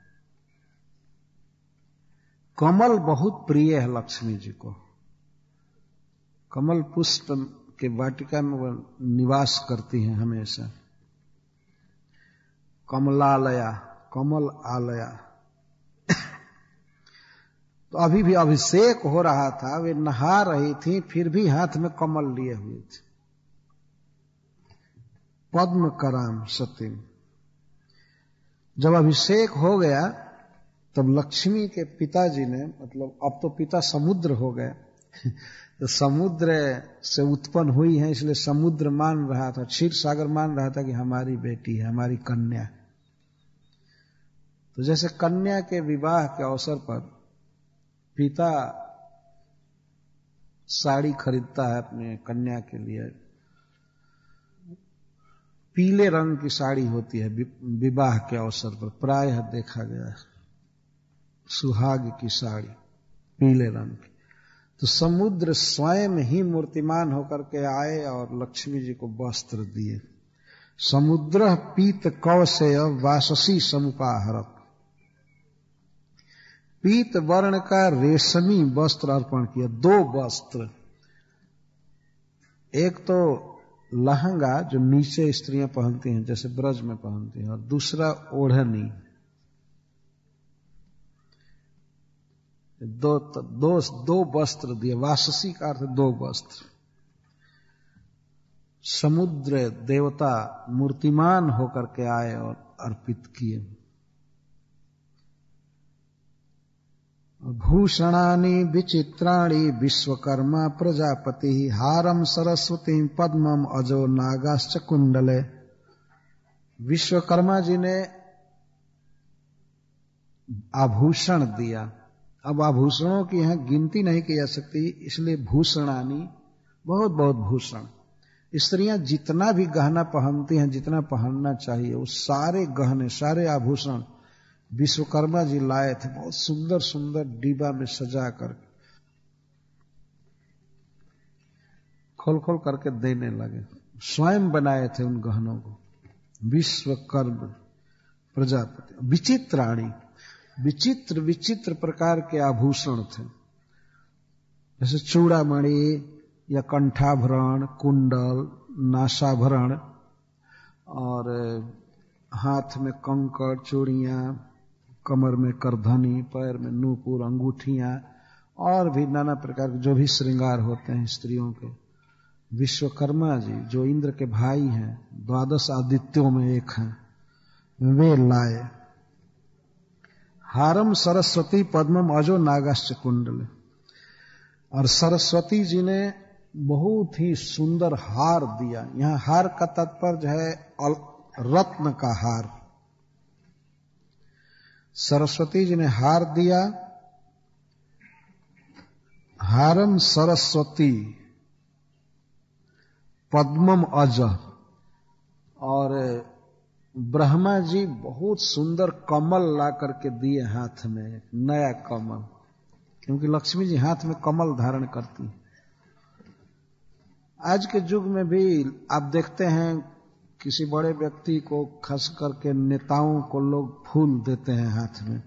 कमल बहुत प्रिय है लक्ष्मी जी को। कमल पुष्प के वाटिका में वह निवास करती हैं हमेशा। कमलालया, कमल आलया। तो अभी भी अभिषेक हो रहा था, वे नहा रही थी, फिर भी हाथ में कमल लिए हुए थे। पद्म कराम सतीम। जब अभिषेक हो गया तब लक्ष्मी के पिताजी ने, मतलब अब तो पिता समुद्र हो गए, तो समुद्र से उत्पन्न हुई है, इसलिए समुद्र मान रहा था, क्षीर सागर मान रहा था कि हमारी बेटी है, हमारी कन्या। तो जैसे कन्या के विवाह के अवसर पर पिता साड़ी खरीदता है अपने कन्या के लिए, पीले रंग की साड़ी होती है विवाह के अवसर पर, प्रायः देखा गया है, सुहाग की साड़ी पीले रंग की। तो समुद्र स्वयं ही मूर्तिमान होकर के आए और लक्ष्मी जी को वस्त्र दिए। समुद्र पीत कौशेय वाससी समुपाहरत। पीत वर्ण का रेशमी वस्त्र अर्पण किया। 2 वस्त्र, एक तो लहंगा जो नीचे स्त्रियां पहनती हैं जैसे ब्रज में पहनती हैं, और दूसरा ओढ़नी। दो वस्त्र दिए। वाससी का अर्थ 2 वस्त्र। समुद्र देवता मूर्तिमान होकर के आए और अर्पित किए। भूषणानि विचित्राणि विश्वकर्मा प्रजापति हारम सरस्वती पद्मम अजो नागाश्च कुंडले। विश्वकर्मा जी ने आभूषण दिया। अब आभूषणों की यहां गिनती नहीं की जा सकती, इसलिए भूषणानि, बहुत बहुत भूषण। स्त्रियां जितना भी गहना पहनती हैं, जितना पहनना चाहिए, वो सारे गहने, सारे आभूषण विश्वकर्मा जी लाए थे, बहुत सुंदर सुंदर डिब्बा में सजा कर खोल खोल करके देने लगे। स्वयं बनाए थे उन गहनों को विश्वकर्मा प्रजापति। विचित्राणि, विचित्र विचित्र प्रकार के आभूषण थे, जैसे चूड़ामणि या कंठाभरण, कुंडल, नासाभरण और हाथ में कंकड़, चूड़ियां, कमर में करधनी, पैर में नूपुर, अंगूठियां और भी नाना प्रकार के जो भी श्रृंगार होते हैं स्त्रियों के, विश्वकर्मा जी जो इंद्र के भाई हैं, 12 आदित्यों में एक हैं, वे लाए। हारम सरस्वती पद्मम अजो नागाश्च कुंडल। और सरस्वती जी ने बहुत ही सुंदर हार दिया। यहां हार का तात्पर्य है रत्न का हार। सरस्वती जी ने हार दिया। हारम सरस्वती पद्मम अज। और ब्रह्मा जी बहुत सुंदर कमल ला करके दिए हाथ में, नया कमल, क्योंकि लक्ष्मी जी हाथ में कमल धारण करती। आज के युग में भी आप देखते हैं किसी बड़े व्यक्ति को, खास करके नेताओं को, लोग फूल देते हैं हाथ में।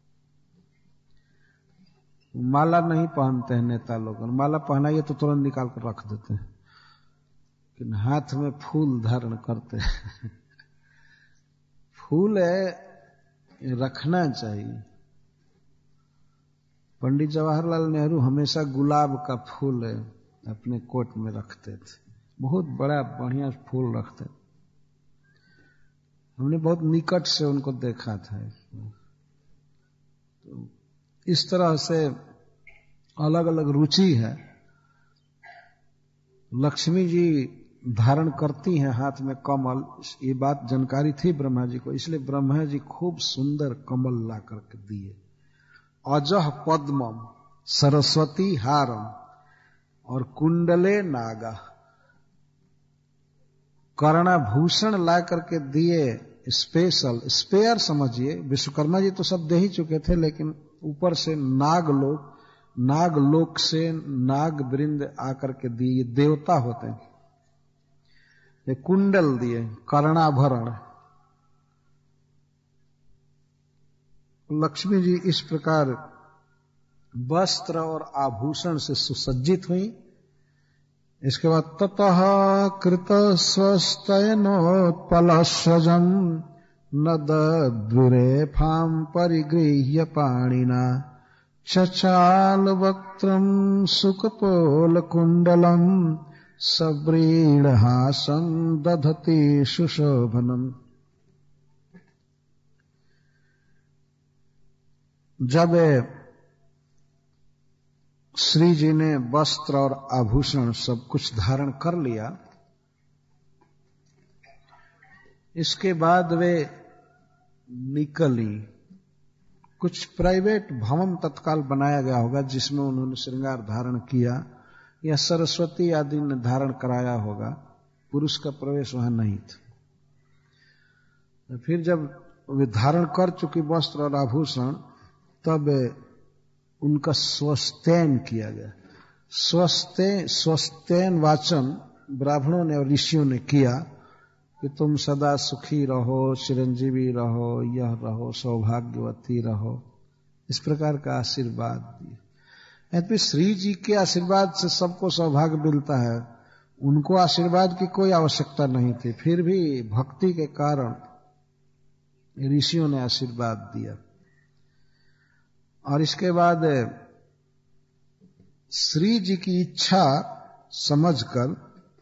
माला नहीं पहनते हैं नेता लोग, माला पहनाइए तो तुरंत निकाल कर रख देते हैं, लेकिन हाथ में फूल धारण करते हैं। फूल है, रखना चाहिए। पंडित जवाहरलाल नेहरू हमेशा गुलाब का फूल है अपने कोट में रखते थे, बहुत बड़ा बढ़िया फूल रखते। हमने बहुत निकट से उनको देखा था। तो इस तरह से अलग अलग रुचि है। लक्ष्मी जी धारण करती हैं हाथ में कमल, ये बात जानकारी थी ब्रह्मा जी को, इसलिए ब्रह्मा जी खूब सुंदर कमल ला करके दिए। अजह पद्मम सरस्वती हारम और कुंडले नागा, कर्णाभूषण ला करके दिए स्पेशल, स्पेयर समझिए। विश्वकर्मा जी तो सब दे ही चुके थे, लेकिन ऊपर से नागलोक से नाग वृंद आकर के दिए, देवता होते हैं। ये कुंडल दिए, कर्णाभरण। लक्ष्मी जी इस प्रकार वस्त्र और आभूषण से सुसज्जित हुई। इसके बाद ततः कृत स्वस्तयनोत्पलस्वजं नदद्विरेफां परिगृह्य पाणिना चचाल वक्त्रं सुकपोलकुण्डलं सव्रीडहासं दधति सुशोभनम्। जब श्री जी ने वस्त्र और आभूषण सब कुछ धारण कर लिया, इसके बाद वे निकली। कुछ प्राइवेट भवन तत्काल बनाया गया होगा जिसमें उन्होंने श्रृंगार धारण किया, या सरस्वती आदि ने धारण कराया होगा, पुरुष का प्रवेश वहां नहीं था। फिर जब वे धारण कर चुकी वस्त्र और आभूषण, तब उनका स्वस्तेन किया गया। स्वस्तेन वाचन ब्राह्मणों ने और ऋषियों ने किया कि तुम सदा सुखी रहो, चिरंजीवी रहो, यह रहो, सौभाग्यवती रहो, इस प्रकार का आशीर्वाद दिए। यद्यपि श्री जी के आशीर्वाद से सबको सौभाग्य मिलता है, उनको आशीर्वाद की कोई आवश्यकता नहीं थी, फिर भी भक्ति के कारण ऋषियों ने आशीर्वाद दिया। और इसके बाद श्री जी की इच्छा समझकर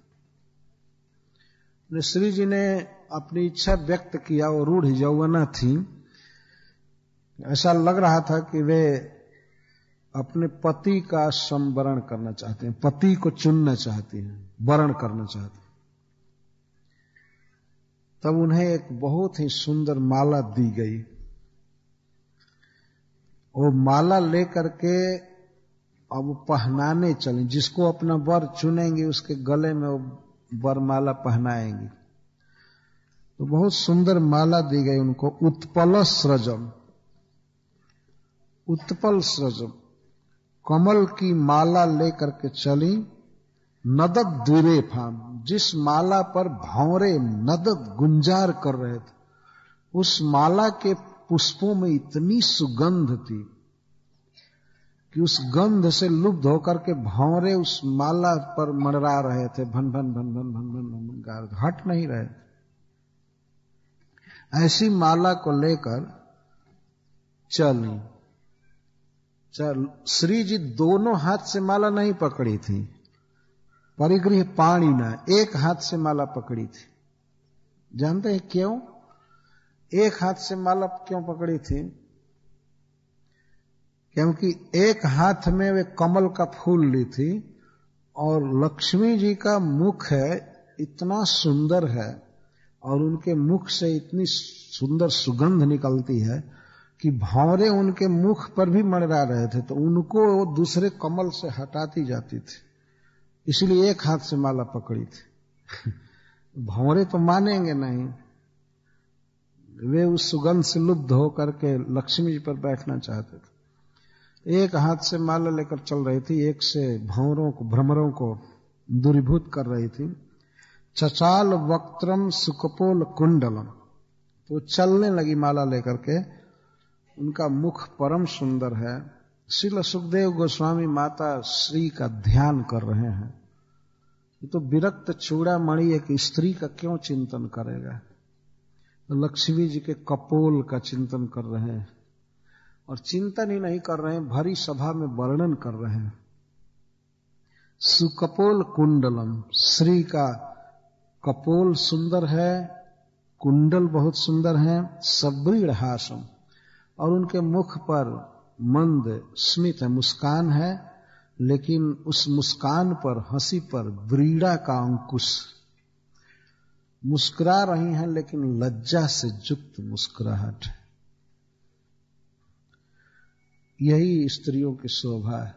श्री जी ने अपनी इच्छा व्यक्त किया। वो रूढ़ यौवना थी, ऐसा लग रहा था कि वे अपने पति का संवरण करना चाहते हैं, पति को चुनना चाहती हैं, वरण करना चाहती हैं। तब उन्हें एक बहुत ही सुंदर माला दी गई। वो माला लेकर के अब पहनाने चले, जिसको अपना वर चुनेंगे उसके गले में वो वरमाला पहनाएंगे। तो बहुत सुंदर माला दी गई उनको, उत्पल सृजम, उत्पल सृजम, कमल की माला लेकर के चली। नदद द्विरेफाम, जिस माला पर भंवरे नदद गुंजार कर रहे थे, उस माला के पुष्पों में इतनी सुगंध थी कि उस गंध से लुब्ध होकर के भंवरे उस माला पर मंडरा रहे थे, भन भन भन भन भन भन भन गा रहे, हट नहीं रहे। ऐसी माला को लेकर चली। श्री जी दोनों हाथ से माला नहीं पकड़ी थी, परिगृह पाणी न, एक हाथ से माला पकड़ी थी। जानते हैं क्यों एक हाथ से माला क्यों पकड़ी थी? क्योंकि एक हाथ में वे कमल का फूल ली थी और लक्ष्मी जी का मुख है इतना सुंदर है और उनके मुख से इतनी सुंदर सुगंध निकलती है कि भंवरे उनके मुख पर भी मंडरा रहे थे, तो उनको वो दूसरे कमल से हटाती जाती थी, इसलिए एक हाथ से माला पकड़ी थी। भंवरे तो मानेंगे नहीं, वे उस सुगंध से लुब्ध होकर के लक्ष्मी जी पर बैठना चाहते थे। एक हाथ से माला लेकर चल रही थी, एक से भंवरों को भ्रमरों को दूरीभूत कर रही थी। चचाल वक्त्रम सुकपोल कुंडलम, तो चलने लगी माला लेकर के। उनका मुख परम सुंदर है। श्रील सुखदेव गोस्वामी माता श्री का ध्यान कर रहे हैं। ये तो विरक्त चूड़ामणि एक स्त्री का क्यों चिंतन करेगा? तो लक्ष्मी जी के कपोल का चिंतन कर रहे हैं, और चिंतन ही नहीं कर रहे हैं, भरी सभा में वर्णन कर रहे हैं। सुकपोल कुंडलम, श्री का कपोल सुंदर है, कुंडल बहुत सुंदर है। सब्रीड़ हासम, और उनके मुख पर मंद स्मित है, मुस्कान है, लेकिन उस मुस्कान पर, हंसी पर व्रीड़ा का अंकुश। मुस्कुरा रही हैं लेकिन लज्जा से युक्त मुस्कुराहट है। यही स्त्रियों की शोभा है,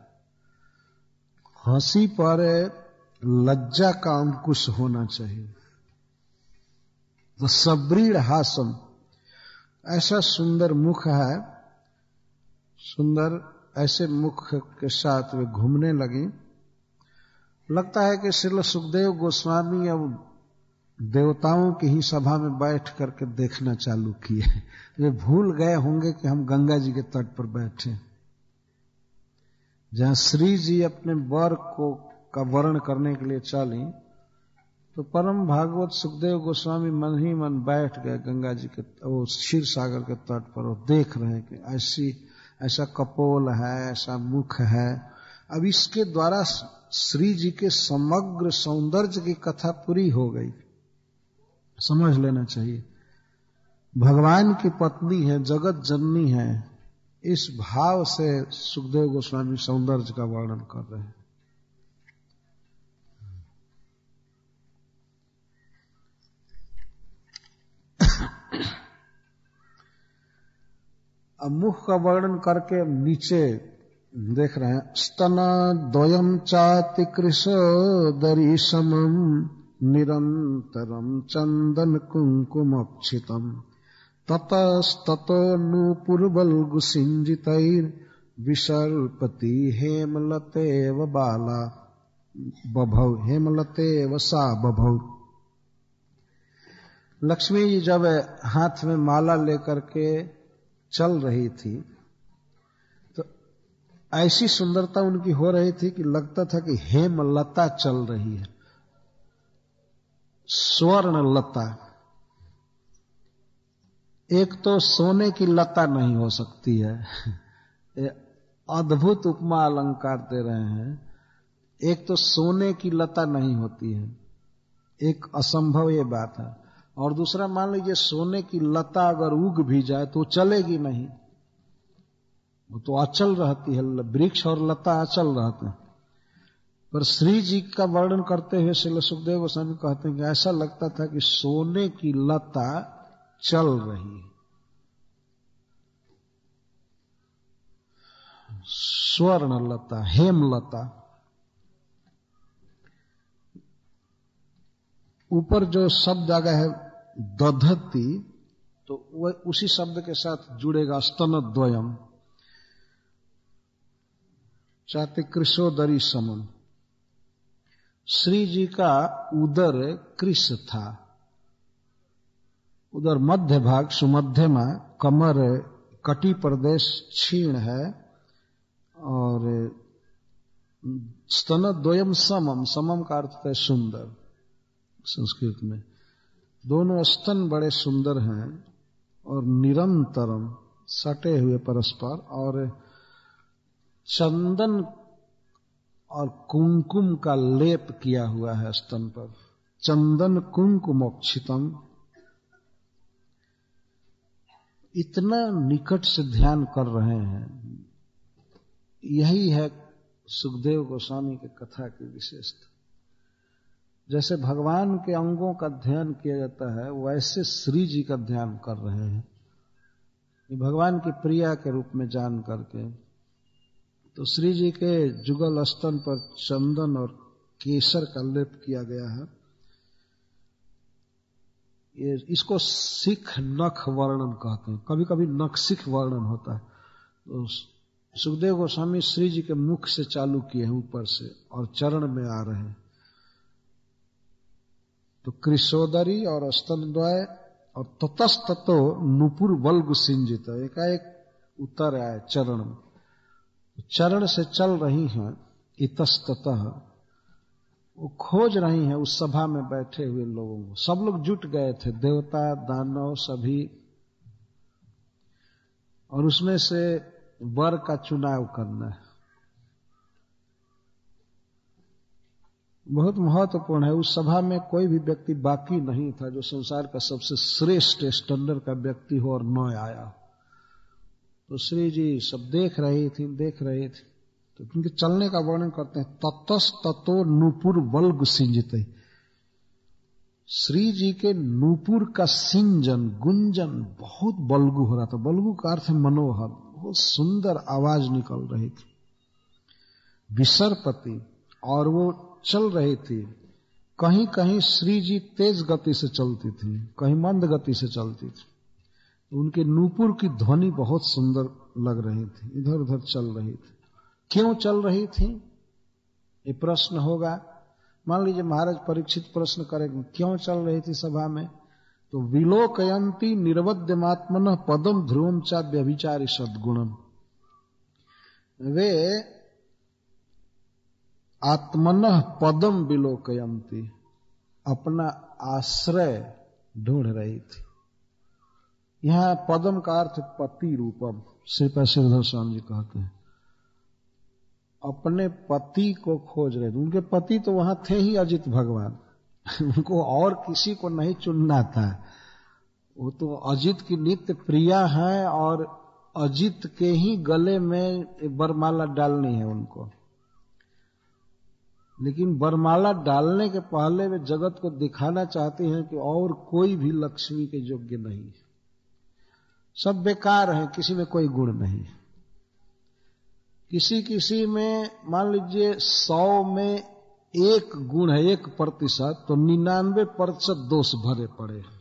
हंसी पर लज्जा का अंकुश होना चाहिए। तो सब्रीड़ हासम, ऐसा सुंदर मुख है, सुंदर ऐसे मुख के साथ वे घूमने लगी। लगता है कि श्रील सुखदेव गोस्वामी अब देवताओं की ही सभा में बैठ करके देखना चालू किए। वे भूल गए होंगे कि हम गंगा जी के तट पर बैठे, जहां श्री जी अपने वर को का वर्ण करने के लिए चली। तो परम भागवत सुखदेव गोस्वामी मन ही मन बैठ गए गंगा जी के, वो क्षीर सागर के तट पर, और देख रहे हैं कि ऐसा कपोल है, ऐसा मुख है। अब इसके द्वारा श्री जी के समग्र सौंदर्य की कथा पूरी हो गई। समझ लेना चाहिए, भगवान की पत्नी है, जगत जननी है, इस भाव से सुखदेव गोस्वामी सौंदर्य का वर्णन कर रहे हैं। अब मुख का वर्णन करके नीचे देख रहे हैं। स्तन द्वयम चाति कृशोदरी समम निरंतरम चंदन कुंकुमक्षितम ततस्ततो नूपुरबल्गु सिंजितैर विसर्पति हेमलतेव बाला बभौ, हेमलतेव सा बभौ। लक्ष्मी जी जब हाथ में माला लेकर के चल रही थी तो ऐसी सुंदरता उनकी हो रही थी कि लगता था कि हेमलता चल रही है, स्वर्ण लता। एक तो सोने की लता नहीं हो सकती है, अद्भुत उपमा अलंकार दे रहे हैं। एक तो सोने की लता नहीं होती है, एक असंभव ये बात है। और दूसरा, मान लीजिए सोने की लता अगर उग भी जाए तो चलेगी नहीं, वो तो अचल रहती है, वृक्ष और लता अचल रहते हैं। पर श्री जी का वर्णन करते हुए श्रील सुखदेव गोस्वामी कहते हैं कि ऐसा लगता था कि सोने की लता चल रही है। स्वर्ण लता, हेमलता। ऊपर जो शब्द आ गया है दधती, तो वह उसी शब्द के साथ जुड़ेगा स्तनद्वयम, चाहते कृशोदरी समम। श्री जी का उदर कृश था, उदर मध्य भाग सुमध्यमा, कमर कटी प्रदेश क्षीण है, और स्तनद्वयम समम, समम का अर्थ है सुंदर संस्कृत में। दोनों स्तन बड़े सुंदर हैं और निरंतरम सटे हुए परस्पर, और चंदन और कुमकुम का लेप किया हुआ है स्तन पर, चंदन कुमकुमोक्षितम। इतना निकट से ध्यान कर रहे हैं। यही है सुखदेव गोस्वामी के कथा की विशेषता। जैसे भगवान के अंगों का ध्यान किया जाता है, वैसे श्री जी का ध्यान कर रहे हैं भगवान की प्रिया के रूप में जान करके। तो श्री जी के जुगल स्तन पर चंदन और केसर का लेप किया गया है। ये इसको सिख नख वर्णन कहते हैं। कभी कभी नखसिख वर्णन होता है। तो सुखदेव गोस्वामी श्री जी के मुख से चालू किए हैं ऊपर से, और चरण में आ रहे हैं। तो कृशोदरी और स्तनद्वय और ततस्ततो नुपुर वल्गु सिंजित, एकाएक उतर आए चरण में, चरण से चल रही हैं। इतस्ततः वो खोज रही हैं उस सभा में बैठे हुए लोगों को। सब लोग जुट गए थे, देवता दानव सभी, और उसमें से वर का चुनाव करना है। बहुत महत्वपूर्ण है। उस सभा में कोई भी व्यक्ति बाकी नहीं था जो संसार का सबसे श्रेष्ठ स्टैंडर्ड का व्यक्ति हो और न आया। तो श्री जी सब देख रही थी। तो उनके चलने का वर्णन करते हैं। ततस ततो नूपुर बल्ग सिंजते। श्री जी के नूपुर का सिंजन, गुंजन बहुत बल्गु हो रहा था। बल्गु का अर्थ है मनोहर, बहुत सुंदर आवाज निकल रही थी। विसर्पति, और वो चल रही थी। कहीं कहीं श्री जी तेज गति से चलती थी, कहीं मंद गति से चलती थी। उनके नूपुर की ध्वनि बहुत सुंदर लग रही थी, इधर उधर चल रही थी। क्यों चल रही थी, ये प्रश्न होगा। मान लीजिए महाराज परीक्षित प्रश्न करेंगे क्यों चल रही थी सभा में, तो विलोकयंती निर्वद्यमात्मन पदम ध्रुवम चा व्यभिचारी सद्गुणम। वे आत्मनः पदम विलोकयंती, अपना आश्रय ढूंढ रही थी। यहां पदम का अर्थ पति रूपम, श्रीपाद श्रीधर स्वामी जी कहते हैं। अपने पति को खोज रहे थे। उनके पति तो वहां थे ही अजित भगवान, उनको और किसी को नहीं चुनना था। वो तो अजित की नित्य प्रिया है, और अजित के ही गले में वरमाला डालनी है उनको। लेकिन वरमाला डालने के पहले वे जगत को दिखाना चाहते हैं कि और कोई भी लक्ष्मी के योग्य नहीं है, सब बेकार है, किसी में कोई गुण नहीं। किसी किसी में मान लीजिए 100 में 1 गुण है, 1%, तो 99% दोष भरे पड़े हैं।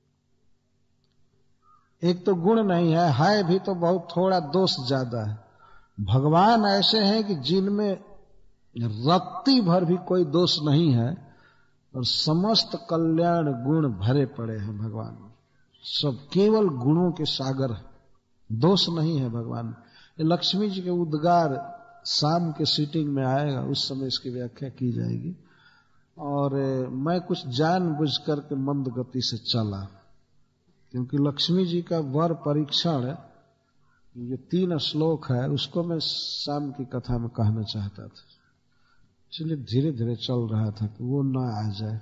एक तो गुण नहीं है भी तो बहुत थोड़ा, दोष ज्यादा है। भगवान ऐसे हैं कि जिनमें रत्ती भर भी कोई दोष नहीं है, और समस्त कल्याण गुण भरे पड़े हैं भगवान। सब केवल गुणों के सागर है, दोष नहीं है भगवान। लक्ष्मी जी के उद्गार शाम के सीटिंग में आएगा, उस समय इसकी व्याख्या की जाएगी। और मैं कुछ जानबूझ करके मंद गति से चला, क्योंकि लक्ष्मी जी का वर परीक्षण, ये 3 श्लोक है, उसको मैं शाम की कथा में कहना चाहता था। इसलिए धीरे धीरे चल रहा था कि वो ना आ जाए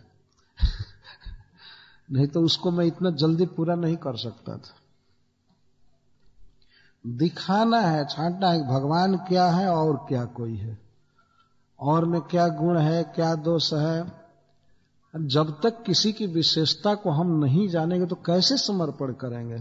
नहीं तो उसको मैं इतना जल्दी पूरा नहीं कर सकता था। दिखाना है, छांटना है कि भगवान क्या है और क्या कोई है, और में क्या गुण है, क्या दोष है। जब तक किसी की विशेषता को हम नहीं जानेंगे तो कैसे समर्पण करेंगे।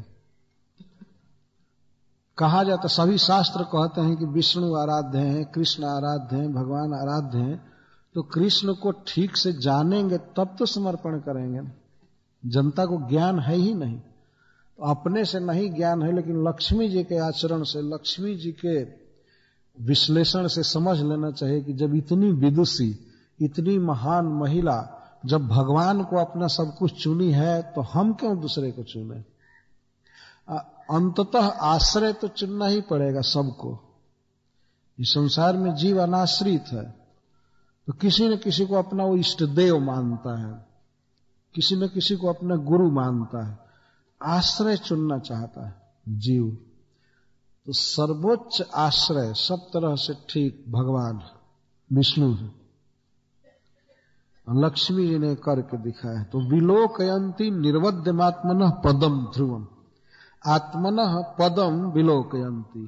कहा जाता, सभी शास्त्र कहते हैं कि विष्णु आराध्य हैं, कृष्ण आराध्य हैं, भगवान आराध्य हैं। तो कृष्ण को ठीक से जानेंगे तब तो समर्पण करेंगे। जनता को ज्ञान है ही नहीं, तो अपने से नहीं ज्ञान है, लेकिन लक्ष्मी जी के आचरण से, लक्ष्मी जी के विश्लेषण से समझ लेना चाहिए कि जब इतनी विदुषी, इतनी महान महिला जब भगवान को अपना सब कुछ चुनी है, तो हम क्यों दूसरे को चुने। अंततः आश्रय तो चुनना ही पड़ेगा सबको। इस संसार में जीव अनाश्रित है, तो किसी न किसी को अपना वो इष्ट देव मानता है, किसी न किसी को अपना गुरु मानता है, आश्रय चुनना चाहता है जीव। तो सर्वोच्च आश्रय सब तरह से ठीक भगवान विष्णु है, लक्ष्मी जी ने करके दिखाया है। तो विलोकयंती निर्वध्यमात्मनः पदम ध्रुवम, आत्मनः पदम विलोकयंती,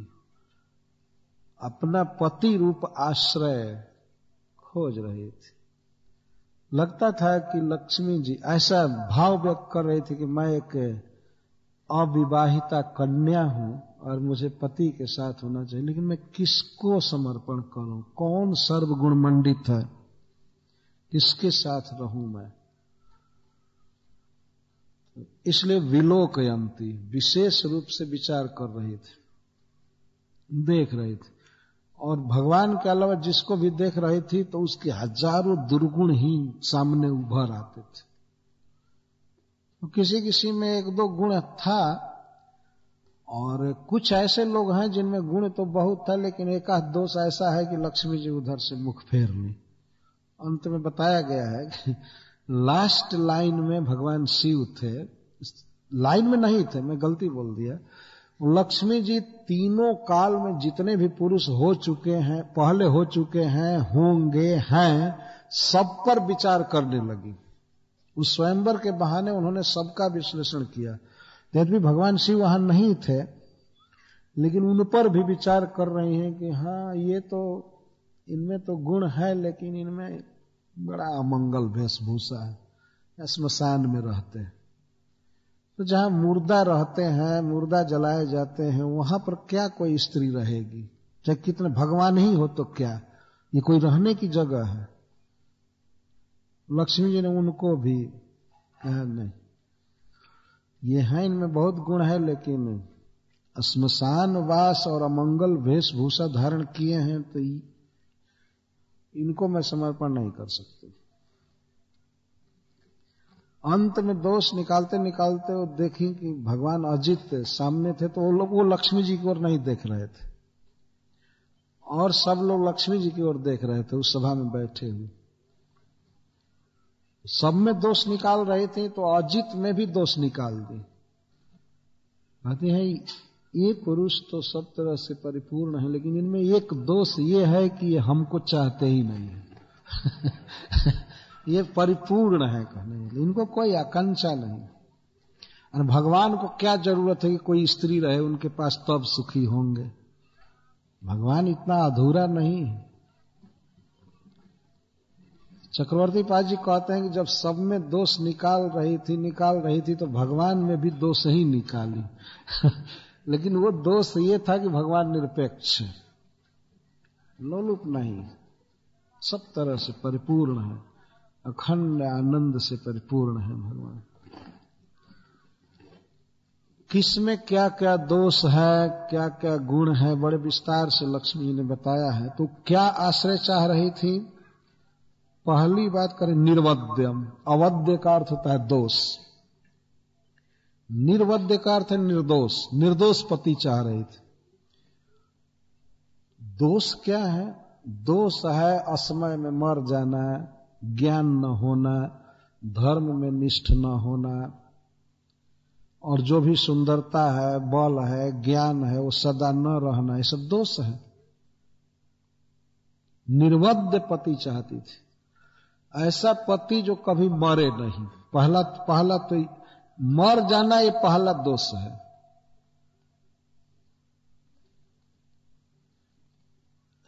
अपना पति रूप आश्रय खोज रही थी। लगता था कि लक्ष्मी जी ऐसा भाव व्यक्त कर रही थी कि मैं एक अविवाहिता कन्या हूं और मुझे पति के साथ होना चाहिए, लेकिन मैं किसको समर्पण करूं, कौन सर्वगुण मंडित है, किसके साथ रहूं मैं। इसलिए विलोकयंती विशेष रूप से विचार कर रही थी, देख रही थी। और भगवान के अलावा जिसको भी देख रही थी तो उसके हजारों दुर्गुण ही सामने उभर आते थे। तो किसी किसी में एक दो गुण था, और कुछ ऐसे लोग हैं जिनमें गुण तो बहुत था, लेकिन एक आध दोष ऐसा है कि लक्ष्मी जी उधर से मुख फेर ली। अंत में बताया गया है कि लास्ट लाइन में भगवान शिव थे, लाइन में नहीं थे, मैं गलती बोल दिया। लक्ष्मी जी तीनों काल में जितने भी पुरुष हो चुके हैं, पहले हो चुके हैं, होंगे, हैं, सब पर विचार करने लगी। उस स्वयंवर के बहाने उन्होंने सबका विश्लेषण किया। यद्यपि भगवान शिव वहां नहीं थे, लेकिन उन पर भी विचार कर रही हैं कि हाँ, ये तो इनमें तो गुण है, लेकिन इनमें बड़ा अमंगल वेशभूषा है, स्मशान में रहते हैं। तो जहां मुर्दा रहते हैं, मुर्दा जलाए जाते हैं, वहां पर क्या कोई स्त्री रहेगी, चाहे कितने भगवान ही हो तो क्या, ये कोई रहने की जगह है। लक्ष्मी जी ने उनको भी कहा नहीं, ये है, इनमें बहुत गुण है, लेकिन श्मशान वास और अमंगल वेशभूषा धारण किए हैं, तो इनको मैं समर्पण नहीं कर सकती। अंत में दोष निकालते निकालते वो देखी कि भगवान अजित सामने थे, तो वो लक्ष्मी जी की ओर नहीं देख रहे थे, और सब लोग लक्ष्मी जी की ओर देख रहे थे उस सभा में बैठे हुए। सब में दोष निकाल रहे थे, तो अजित में भी दोष निकाल दी। कहते हैं ये पुरुष तो सब तरह से परिपूर्ण है, लेकिन इनमें एक दोष ये है कि ये हमको चाहते ही नहीं है। ये परिपूर्ण है कहने, इनको कोई आकांक्षा नहीं। और भगवान को क्या जरूरत है कि कोई स्त्री रहे उनके पास, तब सुखी होंगे। भगवान इतना अधूरा नहीं है। चक्रवर्ती पाद जी कहते हैं कि जब सब में दोष निकाल रही थी तो भगवान में भी दोष ही निकाली। लेकिन वो दोष ये था कि भगवान निरपेक्ष है, लोलुप नहीं, सब तरह से परिपूर्ण है, अखंड आनंद से परिपूर्ण है भगवान। किसमें क्या क्या दोष है, क्या क्या गुण है, बड़े विस्तार से लक्ष्मी जी ने बताया है। तो क्या आश्रय चाह रही थी? पहली बात करें, निर्वध्यम। अवध्य का अर्थ होता है दोष, निर्वध्य का अर्थ है निर्दोष, निर्दोष पति चाह रही थी। दोष क्या है? दोष है असमय में मर जाना, ज्ञान न होना, धर्म में निष्ठ न होना, और जो भी सुंदरता है, बल है, ज्ञान है, वो सदा न रहना, ये सब दोष है। निर्वध्य पति चाहती थी, ऐसा पति जो कभी मरे नहीं। पहला तो मर जाना, ये पहला दोष है।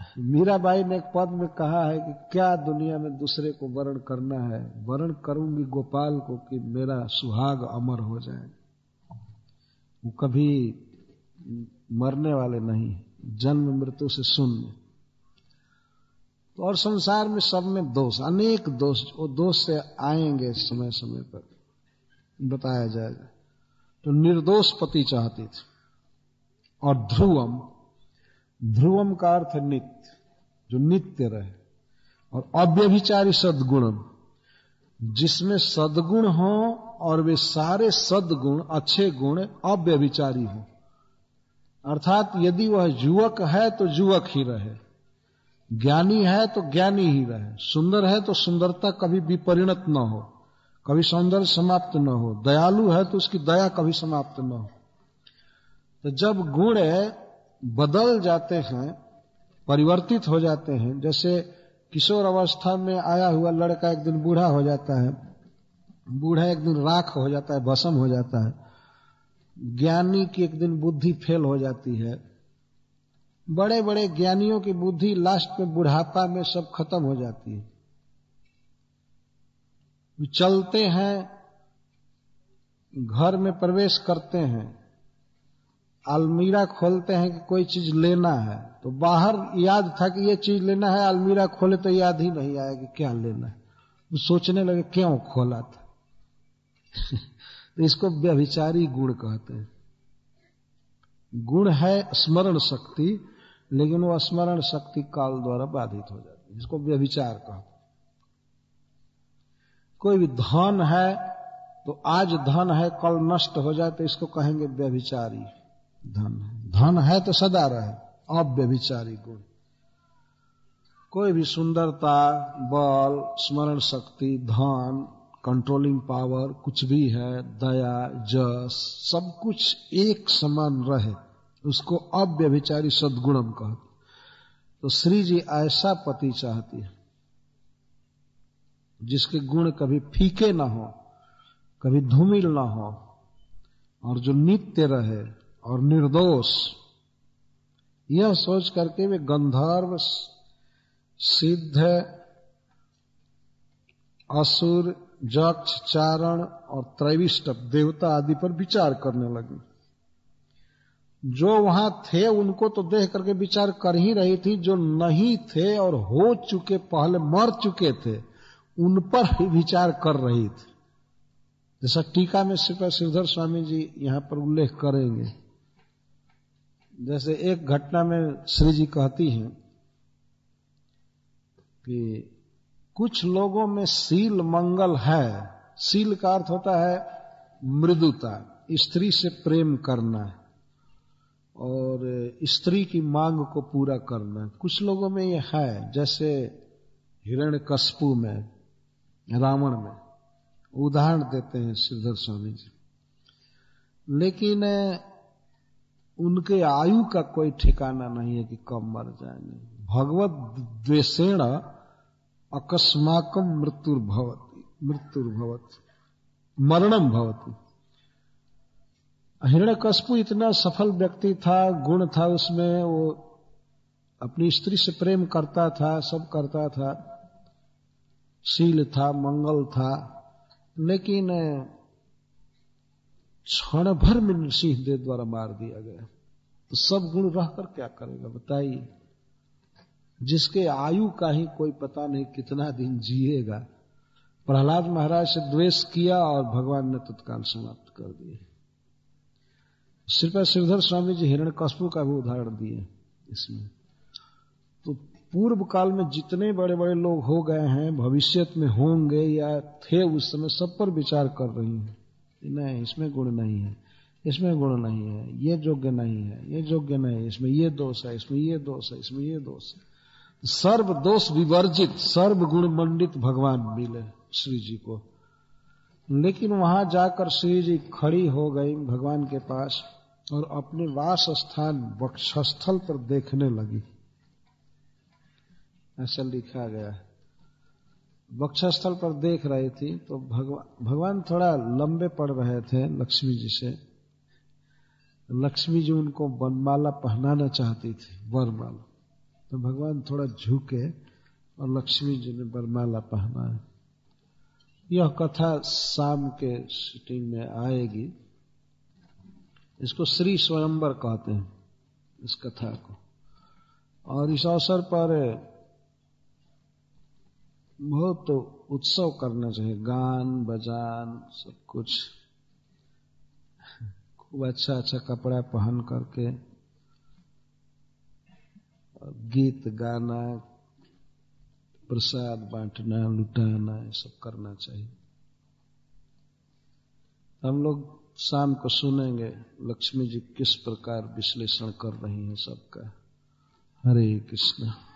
मीराबाई ने एक पद में कहा है कि क्या दुनिया में दूसरे को वरण करना है, वरण करूंगी गोपाल को कि मेरा सुहाग अमर हो जाए। वो कभी मरने वाले नहीं, जन्म मृत्यु से शून्य। तो और संसार में सब में दोष, अनेक दोष, वो दोष से आएंगे समय समय पर, बताया जाएगा। तो निर्दोष पति चाहती थी। और ध्रुवम, ध्रुवम का अर्थ है नित्य, जो नित्य रहे। और अव्यभिचारी सद्गुणम, जिसमें सद्गुण हो और वे सारे सद्गुण, अच्छे गुण अव्यभिचारी हो। अर्थात यदि वह युवक है तो युवक ही रहे, ज्ञानी है तो ज्ञानी ही रहे, सुंदर है तो सुंदरता कभी विपरिणत न हो, कभी सौंदर्य समाप्त न हो, दयालु है तो उसकी दया कभी समाप्त न हो। तो जब गुण बदल जाते हैं, परिवर्तित हो जाते हैं, जैसे किशोर अवस्था में आया हुआ लड़का एक दिन बूढ़ा हो जाता है, बूढ़ा एक दिन राख हो जाता है, भस्म हो जाता है, ज्ञानी की एक दिन बुद्धि फेल हो जाती है। बड़े बड़े ज्ञानियों की बुद्धि लास्ट में बुढ़ापा में सब खत्म हो जाती है। चलते हैं, घर में प्रवेश करते हैं, अलमीरा खोलते हैं कि कोई चीज लेना है, तो बाहर याद था कि ये चीज लेना है, अलमीरा खोले तो याद ही नहीं आया कि क्या लेना है। वो सोचने लगे क्यों खोला था। तो इसको व्यभिचारी गुण कहते हैं। गुण है स्मरण शक्ति, लेकिन वो स्मरण शक्ति काल द्वारा बाधित हो जाती है, जिसको व्यभिचार कहते हैं। कोई भी धन है तो आज धन है, कल नष्ट हो जाए तो इसको कहेंगे व्यभिचारी धन। धन है तो सदा रहे, अव्यभिचारी गुण। कोई भी सुंदरता, बल, स्मरण शक्ति, धन, कंट्रोलिंग पावर, कुछ भी है, दया, जस, सब कुछ एक समान रहे, उसको अव्यभिचारी सद्गुणम कहते। तो श्री जी ऐसा पति चाहती है जिसके गुण कभी फीके ना हो, कभी धूमिल ना हो, और जो नित्य रहे और निर्दोष। यह सोच करके वे गंधर्व, सिद्ध, असुर, यक्ष, चारण और त्रैविष्ट देवता आदि पर विचार करने लगे। जो वहां थे उनको तो देख करके विचार कर ही रही थी, जो नहीं थे और हो चुके, पहले मर चुके थे, उन पर ही विचार कर रही थी। जैसा टीका में श्रीधर स्वामी जी यहां पर उल्लेख करेंगे। जैसे एक घटना में श्री जी कहती हैं कि कुछ लोगों में शील मंगल है। शील का अर्थ होता है मृदुता, स्त्री से प्रेम करना और स्त्री की मांग को पूरा करना। कुछ लोगों में ये है, जैसे हिरण्यकश्यप में, रावण में उदाहरण देते हैं श्रीधर स्वामी जी। लेकिन उनके आयु का कोई ठिकाना नहीं है कि कब मर जाएंगे। भगवत द्वेषेण अकस्माकम मृत्युर्भवति मरणम भवति। हिरण्यकश्यप इतना सफल व्यक्ति था, गुण था उसमें, वो अपनी स्त्री से प्रेम करता था, सब करता था, शील था, मंगल था, लेकिन क्षण भर में नृसिंहदेव द्वारा मार दिया गया। तो सब गुण रहकर क्या करेगा बताइए। जिसके आयु का ही कोई पता नहीं कितना दिन जिएगा। प्रहलाद महाराज से द्वेष किया और भगवान ने तत्काल समाप्त कर दिए। श्रीधर स्वामी जी हिरण्यकश्यप का भी उदाहरण दिए इसमें। तो पूर्व काल में जितने बड़े बड़े लोग हो गए हैं, भविष्य में होंगे या थे उस समय, सब पर विचार कर रही हैं। नहीं, इसमें गुण नहीं है, इसमें गुण नहीं है, ये योग्य नहीं है, ये योग्य नहीं है, इसमें ये दोष है, इसमें ये दोष है, इसमें ये दोष है। सर्व दोष विवर्जित, सर्व गुण मंडित भगवान मिले श्री जी को। लेकिन वहां जाकर श्री जी खड़ी हो गई भगवान के पास और अपने वास स्थान वक्षस्थल पर देखने लगी। ऐसा लिखा गया है। वक्षस्थल पर देख रही थी तो भगवान थोड़ा लंबे पड़ रहे थे लक्ष्मी जी से। लक्ष्मी जी उनको वनमाला पहनाना चाहती थी, वरमाला। तो भगवान थोड़ा झुके और लक्ष्मी जी ने वरमाला पहना है। यह कथा शाम के सिटिंग में आएगी। इसको श्री स्वयंवर कहते हैं, इस कथा को। और इस अवसर पर बहुत तो उत्सव करना चाहिए, गान बजान सब कुछ, खूब अच्छा अच्छा कपड़ा पहन करके गीत गाना, प्रसाद बांटना, लुटाना, ये सब करना चाहिए। हम लोग शाम को सुनेंगे लक्ष्मी जी किस प्रकार विश्लेषण कर रही हैं सबका। हरे कृष्ण।